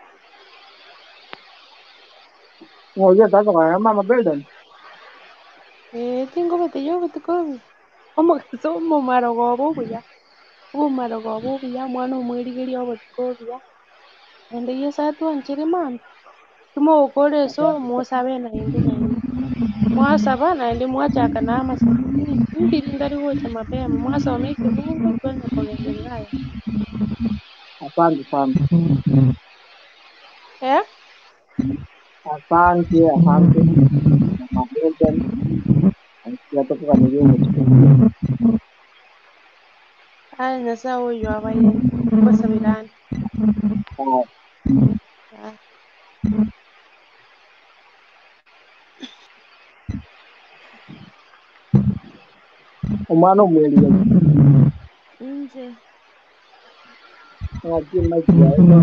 Oye, está con la mama building. eh tingo bete yo butukubuye omugasi omumaro gobo buya omumaro gobo buya mwana omwerigeria obutukubuya ende yesa twanchire mama tumo okore so musabe na indi na indi mwasaba na indi mwachaka na amasa ndiri ndari gocha mapema mwasomeke Mungu twende kulengelea Asante sana. eh Asante, asante. Mama building. Ya toka kwa niliyo. aya nyasa oyo abaye basabirana Ah. Umwana omwerigeria. nje Ngaki maji.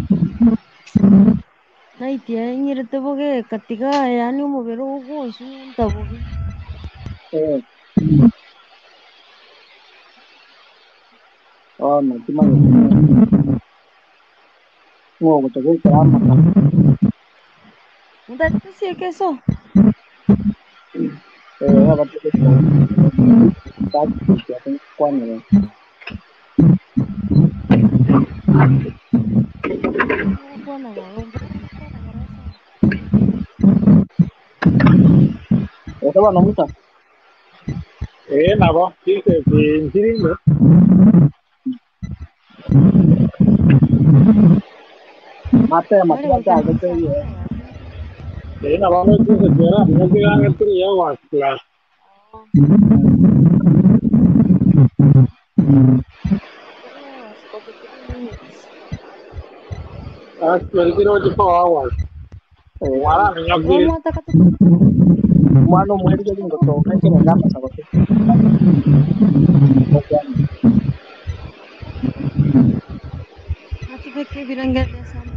naitia nyirite boge katika yani umubiri wose ntabuge Eh. Oh, no, kimani. Ngo kutoka kama. ndatusie keso Eh, hapa tuko kwa tatu kwa nini? bwana galomba Ito ba namuta? Eh, nabo, dice que insirimos. Mate mate mate algo te digo. Eh, nabo no dice que era, no que van a tener ya was class. Ah, pero quiero que todo agua. Wala niño que Mwana omwerigeria ngotoka kino ngamba sabato. atubeke biranganya sana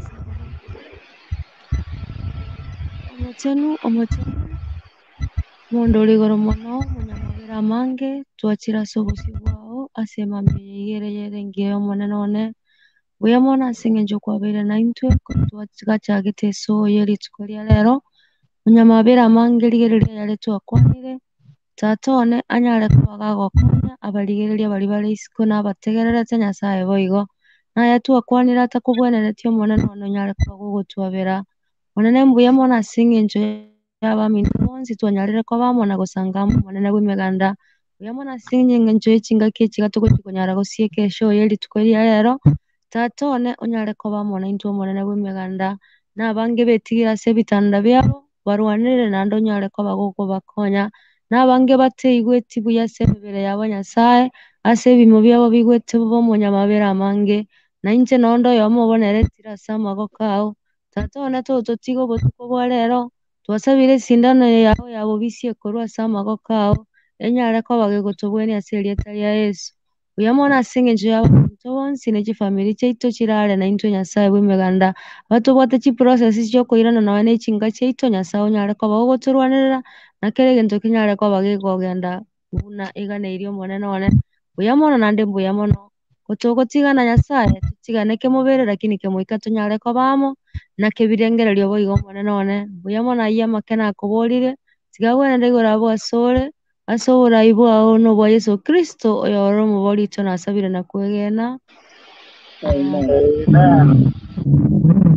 omochenu omochenu mondo oligoro mono munyamabera mange twachira ase obosie bwao ase emambia yaigere yarengire omonene one buya mono ase eng'encho kwabeire na intwe gachagete esoya erituko ria rero munyamabera mange rigereria yare twakwanire tata one anyare koba gagokonya abarigereria bari bare isiko nabategererete nyasaye boigo naye twakwanire atakobweneretie omonene one onyare koba gogotwabera onene mbuya mono ase eng'encho y'abaminto bonsi twanyarire koba amo na gosanga amo omonene bwa emeganda buya mono ase eng'encho ya echingaki echi gatogochi konyara gosieka esoya erituko ria rero tata one onyare koba amo na intwe omonene bwa emeganda na abange betigire ase ebitanda biabo barwanire naende onyare koba gokobakonya na abange bateigweti buya ase emebere yabo nyasaye ase ebimo biabo bigwete bo omonyamabera amange na inche naende oyomo oboneretire ase amagoko ao tata one tototiga obotuko bwa rero twasabire esindano yao ya bobisia ekorwa ase amagoko ao enyare koba gegotobwania ase erieta ria Yesu buya mono ase eng'encho ya abanto bonsi na chifamiri chiaito chirare na intwe nyasaye bwa emeganda batobwate chiprocess chia okoirana nonye na echinga chiaito nyasaye onyare koba gogotorwanera na kera egento kinyare koba gekogenda buna iganeirie omonene one buya mono naende mbuya mono gotogotigana nyasaye totigane kemobere lakini kemoika tonyare koba amo na kebirengererio boigo omonene one buya mono ayia amake nakoborire tiga bwenende igoro abwo asore ase oborai bwao na obwa Yesu Kristo oyo ore omobori ito nasabire na kwegena Amen.